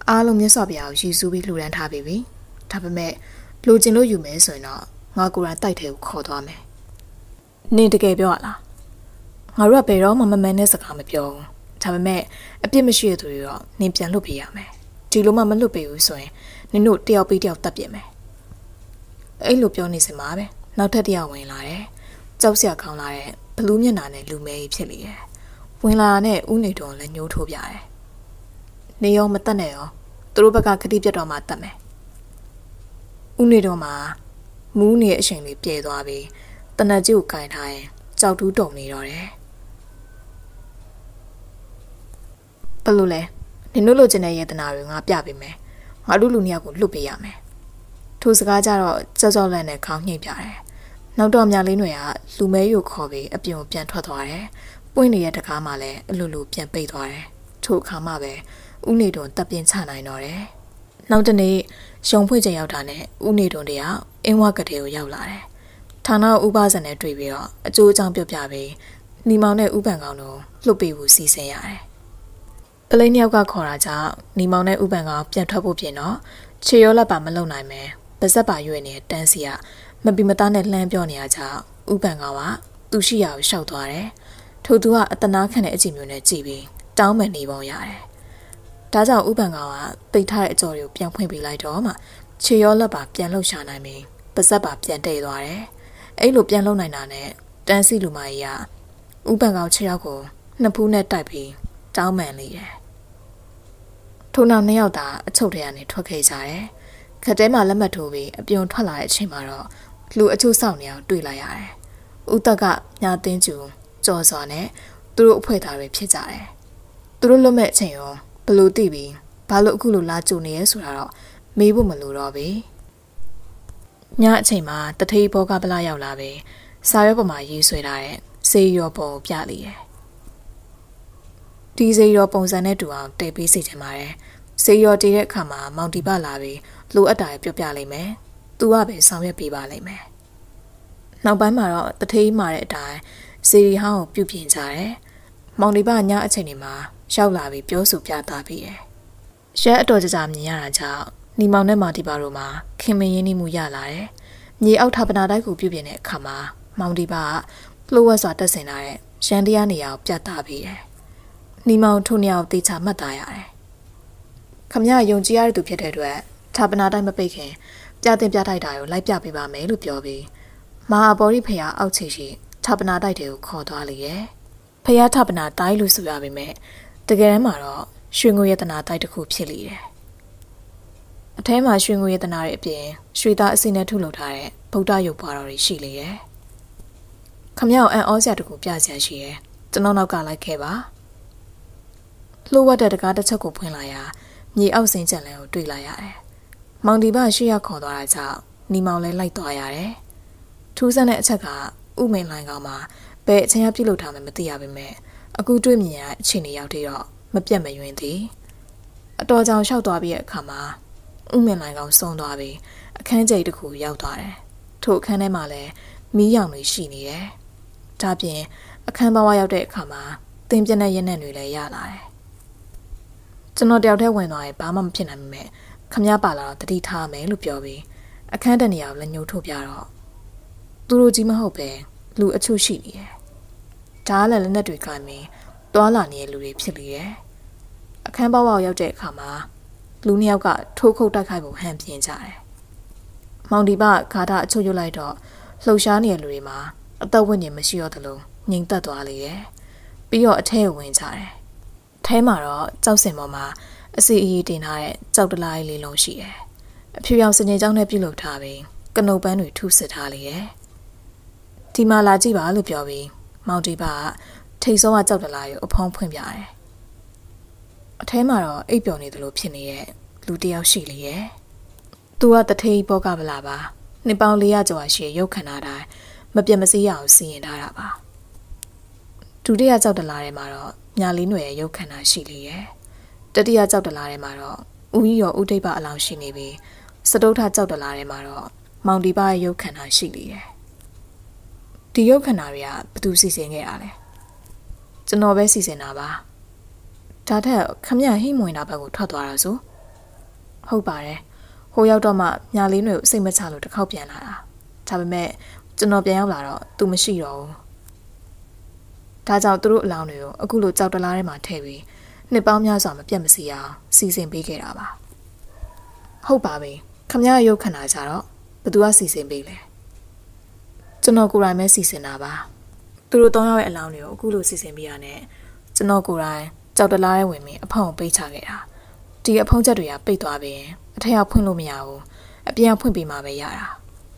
အားလုံးမျက်စောပြာကိုရည်စူးပြီးလှူဒန်းထားပြီပြီဒါပေမဲ့လူကျင်လို့ယူမယ်ဆိုရင်တော့ငါကိုယ်တိုင်တိုက်တယ်ကိုခေါ်သွားမယ်နင်တကယ်ပြောရလားငါတို့ကဘယ်တော့မှမမှန်တဲ့စကားမပြောဘူးဒါပေမဲ့အပြစ်မရှိတဲ့သူတွေတော့နင်ပြန်လွတ်ပေးရမယ်ဒီလိုမှမလွတ်ပေးဘူးဆိုရင်နင်တို့တယောက်ပြီးတယောက်တတ်ပြစ်မယ်အဲ့လိုပြောနေစမှာပဲနောက်ထပ်တယောက်ဝင်လာတယ်ကြောက်စရာကောင်းလာတဲ့ဘလူးမျက်နှာနဲ့လူမဲကြီးဖြစ်နေတယ်ဝင်လာတဲ့ဥနေတော်လည်းညှိုးထိုးပြတယ်နေရောမတတ်နဲ့ရောသူတို့ဘက်ကခတိပြတ်တော်မှတတ်မယ်ဥနေတော်မှာမူးနေတဲ့အချိန်လေးပြေသွားပြီးတနက်ကြီးကိုကင်ထားရင်ကြောက်တူးတုံနေတော့တယ်ဘလို့လဲနင်တို့လိုချင်တဲ့ယေတနာတွေငါပြပေးမယ်ငါတို့လူနှစ်ယောက်ကိုလွတ်ပေးရမယ်ထိုစကားကြတော့ကြောက်ကြောက်လန့်နဲ့ခေါင်းညှိပြတယ်နောက်တော့မြလေးတွေကလူမဲရုပ်ခေါ်ပြီးအပြင်ကိုပြန်ထွက်သွားတယ်ပွင့်နေတဲ့တကားမှလည်းအလိုလိုပြန်ပိတ်သွားတယ်ထိုအခါမှပဲဥနေတော်တပ်ပြင်းချနိုင်တော့တယ်နောက်တနေ့ရုံဖွင့်ချိန်ရောက်တာနဲ့ဥနေတော်တယောက်အင်းဝကတဲ့ကိုရောက်လာတယ်ဌာနဥပဇံနဲ့တွေ့ပြီးတော့အကျိုးအကြောင်းပြောပြပြီးနီမောင်နဲ့ဥပန်ကောင်တို့လှုပ်ပေးဖို့စီစဉ်ရတယ်ပလိန်နှစ်ယောက်ကခေါ်တာကြောင့်နီမောင်နဲ့ဥပန်ကောင်ပြန်ထွက်ဖို့ပြင်တော့ခြေရောလက်ပါမလုံနိုင်မယ်ပါဇက်ပါရွေ့နေတဲ့တန်းစီကမပီမသားနဲ့လှမ်းပြောနေရကြောင်းဥပန်ကောင်ကသူရှိရာကိုရှောက်သွားတယ်ထို့သူကအတနာခံတဲ့အကြည့်မျိုးနဲ့ကြည့်ပြီးတောင်းပန်နေပုံရတယ်ဒါကြောင့်ဥပန်ကောင်ကပိတ်ထားတဲ့အကြော်တွေကိုပြန်ဖွင့်ပေးလိုက်တော့မှခြေရောလက်ပါပြန်လှုပ်ရှားနိုင်ပြီးပါဇက်ပါပြန်တိတ်သွားတယ်အဲ့လိုပြန်လှုပ်နိုင်တာနဲ့တန်းစီလူမကြီးကဥပန်ကောင်ခြေရောက်ကိုနှစ်ဖူးနဲ့တိုက်ပြီးတောင်းပန်လေတယ်ထို့နောက်နှစ်ယောက်သာအချုပ်ထဲကနေထွက်ခဲ့ကြတယ်ခက်တဲမှာလက်မှတ်ထိုးပြီးအပြုံထွက်လာတဲ့အချိန်မှာတော့လူအချို့စောင့်နေအောင်တွေ့လိုက်ရတယ်ဥတက်ကညာသိန်းကျူကြော်စွာနဲ့သူတို့အဖွဲသားတွေဖြစ်ကြတယ်သူတို့လွတ်မဲ့အချိန်ရောဘလို့သိပြီးဘာလို့အခုလိုလာကြုံနေရဲဆိုတာတော့မေးဖို့မလိုတော့ဘူးညအချိန်မှာတထေးဘောကပလာရောက်လာပြီးစာရွက်ပေါ်မှာရေးဆွဲထားတဲ့စေရောပုံကိုပြလိုက်တယ်ဒီစေရောပုံစံနဲ့တူအောင်တည်ပေးစီချင်ပါတယ်စေရောတည်တဲ့အခါမှာမောင်တီပလာပြီးလိုအပ်တာပြောပြလိုက်မယ်သူကပဲဆောင်ရွက်ပေးပါလိမ့်မယ်နောက်ပိုင်းမှာတော့တထေးမှာတဲ့အတိုင်းစေရီဟောင်းကိုပြုပြင်ကြတယ်မောင်တီပညအချိန်တွေမှာရောက်လာပြီးပြောဆိုပြသပြီးတယ်ရက်အတော်ကြာကြာမြင်ရတာကြောင့်နီမောင်နဲ့မောင်တီပတို့မှာခင်မင်းရင်းနှီးမှုရလာတယ်မြေအောက်ထပနာတိုက်ကိုပြုပြင်တဲ့အခါမှာမောင်တီပကလှုပ်ဝက်စွာတက်ဆင်လာတဲ့ရန်တရားနေရာကိုပြသပြီးတယ်နီမောင်ထိုနေရာကိုတေချာမှတ်သားရတယ်ခမရယုံကြည်ရတဲ့သူဖြစ်တဲ့အတွက်ထပနာတိုက်မပိတ်ခင်ပြတင်ပြထိုက်တာကိုလိုက်ပြပေးပါမယ်လို့ပြောပြီးမဟာဘောရီဖရာအောက်ခြေရှိထပနာတိုက်တွေကိုခေါ်သွားလေရဲ့ဖရာထပနာတိုက်လို့ဆိုရပါမယ်တကယ်တမ်းမှာတော့ရွှေငွေရတနာတိုက်တစ်ခုဖြစ်လေတယ်အထဲမှာရွှေငွေရတနာရဲ့အပြင်ရွှေသားအစိနဲ့ထုလုပ်ထားတဲ့ဗုဒ္ဓရုပ်ပွားတော်တွေရှိလေတယ်ခမရောက်အန်ဩစရာတခုပြစရာရှိရဲ့ကျွန်တော်နောက်ကလိုက်ခဲ့ပါလှုပ်ဝက်တဲ့တကားတစ်ချက်ကိုဖွင့်လာရာမြေအောက်စင်းကြံလန်းကိုတွေ့လာရတယ်မောင်ဒီဘရှေ့ရောက်ခေါ်သွားတာကြောင့်နီမောင်လည်းလိုက်သွားရတယ်ထူးဆန်းတဲ့အချက်ကဥမင်လိုင်းကောင်မှာဘယ်အချိန်ပြုတ်လုပ်ထားမှမသိရပါပဲအခုတွေ့မြင်ရတဲ့အချိန်တွေရောက်သေးတော့မပြတ်မယွင်းသည်အတော်ကြောင်လျှောက်သွားပြီးတဲ့အခါမှာဥမင်လိုင်းကောင်ဆုံးသွားပြီးအခန်းကျိတ်တစ်ခုရောက်သွားတယ်ထို့အခန်းထဲမှာလည်းမီးရောင်တွေရှိနေတယ်ဒါပြင်အခန်းဘဝရောက်တဲ့အခါမှာသင်ပြတဲ့ရက်နဲ့တွေလည်းရလာတယ်ကျွန်တော်တယောက်တည်းဝင်သွားရင်ဘာမှမဖြစ်နိုင်မှာခမရပါလာတော့တတိထားမယ်လို့ပြောပြီးအခန်းတနေရာကိုလည်းညှို့ထုတ်ပြတော့သူတို့ကြီးမဟုတ်ပဲလူအချို့ရှိနေတယ်ဒါလည်းလက်နဲ့တွေကမင်းတွာလာနေတဲ့လူတွေဖြစ်နေတယ်အခန်းပေါက်ပေါက်ရောက်တဲ့အခါမှာလူနှစ်ယောက်ကထိုးခုတ်တိုက်ခိုက်ဖို့ဟန်ပြင်းကြတယ်မောင်ဒီပခါတာအချို့ရွတ်လိုက်တော့လှုပ်ရှားနေတဲ့လူတွေမှာအသက်ဝိညာဉ်မရှိတော့သလိုငြိမ်သက်သွားလေတယ်ပြီးတော့အထဲဝင်ကြတယ်ထဲမှာတော့ကြောက်စင်ပေါ်မှာအစီအီတင်ထားတဲ့ကြောက်တလားလေးလုံးရှိတယ်အဖြူရောင်စင်ကြေကြောင်းနဲ့ပြုတ်လုထားပြီးကနုတ်ပန်းတွေထုစစ်ထားလေတယ်ဒီမှာလာကြည့်ပါလို့ပြောပြီးမောင်ဒီပကထိတ်စောကကြောက်တလားကိုအဖုံးဖွင့်ပြတယ်အထဲမှာတော့အိပ်ပျော်နေသလိုဖြစ်နေတဲ့လူတယောက်ရှိလေရဲ့သူကတထေးဘောကပလာပါနှစ်ပေါင်းလေးရာကျော်ရှိရုပ်ခန္ဓာတိုင်းမပြတ်မစည်းရအောင်စီရင်ထားတာပါဒုတိယကြောက်တလားထဲမှာတော့ညာလေးຫນွယ်ရဲ့ရုပ်ခန္ဓာရှိလေရဲ့တတိယကြောက်တလားထဲမှာတော့ဦးကြီးရောဥဒိပအလောင်းရှိနေပြီးစတုထကြောက်တလားထဲမှာတော့မောင်ဒီပရဲ့ရုပ်ခန္ဓာရှိလေရဲ့ဒီရုပ်ခန္ဓာတွေကဘယ်သူစီစဉ်ခဲ့တာလဲကျွန်တော်ပဲစီစဉ်တာပါဒါထက်ခမရဟိမွင်တာဘက်ကိုထွက်သွားတာဆိုဟုတ်ပါတယ်ဟိုရောက်တော့မှညာလေးတွေကိုစိတ်မချလို့တစ်ခေါက်ပြန်လာတာဒါပေမဲ့ကျွန်တော်ပြန်ရောက်လာတော့သူမရှိတော့ဘူးဒါကြောင့်သူတို့အလောင်းတွေကိုအခုလိုကြောက်တလားထဲမှာထည့်ပြီးနှစ်ပေါင်းများစွာမပြတ်မစီအောင်စီစဉ်ပေးခဲ့တာပါဟုတ်ပါပြီခမရရုပ်ခဏကြတော့ဘသူကစီစဉ်ပေးလဲကျွန်တော်ကိုယ်တိုင်ပဲစီစဉ်တာပါသူတို့သုံးယောက်ရဲ့အလောင်းတွေကိုအခုလိုစီစဉ်ပေးရတဲ့ကျွန်တော်ကိုယ်တိုင်ကြောက်တလားထဲဝင်ပြီးအဖုံကိုပိတ်ချခဲ့တာဒီအဖုံးချက်တွေကပိတ်သွားပြီးအထက်ရောက်ဖွင့်လို့မရဘူးအပြင်ဖွင့်ပြီးမှပဲရတာ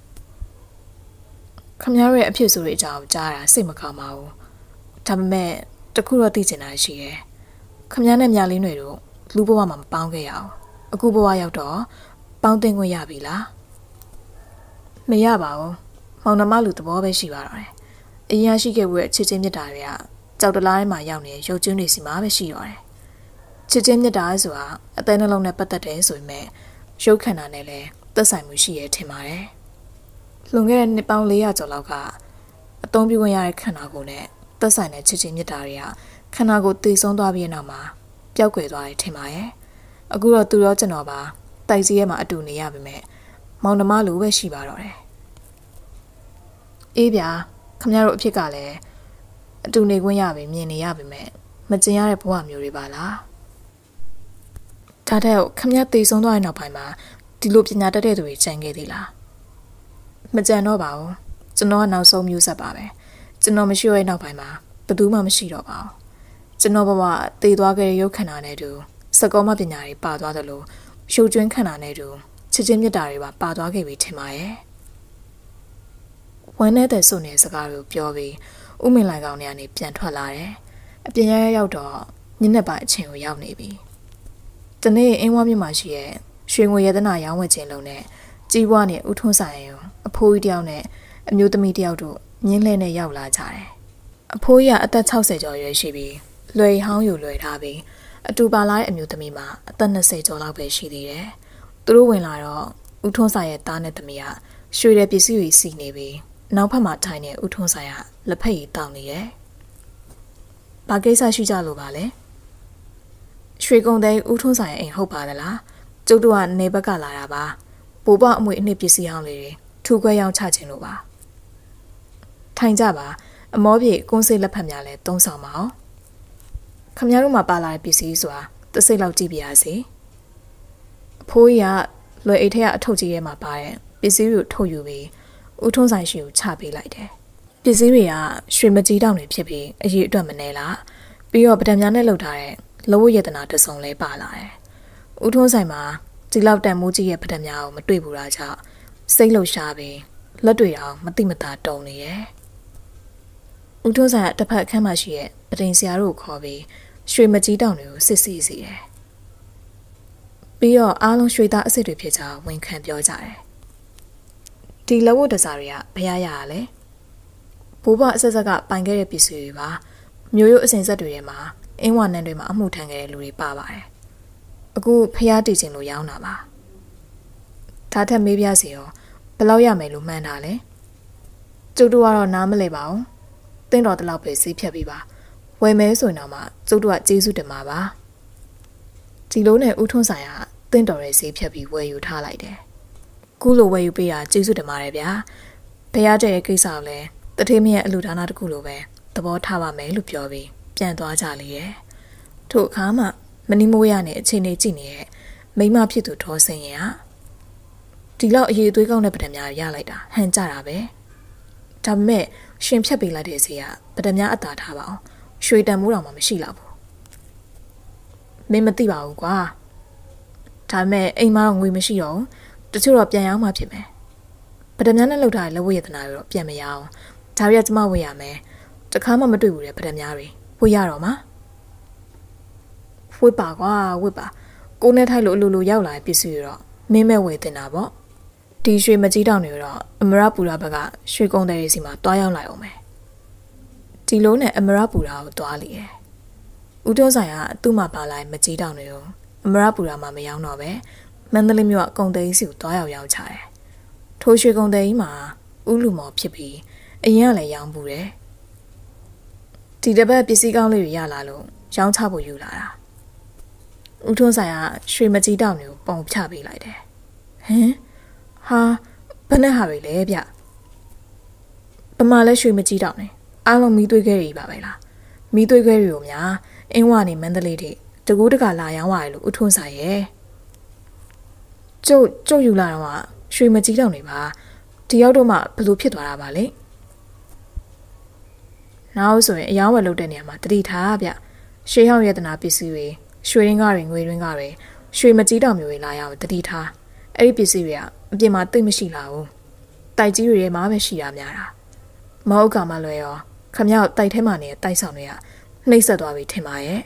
ခမရရဲ့အဖြစ်ဆိုတဲ့အကြောင်းကြားတာစိတ်မကောင်းပါဘူးဒါပေမဲ့တခုတော့သိချင်တာရှိတယ်ခမရနဲ့မြလေးတွေတို့လူဘဝမှာမပေါင်းခဲ့ရအောင်အခုဘဝရောက်တော့ပေါင်းတင်ခွင့်ရပြီလားမရပါဘူးမောင်နှမလူသဘောပဲရှိပါတော့တယ်အရင်ရှိခဲ့တဲ့ချစ်ချင်းမြတ်တာတွေကကြောက်တလားထဲမှာရောက်နေတဲ့ရုပ်ကျွန်းတွေစီမှာပဲရှိတော့တယ်ချစ်ချင်းမြတ်တာဆိုတာအသေးနှလုံးနဲ့ပတ်သက်တယ်ဆိုပေမဲ့ရုပ်ခန္ဓာနဲ့လည်းသက်ဆိုင်မှုရှိရထင်ပါတယ်လွန်ခဲ့တဲ့နှစ်ပေါင်း၄ရာကျော်လောက်ကအသုံးပြုခွင့်ရတဲ့ခန္ဓာကိုယ်နဲ့သက်ဆိုင်တဲ့ချစ်ချင်းမြတ်တာတွေကခန္ဓာကိုယ်တည်ဆုံးသွားပြီးတဲ့နောက်မှာပျောက်ကွယ်သွားတယ်ထင်ပါရဲ့အခုတော့သူရောကျွန်တော်ပါတိုက်စီထဲမှာအတူနေရပါမယ်မောင်နှမလိုပဲရှိပါတော့တယ်အေးဗျာခမရတို့အဖြစ်ကလည်းအတူနေခွင့်ရပြီမြင်နေရပါမယ်မကျင်ရတဲ့ဘဝမျိုးတွေပါလားဒါတဲ့ခမရတည်ဆုံးသွားတဲ့နောက်ပိုင်းမှာဒီလိုပညာတတ်တဲ့သူတွေကြံခဲ့သေးလားမကြံတော့ပါဘူးကျွန်တော်ကနောက်ဆုံးမျိုးဆက်ပါပဲကျွန်တော်မရှိရဲ့နောက်ပိုင်းမှာဘယ်သူမှမရှိတော့ပါဘူးကျွန်တော်ဘဝတည်သွားခဲ့တဲ့ရုပ်ခန္ဓာနဲ့တူစကောမပညာတွေပါသွားသလိုရုပ်ကျွန်းခန္ဓာနဲ့တူချစ်ချင်းမြတ်တာတွေပါပါသွားခဲ့ပြီထင်ပါရဲ့ဝမ်းနေတဲ့စုနေစကားကိုပြောပြီးဥမင်လိုက်ကောင်တွေကနေပြန်ထွက်လာတယ်အပြင်ရရောက်တော့ညနေပိုင်းအချိန်ကိုရောက်နေပြီတနေ့အင်းဝါမြို့မှာရှိရဲ့ရွှေငွေရတနာရောင်းဝယ်ခြင်းလုံးနဲ့ကြီးပွားနဲ့ဥထွန်းဆိုင်ရုံအဖိုးကြီးတယောက်နဲ့အမျိုးသမီးတယောက်တို့မြင်းလှဲနဲ့ရောက်လာကြတယ်အဖိုးကြီးကအသက်၆၀ကျော်ရွယ်ရှိပြီးလွယ်ဟောင်းယူလွယ်ထားပြီးအတူပါလာတဲ့အမျိုးသမီးမှာအသက်၂၀ကျော်လောက်ပဲရှိသေးတယ်သူတို့ဝင်လာတော့ဥထွန်းဆိုင်ရဲ့သားနဲ့သမီးကရွှေတဲ့ပစ္စည်းတွေစီနေပြီးနောက်ဖက်မှာထိုင်နေဥထွန်းဆိုင်ကလက်ဖက်ရည်တောင်းနေတယ်ဘာကိစ္စရှိကြလို့ပါလဲရွှေကုန်တဲ့ဥထွန်းဆိုင်ရဲ့အိမ်ဟုတ်ပါသလားကျုပ်တို့ကနေဘက်ကလာတာပါပိုးပအမွေအနှစ်ပစ္စည်းဟောင်းလေးတွေထူခွဲရောင်းချခြင်းလို့ပါထိုင်ကြပါအမောပြေကွန်းစိတ်လက်ဖက်များလဲသုံးဆောင်ပါအောင်ခမများတို့မှာပါလာတဲ့ပစ္စည်းဆိုတာတစိတ်လောက်ကြည့်ပြရစီအဖိုးကြီးကလွယ်အိတ်ထဲကအထုပ်ကြီးထဲမှာပါတဲ့ပစ္စည်းတွေကိုထုတ်ယူပြီးဦးထွန်းဆိုင်ရှိကိုချပေးလိုက်တယ်ပစ္စည်းတွေကရွှေမကြီးတောင်တွေဖြစ်ပြီးအရေးအတွက်မနေလားပြီးတော့ပဒံများနဲ့လှုပ်ထားတဲ့လဝရတနာတစုံလဲပါလာတယ်ဦးထွန်းဆိုင်မှာဒီလောက်တန်မိုးကြီးရဲ့ပဒံများကိုမတွေ့ဘူးလားကြောင့်စိတ်လှုပ်ရှားပြီးလက်တွေအောင်မတိမတာတုံနေရဲ့ဦးထွန်းဆိုင်ကတစ်ဖက်အခန်းမှာရှိရဲ့ပဒိန်ဆရာတို့ကိုခေါ်ပြီးရွှေမကြီးတောင်တွေကိုစစ်ဆေးစီတယ်ပြီးတော့အားလုံးရွှေသားအစ်စ်တွေဖြစ်ကြဝန်ခံပြောကြတယ်ဒီလဝတ်တစားတွေကဘယ်ရရလဲဘိုးဘအဆက်ဆက်ကပိုင်ခဲ့တဲ့ပစ္စည်းတွေပါမျိုးရိုးအစဉ်ဆက်တွေထဲမှာအင်းဝနန်းတွေမှာအမှုထမ်းခဲ့တဲ့လူတွေပါပါတယ်အခုဖျားတည်ခြင်းလို့ရောင်းတာပါဒါထက်မေးပြစီရောဘယ်လောက်ရမယ်လို့မှန်းတာလဲကျုပ်တို့ကတော့နားမလဲပါဘူးတင်းတော်တလောက်ပဲစီးဖြတ်ပြီးပါဝယ်မဲဆိုရင်တော့မှကျုပ်တို့ကကျေးဇူးတင်ပါပါဒီလိုနဲ့ဦးထွန်းဆိုင်ကတင်းတော်ရဲ့စီးဖြတ်ပြီးဝယ်ယူထားလိုက်တယ်ခုလိုဝယ်ယူပေးတာကျေးဇူးတင်ပါတယ်ဗျာဖျားတဲ့ရဲ့ကိစ္စကိုလည်းတထေးမရဲ့အလူဒါနတစ်ခုလိုပဲသဘောထားပါမယ်လို့ပြောပြီးပြန်သွားကြလေရဲ့ထို့အခါမှမနီမိုးရနဲ့အချိန်လေးကြည့်နေတဲ့မိမဖြစ်သူဒေါ်စင်ရင်ဟာဒီလောက်အရေးသွေးကောင်းတဲ့ပဒံများရလိုက်တာဟန်ကြတာပဲဒါပေမဲ့ရှင်ဖြတ်ပေးလိုက်တဲ့စီကပဒံများအသာထားပါအောင်ရွှေတန်မိုးတော်မှမရှိတော့ဘူးမင်းမသိပါဘူးကွာဒါပေမဲ့အိမ်မှာငွေမရှိတော့တချို့တော့ပြန်ရောက်မှဖြစ်မယ်ပဒံများနဲ့လှုပ်ထားတဲ့လက်ဝတ်ရတနာတွေတော့ပြန်မရအောင်ဒါရီကကျမဝေးရမယ်တခါမှမတွေ့ဘူးတဲ့ပဒံများတွေဝေးရတော့မှာဝေးပါကွာဝေးပါကိုနဲ့ထိုက်လို့အလိုလိုရောက်လာတဲ့ပစ္စည်းတွေတော့မင်းမဲ့ဝေတင်တာပေါ့ဒီရွှေမကြီးတောင်တွေတော့အမရပူရာဘက်ကရွှေကုန်းတဲ့စီမှာတွားရောက်လိုက်အောင်မယ်ဒီလိုနဲ့အမရပူရာကိုတွားလိရဲ့ဦးတွန်းဆိုင်ကသူ့မှာပါလာမကြီးတောင်တွေကိုအမရပူရာမှာမရောက်တော့ပဲမန္တလေးမြို့ကကုန်းတဲ့စီကိုတွားရောက်ရောက်ချတယ်ထိုးရွှေကုန်းတဲ့ကြီးမှာဥလူမော်ဖြစ်ပြီးအရင်ကလည်းရောင်းပူတယ်ဒီတစ်ပတ်ပစ္စည်းကောင်းလေးတွေရလာလို့ရောင်းချဖို့ယူလာတာဦးထွန်းဆိုင်ကရွှေမကြီးတောင်တွေကိုပုံဖြပေးလိုက်တယ်ဟင်ဟာဘယ်နဲ့ဟာတွေလဲဗျပမာလဲရွှေမကြီးတောင်နေအားလုံးမီးသွေးခဲတွေပါပဲလားမီးသွေးခဲတွေကိုများအင်းဝနေမန္တလေးထိတကူးတကလာရောင်းရတယ်လို့ဦးထွန်းဆိုင်ရဲ့ကျုပ်ကျုပ်ယူလာတော့ရွှေမကြီးတောင်နေပါဒီရောက်တော့မှဘလို့ဖြစ်သွားတာပါလေနောက်ဆိုရင်အယောင်းဝယ်လုပ်တဲ့နေရာမှာတတိထားဗျရွှေဟောင်းရတနာပစ္စည်းတွေရွှေရင်းကားတွေငွေရင်းကားတွေရွှေမကြီးတောင်မျိုးတွေလာရအောင်တတိထားအဲ့ဒီပစ္စည်းတွေကအပြင်မှာသိမ့်မရှိလာဘူးတိုက်ကြီးတွေထဲမှာပဲရှိတာများတာမဟုတ်ကမှလွယ်ရောခမရောက်တိုက်ထဲမှာနေတဲ့တိုက်ဆောင်တွေကနှိမ့်ဆက်သွားပြီထင်ပါရဲ့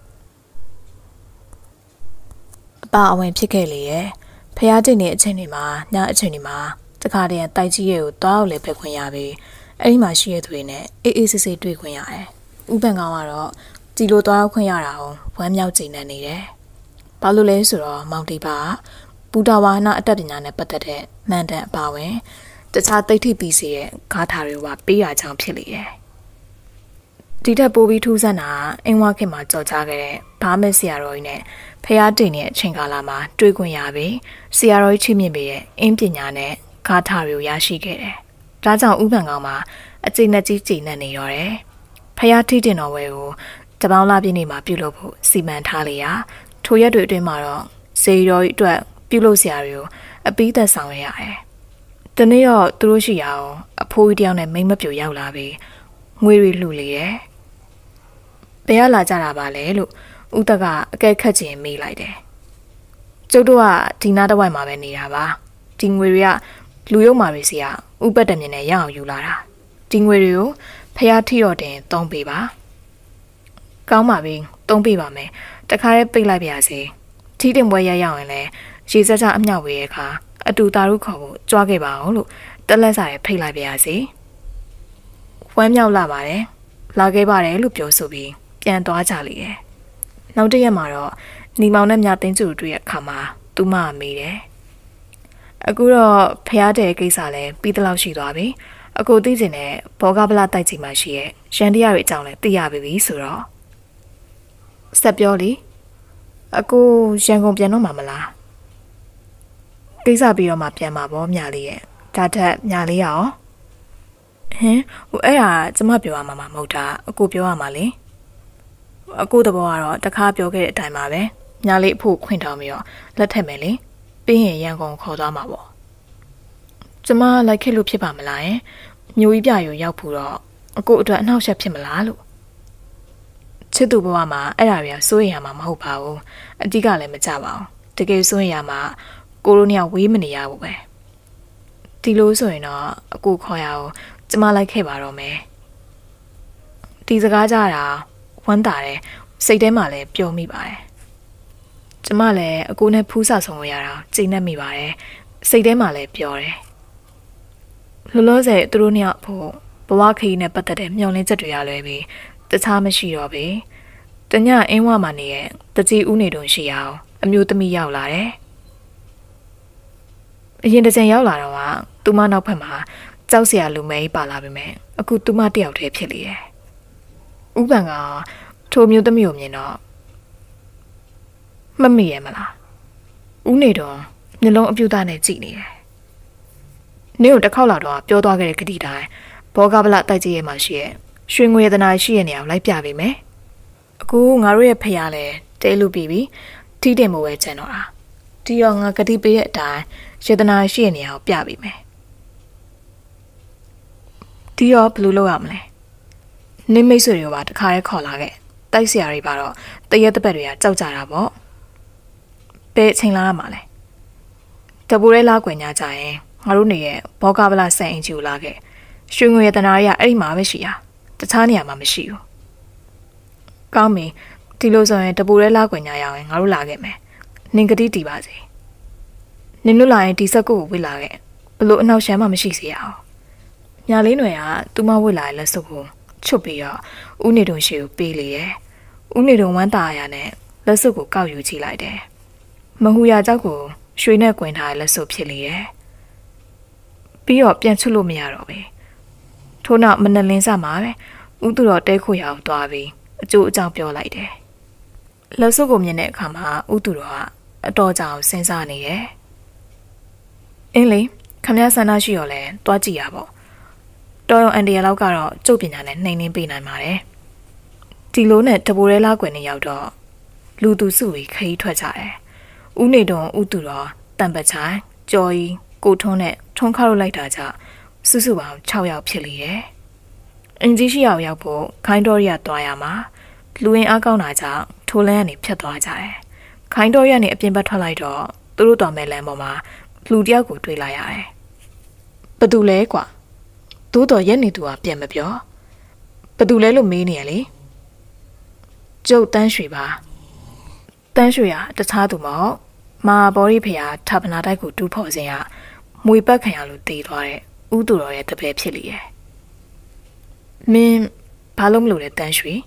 အပါအဝင်ဖြစ်ခဲ့လေရဲ့ဖျားတိတ်နေအချိန်တွေမှာညအချိန်တွေမှာတခါတည်းတိုက်ကြီးရဲ့ကိုတောက်လေဖက်ခွင့်ရပြီအဲ့ဒီမှာရှိရတဲ့သူတွေနဲ့အေးအေးဆေးဆေးတွေ့ခွင့်ရတယ်ဥပန်ကောင်ကတော့ဒီလိုတောက်ခွင့်ရတာကိုဝမ်းမြောက်ကြည်နံနေတယ်ဘာလို့လဲဆိုတော့မောင်တီပါပူတာဝါဟနာအတတ်ပညာနဲ့ပတ်သက်တဲ့မှန်တန်အပါဝင်တခြားသိထိပ်ပီစီရဲ့ဂါထာတွေကပေးရချောင်းဖြစ်လေတယ်ဒီထက်ပိုပြီးထူးဆန်းတာအင်းဝါခင်မှာကြော်ကြားခဲ့တဲ့ဘားမက်ဆရာတော်ကြီးနဲ့ဖျားတိတ်တဲ့အချိန်ကာလမှာတွေ့ခွင့်ရပြီဆရာတော်ကြီးချစ်မြင့်ပေးတဲ့အင်းပညာနဲ့ဂါထာတွေကိုရရှိခဲ့တယ်ဒါကြောင့်ဥပန်ကောင်မှာအကျိနဲ့ကြီးကြည်နဲ့နေရောတယ်ဖျားထိတင်တော်ဝဲကိုတပေါင်းလာပြည့်နေမှာပြုလုပ်ဖို့စီမံထားလေရာထိုရက်တွေအတွင်းမှာတော့ဇေရောကြီးအတွက်ပြုလုပ်စရာတွေကိုအပီးသက်ဆောင်ရရတယ်။တနေ့တော့သူတို့ရှိရအောင်အဖိုးကြီးတယောက်နဲ့မိန်းမပြိုရောက်လာပြီးငွေတွေလှူလေတယ်။ဘယ်ရလာကြတာပါလဲလို့ဦးတကအကဲခတ်ချင်မေးလိုက်တယ်။ကျုပ်တို့ကဒီနားတစ်ဝိုက်မှာပဲနေတာပါ။ဒီငွေတွေကလူရုံမာတွေစီကဥပတ်တမြင်နဲ့ရအောင်ယူလာတာ။ဒီငွေတွေကိုဖျားထီတော်တင်သုံးပေးပါ။ကောင်းပါပြီသုံးပေးပါမယ်။တခါရဲပိတ်လိုက်ပါရစေ။ထီးတင်ပွဲရရအောင်လဲရေစက်ကြအမြောက်ဝေးရဲ့ခါအတူတာတို့ခေါ်ဖို့ကြွားခဲ့ပါအောင်လို့တက်လက်စာရဲ့ဖိတ်လိုက်ပါရစေ။ဝမ်းမြောက်လာပါတယ်။လာခဲ့ပါတယ်လို့ပြောဆိုပြီးပြန်သွားကြလေတယ်။နောက်တစ်ရက်မှာတော့ညီမောင်နဲ့မြသိန်းစုတို့ရဲ့အခါမှာသူမမေးတယ်။အခုတော့ဖျားတဲ့ကိစ္စလည်းပြီးတလောက်ရှိသွားပြီ။အခုသိချင်တဲ့ဘောဂဗလာတိုက်ကြီးမှာရှိရဲ့ရန်တရားတွေအကြောင်းလည်းသိရပြီဆိုတော့ဆက်ပြောလေအခုရန်ကုန်ပြန်တော့မှာမလားကိစ္စပြီးတော့မှပြန်မှာပေါ့မြလေးရဲ့ဒါထက်မြလေးရအောင်ဟင်ဟိုအဲ့ဒါကျမပြောရမှာမဟုတ်တာအကိုပြောရမှာလေအကိုတဘောကတော့တခါပြောခဲ့တဲ့အတိုင်းပါပဲမြလေးအဖို့ခွင့်တောင်းပြီးတော့လက်ထက်မယ်လေပြီးရင်ရန်ကုန်ခေါ်သွားမှာပေါ့ကျမလိုက်ခဲ့လို့ဖြစ်ပါမလားယင်မျိုးကြီးပြရိုရောက်ဖို့တော့အကိုအတွက်အနှောက်အယှက်ဖြစ်မလားလို့ချစ်သူဘဝမှာအဲ့ဒါတွေကစိုးရိမ်ရမှာမဟုတ်ပါဘူးအတိကလည်းမကြပါဘူးတကယ်စိုးရိမ်ရမှာကိုရိုနီယာဝေးမနေရဘူးပဲဒီလိုဆိုရင်တော့အကိုခေါ်ရအောင်ကျမလိုက်ခဲ့ပါတော့မယ်ဒီစကားကြတာဝမ်းသာတယ်စိတ်ထဲမှာလည်းပျော်မိပါတယ်ကျမလည်းအကိုနဲ့ဖူးဆဆုံရတာကြိတ်နေမိပါတယ်စိတ်ထဲမှာလည်းပျော်တယ်လောလောဆယ်သူတို့နှစ်ယောက်ဖို့ဘဝခရီးနဲ့ပတ်သက်တဲ့မျှော်လင့်ချက်တွေရလွယ်ပြီးတခြားမရှိတော့ပြီတညအင်းဝမှာနေရဲ့တကြီးဦးနေတုံရှိအောင်အမျိုးသမီးရောက်လာတယ်အရင်တစ်ချိန်ရောက်လာတော့ကသူမနောက်ဖက်မှာကြောက်စရာလူမဲပါလာပြီမဲ့အခုသူမတယောက်တည်းဖြစ်လေတယ်ဥပန်ကထိုမျိုးသမီးကိုမြင်တော့မမိရမလားဦးနေတော့မျိုးလုံးအပြူသားနဲ့ကြည်နေတယ်နင်းကိုတစ်ခေါက်လောက်တော့ပြောသွားခဲ့တဲ့ဂတိတိုင်းဘောဂဗလတိုက်ကြီးရဲ့မှာရှိရဲ့ရွှေငွေရတနာရှိရဲ့နေရာကိုလိုက်ပြပေးမယ်အခုငါတို့ရဲ့ဖျားလဲတဲလူပြီးပြီထိတယ်မို့ပဲကျန်တော့တာဒီရောငါဂတိပေးတဲ့အတိုင်းရတနာရှိရဲ့နေရာကိုပြပေးမယ်ဒီရောဘယ်လိုလုပ်ရမလဲနင်းမိတ်ဆွေတွေကပါတခါရဲခေါ်လာခဲ့တိုက်ဆရာတွေပါတော့တရက်တစ်ပတ်တွေကကြောက်ကြတာပေါ့ဘယ်အချိန်လာရမှာလဲတပူရဲလာကွယ်ညာကြရင်ငါတို့နေရဲ့ဘောဂဗလာစံအင်ဂျီကိုလာခဲ့ရွှေငွေရတနာရအဲ့ဒီမှာပဲရှိတာတခြားနေရာမှာမရှိဘူးကောင်းပြီဒီလိုဆိုရင်တပူရဲလာကွယ်ညာရအောင်ငါတို့လာခဲ့မယ်နင်ကတိတီပါစေနင်တို့လာရင်ဒီဆက်ကိုဝစ်လာခဲ့ဘလို့အနောက်ရှမ်းမှမရှိစေရအောင်ညာလေးຫນွယ်ကသူမဝစ်လာတဲ့လက်စုပ်ကိုချွတ်ပြီးတော့ဦးနေတုံရှိကိုပေးလေရဲ့ဦးနေတုံဝမ်းသာရနဲ့လက်စုပ်ကိုကောက်ယူကြည့်လိုက်တယ်မဟူရကြောက်ကိုရွှေနဲ့ကွင်ထားတဲ့လက်စုပ်ဖြစ်လေရဲ့ပြီးတော့ပြန်ချွတ်လို့မရတော့ဘူးထို့နောက်မနက်လင်းစမှာပဲဦးသူတော်တဲခွေရအောင်သွားပြီးအကျိုးအကြောင်းပြောလိုက်တယ်လက်စုပ်ကိုမြင်တဲ့အခါမှာဥတူတော်ကအတော်ကြောင်စဉ်းစားနေရဲ့အင်းလေခမရဆန္ဒရှိရောလဲတွားကြည့်ရပေါ့တော်ရုံအန်ဒီရလောက်ကတော့ကျုပ်ပညာနဲ့နှိမ်နှင်းပေးနိုင်ပါတယ်ဒီလိုနဲ့တပိုရဲလားကွယ်နဲ့ရောက်တော့လူသူစုပြီးခရီးထွက်ကြတယ်ဥနေတော်ဥတူတော်တန်ပချိုင်ကြော်ကြီးကိုထွန်းနဲ့ထွန်းခါလို့လိုက်တာကြစုစုပေါင်း၆ယောက်ဖြစ်လေရဲ့အင်ကြီးရှိအောင်ရောက်ဖို့ခိုင်းတော်ရသွားရမှာလူရင်အားကောင်းတာကြောင့်ထိုလန်းကနေဖြတ်သွားကြတယ်ခိုင်းတော်ရကနေအပြင်ဘက်ထွက်လိုက်တော့သူတို့တော်မဲ့လမ်းပေါ်မှာလူတယောက်ကိုတွေ့လိုက်ရတယ်ဘသူလဲကွာသို့တော်ရက်နေသူကပြန်မပြောဘသူလဲလို့မေးနေရလေကျုပ်တန်းရွှေပါတန်းရွှေကတခြားသူမဟုတ်မာဘော်ရီဖေဟာထပ်ပနာတိုက်ကိုတူးဖို့စဉ်ကမွေပတ်ခံရလို့တည်သွားတဲ့ဥတူတော်ရဲ့တပည့်ဖြစ်လေရဲ့မင်းဘာလို့မလို့လဲတန်းရွှေ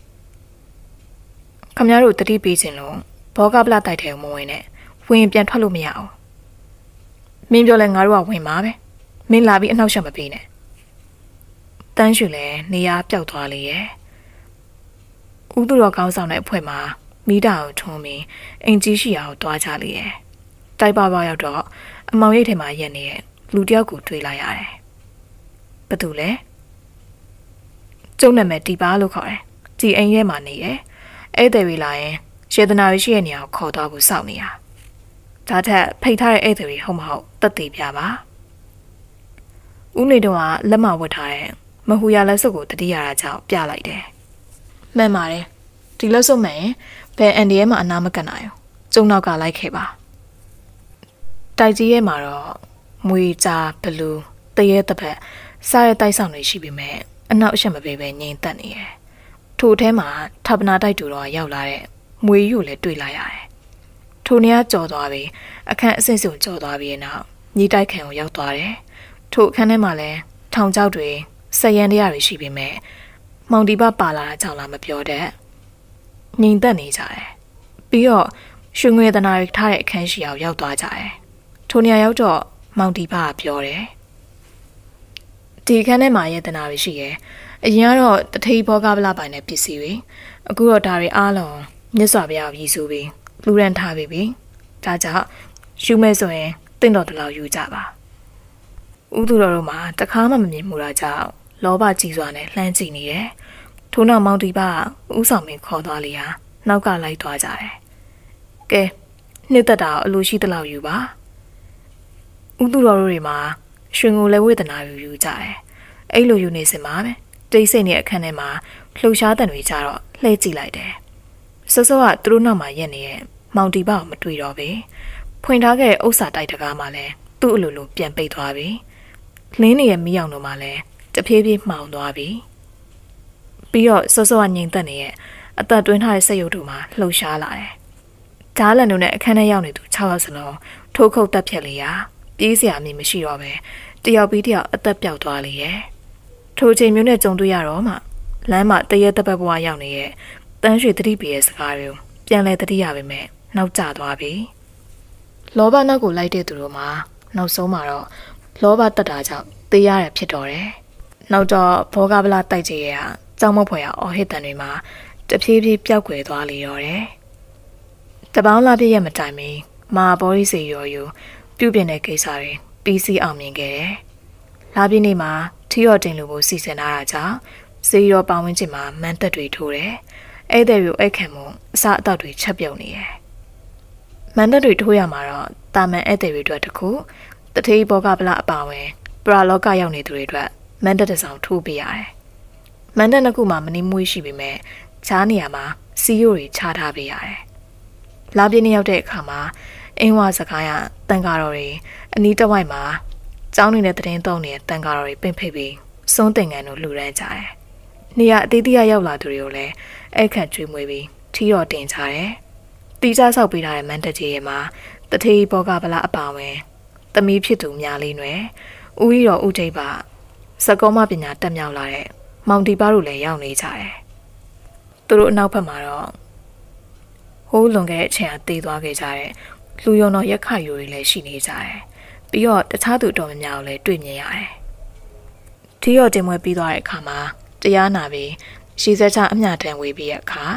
ခမရတို့တတိပေးခြင်းလို့ဘောကပလတိုက်တယ်မဝင်နဲ့ဝင်ပြန်ထွက်လို့မရအောင်မင်းပြောလဲငါတို့ကဝင်ပါပဲမင်းလာပြီးအနှောက်အယှက်မပေးနဲ့တန်းရွှေလည်းနေရာပျောက်သွားလေရဲ့ဥတူတော်ကောင်းဆောင်တဲ့အဖွဲမှာမိတာကိုထုံးပြီးအင်ကြီးရှိအောင်တွားကြလေရဲ့တိုက်ပါပါရောက်တော့အမောင်ရိပ်ထဲမှာရက်နေတဲ့လူတယောက်ကိုတွေ့လိုက်ရတယ်ဘသူလဲကျုံနာမည်တီပါလို့ခေါ်တယ်ကြည်အိမ်ထဲမှာနေရဲ့အဲ့တဲ့ဝေလာရင်ရှေဒနာရှိရဲ့နေရာကိုခေါ်တော့ဖို့စောင့်နေတာဒါထက်ဖိတ်ထားတဲ့အဲ့တဲ့ဝေဟုတ်မဟုတ်တက်သေးပြပါဦးနေတော့ကလက်မဝတ်ထားတဲ့မဟူရလက်စုပ်ကိုတတိယရာကြောင့်ပြလိုက်တယ်မှန်ပါတယ်ဒီလက်စုပ်မှန်ရင်ဘယ်အန်ဒီရဲမှာအနာမကတ်နိုင်ဘူးကျုံနောက်ကလိုက်ခဲ့ပါတိုက်ကြီးရဲမှာတော့မွေကြာဘလူးတရဲတပတ်စားရတိုက်ဆောင်တွေရှိပေမဲ့အနောက်အရှက်မပေးပဲငြိမ်သက်နေတယ်ထိုထဲမှာထပ်ပနာတိုက်တူတော့ရောက်လာတဲ့မွေယူလည်းတွေ့လာရတယ်ထိုနေရာကြော်သွားပြီးအခန်းအဆင့်စုံကြော်သွားပြီးနောက်ညီတိုက်ခံကိုရောက်သွားတယ်ထိုအခန်းထဲမှာလည်းထောင်ချောက်တွေဆက်ရန်တရားတွေရှိပေမဲ့မောင်ဒီပပါလာတာကြောင့်လားမပြောတတ်ငြိမ်သက်နေကြတယ်ပြီးတော့ရွှေငွေသနာတွေထားတဲ့အခန်းရှိအောင်ရောက်သွားကြတယ်ထိုနေရာရောက်တော့မောင်ဒီပကပြောတယ်ဒီအခန်းထဲမှာရဲ့သနာတွေရှိရဲ့အရင်ကတော့တထိပ်ဘောကပလာပိုင်တဲ့ပစ္စည်းတွေအခုတော့ဒါတွေအားလုံးမြတ်စွာဘုရားကြီးဆိုပြီးလူရန်ထားပြီးပြီဒါကြောင့်ယူမဲဆိုရင်တင့်တော်တလောက်ယူကြပါဥသူတော်တို့မှာတခါမှမမြင်မှုတာကြောင့်လောဘကြီးစွာနဲ့လှမ်းကြည့်နေတယ်ထို့နောက်မောင်တီပါဥဆောင်မင်းခေါ်သွားလေဟာနောက်ကလိုက်သွားကြတယ်ကဲနှစ်သက်တာအလိုရှိသလောက်ယူပါဥသူတော်တို့တွေမှာရွှေငိုလဲဝေဒနာယူယူကြတယ်အဲ့လိုယူနေစင်ပါပဲတိတ်ဆိတ်နေအခန်းထဲမှာလှူရှားတန်တွေကြတော့လှည့်ကြည့်လိုက်တယ်စောစောကသူတို့နောက်မှာရက်နေတဲ့မောင်တီပါကိုမတွေ့တော့ပဲဖွင့်ထားခဲ့တဲ့ဥစ္စာတိုက်တကားမှလည်းသူ့အလိုလိုပြန်ပိတ်သွားပြီလင်းနေရဲ့မီးအောင်တို့မှလည်းတဖြည်းဖြည်းမှောင်သွားပြီပြီးတော့စောစောကငြိမ်သက်နေရဲ့အသက်တွင်းထားတဲ့စက်ရုပ်တို့မှလှုပ်ရှားလာတယ်။ဂျားလန်တို့နဲ့အခန်းထဲရောက်နေသူ၆ယောက်စလုံးထိုးခုတ်တက်ဖြတ်လေရာပြေးစရာအမည်မရှိတော့ပဲတယောက်ပြီးတယောက်အသက်ပြောက်သွားလေရဲ့။ထိုချိန်မျိုးနဲ့ကြုံတွေ့ရတော့မှလမ်းမှာတရက်တပတ်ဘဝရောက်နေရဲ့တန်းရွှေတတိပီရဲ့စကားတွေကိုပြန်လဲတတိရပေမဲ့နောက်ကျသွားပြီ။လောဘနောက်ကိုလိုက်တဲ့သူတို့မှာနောက်ဆုံးမှာတော့လောဘတက်တာကြောင့်တေးရရဖြစ်တော့တယ်။နောက်တော့ဘောကပလာတိုက်ကြရဲ့ကြောင်မဖွယ်ရအော်ဟစ်တန်တွေမှာတဖြည်းဖြည်းပျောက်ကွယ်သွားလေတော့တယ်။တပေါင်းလာပြည့်ရမတိုင်မီမာဘော်ရီစီရော်ယူပြုပြင်တဲ့ကိစ္စတွေပြီးစီးအောင်မြင်ခဲ့တယ်။လာပြည့်နေ့မှာထီရော်တင်လူကိုစီစဉ်လာတာကြောင့်စီရော်ပဝင်းချင်မှာမန်းတက်တွေထိုးတယ်။အဲ့တဲ့ကိုအိတ်ခံမှုအစအတော့တွေချက်ပြုတ်နေတယ်။မန်းတက်တွေထိုးရမှာတော့တာမန်အဲ့တဲ့တွေအတွက်တခုတထေးဘောကပလာအပါဝင်ပရာလောကရောက်နေသူတွေအတွက်မန်းတက်တစ်ဆောင်ထိုးပေးရတယ်။မန်းတက်နှစ်ခုမှာမနှီးမွေးရှိပေမဲ့ချားနေရာမှာစီယိုတွေချထားပေးရတယ်။လာပြင်းရောက်တဲ့အခါမှာအင်းဝါစကားရတန်ကားတော်တွေအနီးတစ်ဝိုက်မှာကျောင်းနေတဲ့တရင်သုံးနေတဲ့တန်ကားတော်တွေပင့်ဖိတ်ပြီးစုံးတင်ကန်တို့လှူဒန်းကြတယ်။နေရာအသေးသေးရောက်လာသူတွေကိုလည်းအဲ့ခန့်ကျွေးမွေးပြီးထီတော်တင်ကြတယ်။တီးစားဆောက်ပေးထားတဲ့မန်းတက်ကြီးရဲ့မှာတထေးဘောကပလာအပါဝင်သမီးဖြစ်သူများလေးနွယ်ဦးကြီးတော်ဦးကျိပ်ပါစကောမပညာတက်မြောက်လာတဲ့မောင်တီပါတို့လည်းရောက်နေကြတယ်။သူတို့အနောက်ဘက်မှာတော့ဟိုးလွန်ခဲ့တဲ့အချိန်ကတေးသွားခဲ့ကြတဲ့လူယုံတော်ရက်ခါယူတွေလည်းရှိနေကြတယ်။ပြီးတော့တခြားသူတော်များများကိုလည်းတွေ့မြင်ရတယ်။ထီရော်တင်မွေးပြီးသွားတဲ့အခါမှာတရားနာပြီးရှီစက်ချအမျှတန်ဝေးပြီးတဲ့အခါ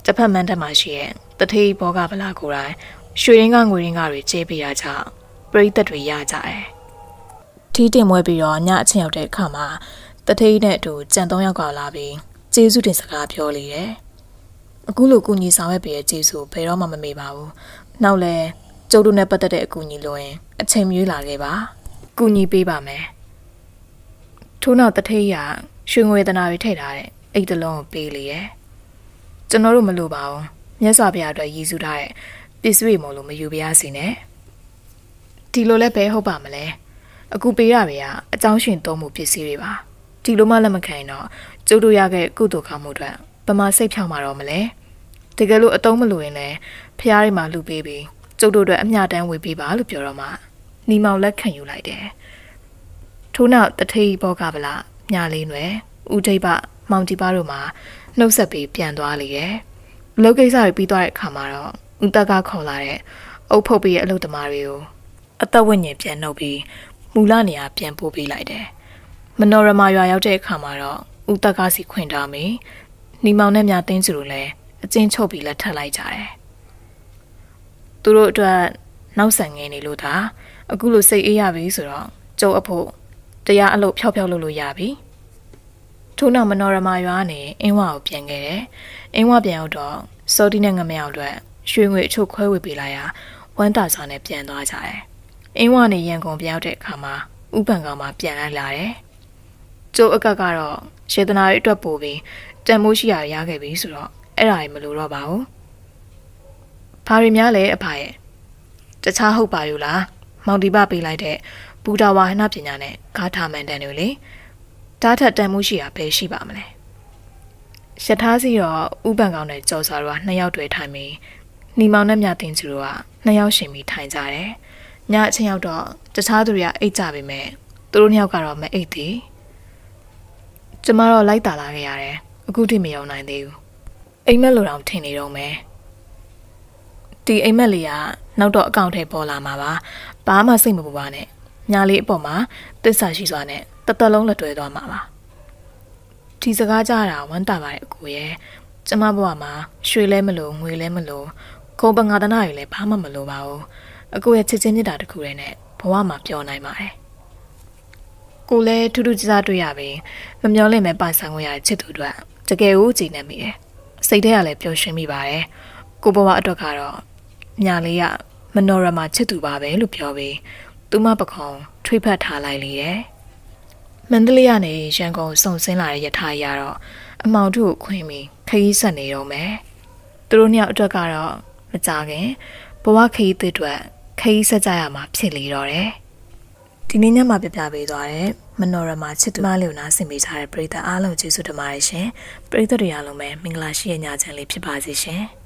တစ်ဖက်မန်းတက်မှာရှိရဲ့တထေးဘောကဗလာကိုယ်တိုင်ရွှေရင်းကငွေရင်းကတွေကျေးပေးရကြပရိသတ်တွေရကြတယ်ထီးတင်မွဲပြီးတော့ညအချင်းရောက်တဲ့အခါမှာတထေးနဲ့အတူကြံသုံးယောက်ကလာပြီးကျေးဇူးတင်စကားပြောလေတယ်အခုလိုကုညီဆောင်ရွက်ပေးတဲ့ကျေးဇူးဘယ်တော့မှမမေ့ပါဘူးနောက်လဲကျုပ်တို့နဲ့ပတ်သက်တဲ့အကူအညီလိုရင်အချိန်မရွေးလာခဲ့ပါကူညီပေးပါမယ်ထို့နောက်တထေးရရွှေငွေတနာတွေထည့်ထားတဲ့အိတ်တလုံးကိုပေးလေရဲ့ကျွန်တော်တို့မလိုပါဘူးမြတ်စွာဘုရားအတွက်ရည်စူးထားတဲ့ပစ္စည်းမို့လို့မယူပြရစီနဲ့ဒီလိုလည်းဘယ်ဟုတ်ပါမလဲအခုပေးရပဲကအကြောင်းရှင်သုံးမှုပစ္စည်းတွေပါဒီလိုမှလက်မခံရင်တော့ကျုပ်တို့ရခဲ့ကုသိုလ်ကောင်းမှုအတွက်ပမာစိတ်ဖြောင်းမှာတော့မလဲတကယ်လို့အတုံးမလို့ရင်လည်းဖျားတွေမှာလူပေးပြီးကျုပ်တို့အတွက်အမျှတန်းဝေပေးပါလို့ပြောတော့မှနီမောင်လက်ခံယူလိုက်တယ်ထို့နောက်တထေးဘောကဗလာညာလေးနွယ်ဦးထိပ်ပမောင်တီပါတို့မှာနှုတ်ဆက်ပြီးပြန်သွားလေရဲ့အလုပ်ကိစ္စတွေပြီးသွားတဲ့အခါမှာတော့ဦးတက်ကခေါ်လာတဲ့အုပ်ဖုတ်ပြီးရဲ့အလုပ်သမားတွေကိုအသက်ဝိညာဉ်ပြန်နှုတ်ပြီးမူလနေရာပြန်ပို့ပေးလိုက်တယ်မနောရမရွာရောက်တဲ့အခါမှာတော့ဦးတက်ကစီခွင်ထားမိနီမောင်နဲ့မြတင်းစုတို့လည်းအကျဉ်းချုပ်ပြီးလက်ထပ်လိုက်ကြတယ်သူတို့အတွက်နောက်ဆန်ငယ်နေလို့သာအခုလိုစိတ်အေးရပြီဆိုတော့ကျုပ်အဖို့တရားအလုပ်ဖြောက်ဖြောက်လုပ်လို့ရပြီထို့နောက်မနောရမရွာကနေအင်းဝကိုပြန်ခဲ့တယ်အင်းဝပြန်ရောက်တော့စောတီနဲ့ငမရောက်အတွက်ရွှေငွေအချုပ်ခွဲဝေပေးလိုက်ရာဝမ်းတာစာနဲ့ပြန်သွားကြတယ်အင်းဝနေရန်ကုန်ပြန်ရောက်တဲ့အခါမှာဥပံကောင်မှပြန်လိုက်လာတယ်ကျုပ်အကက်ကတော့ရှေတနာရဲ့အတွက်ပို့ပြီးတန်မိုးရှိရရခဲ့ပြီဆိုတော့အဲ့ဒါကြီးမလိုတော့ပါဘူးဘာတွေများလဲအဖရဲ့တခြားဟုတ်ပါอยู่လားမောင်ဒီပပေးလိုက်တဲ့ဘူတာဝါဟနပညာနဲ့ဂါထာမန်တန်တွေလေဓာတ်ထက်တန်မှုရှိတာပဲရှိပါမလဲရထားစီတော့ဥပံကောင်နဲ့ကြော်စာတို့ကနှစ်ယောက်တွေ့ထိုင်ပြီးနီမောင်နဲ့မြတင်ကျူတို့ကနှစ်ယောက်ရှင်ပြီးထိုင်ကြတယ်ညအချင်းရောက်တော့တခြားသူတွေကအိတ်ကြပေမဲ့သူတို့နှစ်ယောက်ကတော့မအိတ်သေးကျမတော့လိုက်တာလာခဲ့ရတယ်အခုထိမယုံနိုင်သေးဘူးအိမ်မက်လိုတောင်ထင်နေတော့မယ်ဒီအိမ်မက်လေးကနောက်တော့အကောင့်ထဲပေါ်လာမှာပါဘာမှစိတ်မပူပါနဲ့ညာလေးအပေါ်မှာသစ္စာရှိစွာနဲ့တသက်လုံးလက်တွဲသွားမှာပါဒီစကားကြားတာဝမ်းတာပါတယ်အကိုရဲ့ကျမဘဝမှာရွှေလဲမလို့ငွေလဲမလို့ခုံပငါသနာတွေလည်းဘာမှမလိုပါဘူးအကိုရဲ့ချစ်ချင်းမြတ်တာတခုတည်းနဲ့ဘဝမှာပျော်နိုင်ပါတယ်ကိုလည်းထူးထူးခြားခြားတွေ့ရပြီမမျောလင့်မဲ့ပိုင်ဆိုင်ခွင့်ရတဲ့ချစ်သူတို့တကယ်ကိုကြည်နေမိတယ်စိတ်ထဲကလည်းပျော်ရွှင်မိပါတယ်ကိုဘဝအတွက်ကတော့ညာလေးကမနောရမချစ်သူပါပဲလို့ပြောပြီးသူမပခုံးထွေးဖက်ထားလိုက်လေတယ်မန္တလေးကနေရန်ကုန်စုံစင်းလာတဲ့ယထာရတော့အမောင်တို့ကိုခွင်းပြီးခရီးဆက်နေတော့မယ်သူတို့နှစ်ယောက်အတွက်ကတော့မကြခင်ဘဝခရီးသစ်အတွက်ခရီးဆက်ကြရမှာဖြစ်လေတော့တယ်ဒီနေ့ညမှာပြပြပေးသွားတယ်မနောရမချစ်သူမလေးကိုနားဆင်ပေးကြတဲ့ပရိသတ်အားလုံးကျေးဇူးတင်ပါတယ်ရှင်ပရိသတ်တွေအားလုံးပဲမင်္ဂလာရှိတဲ့ညချမ်းလေးဖြစ်ပါစေရှင်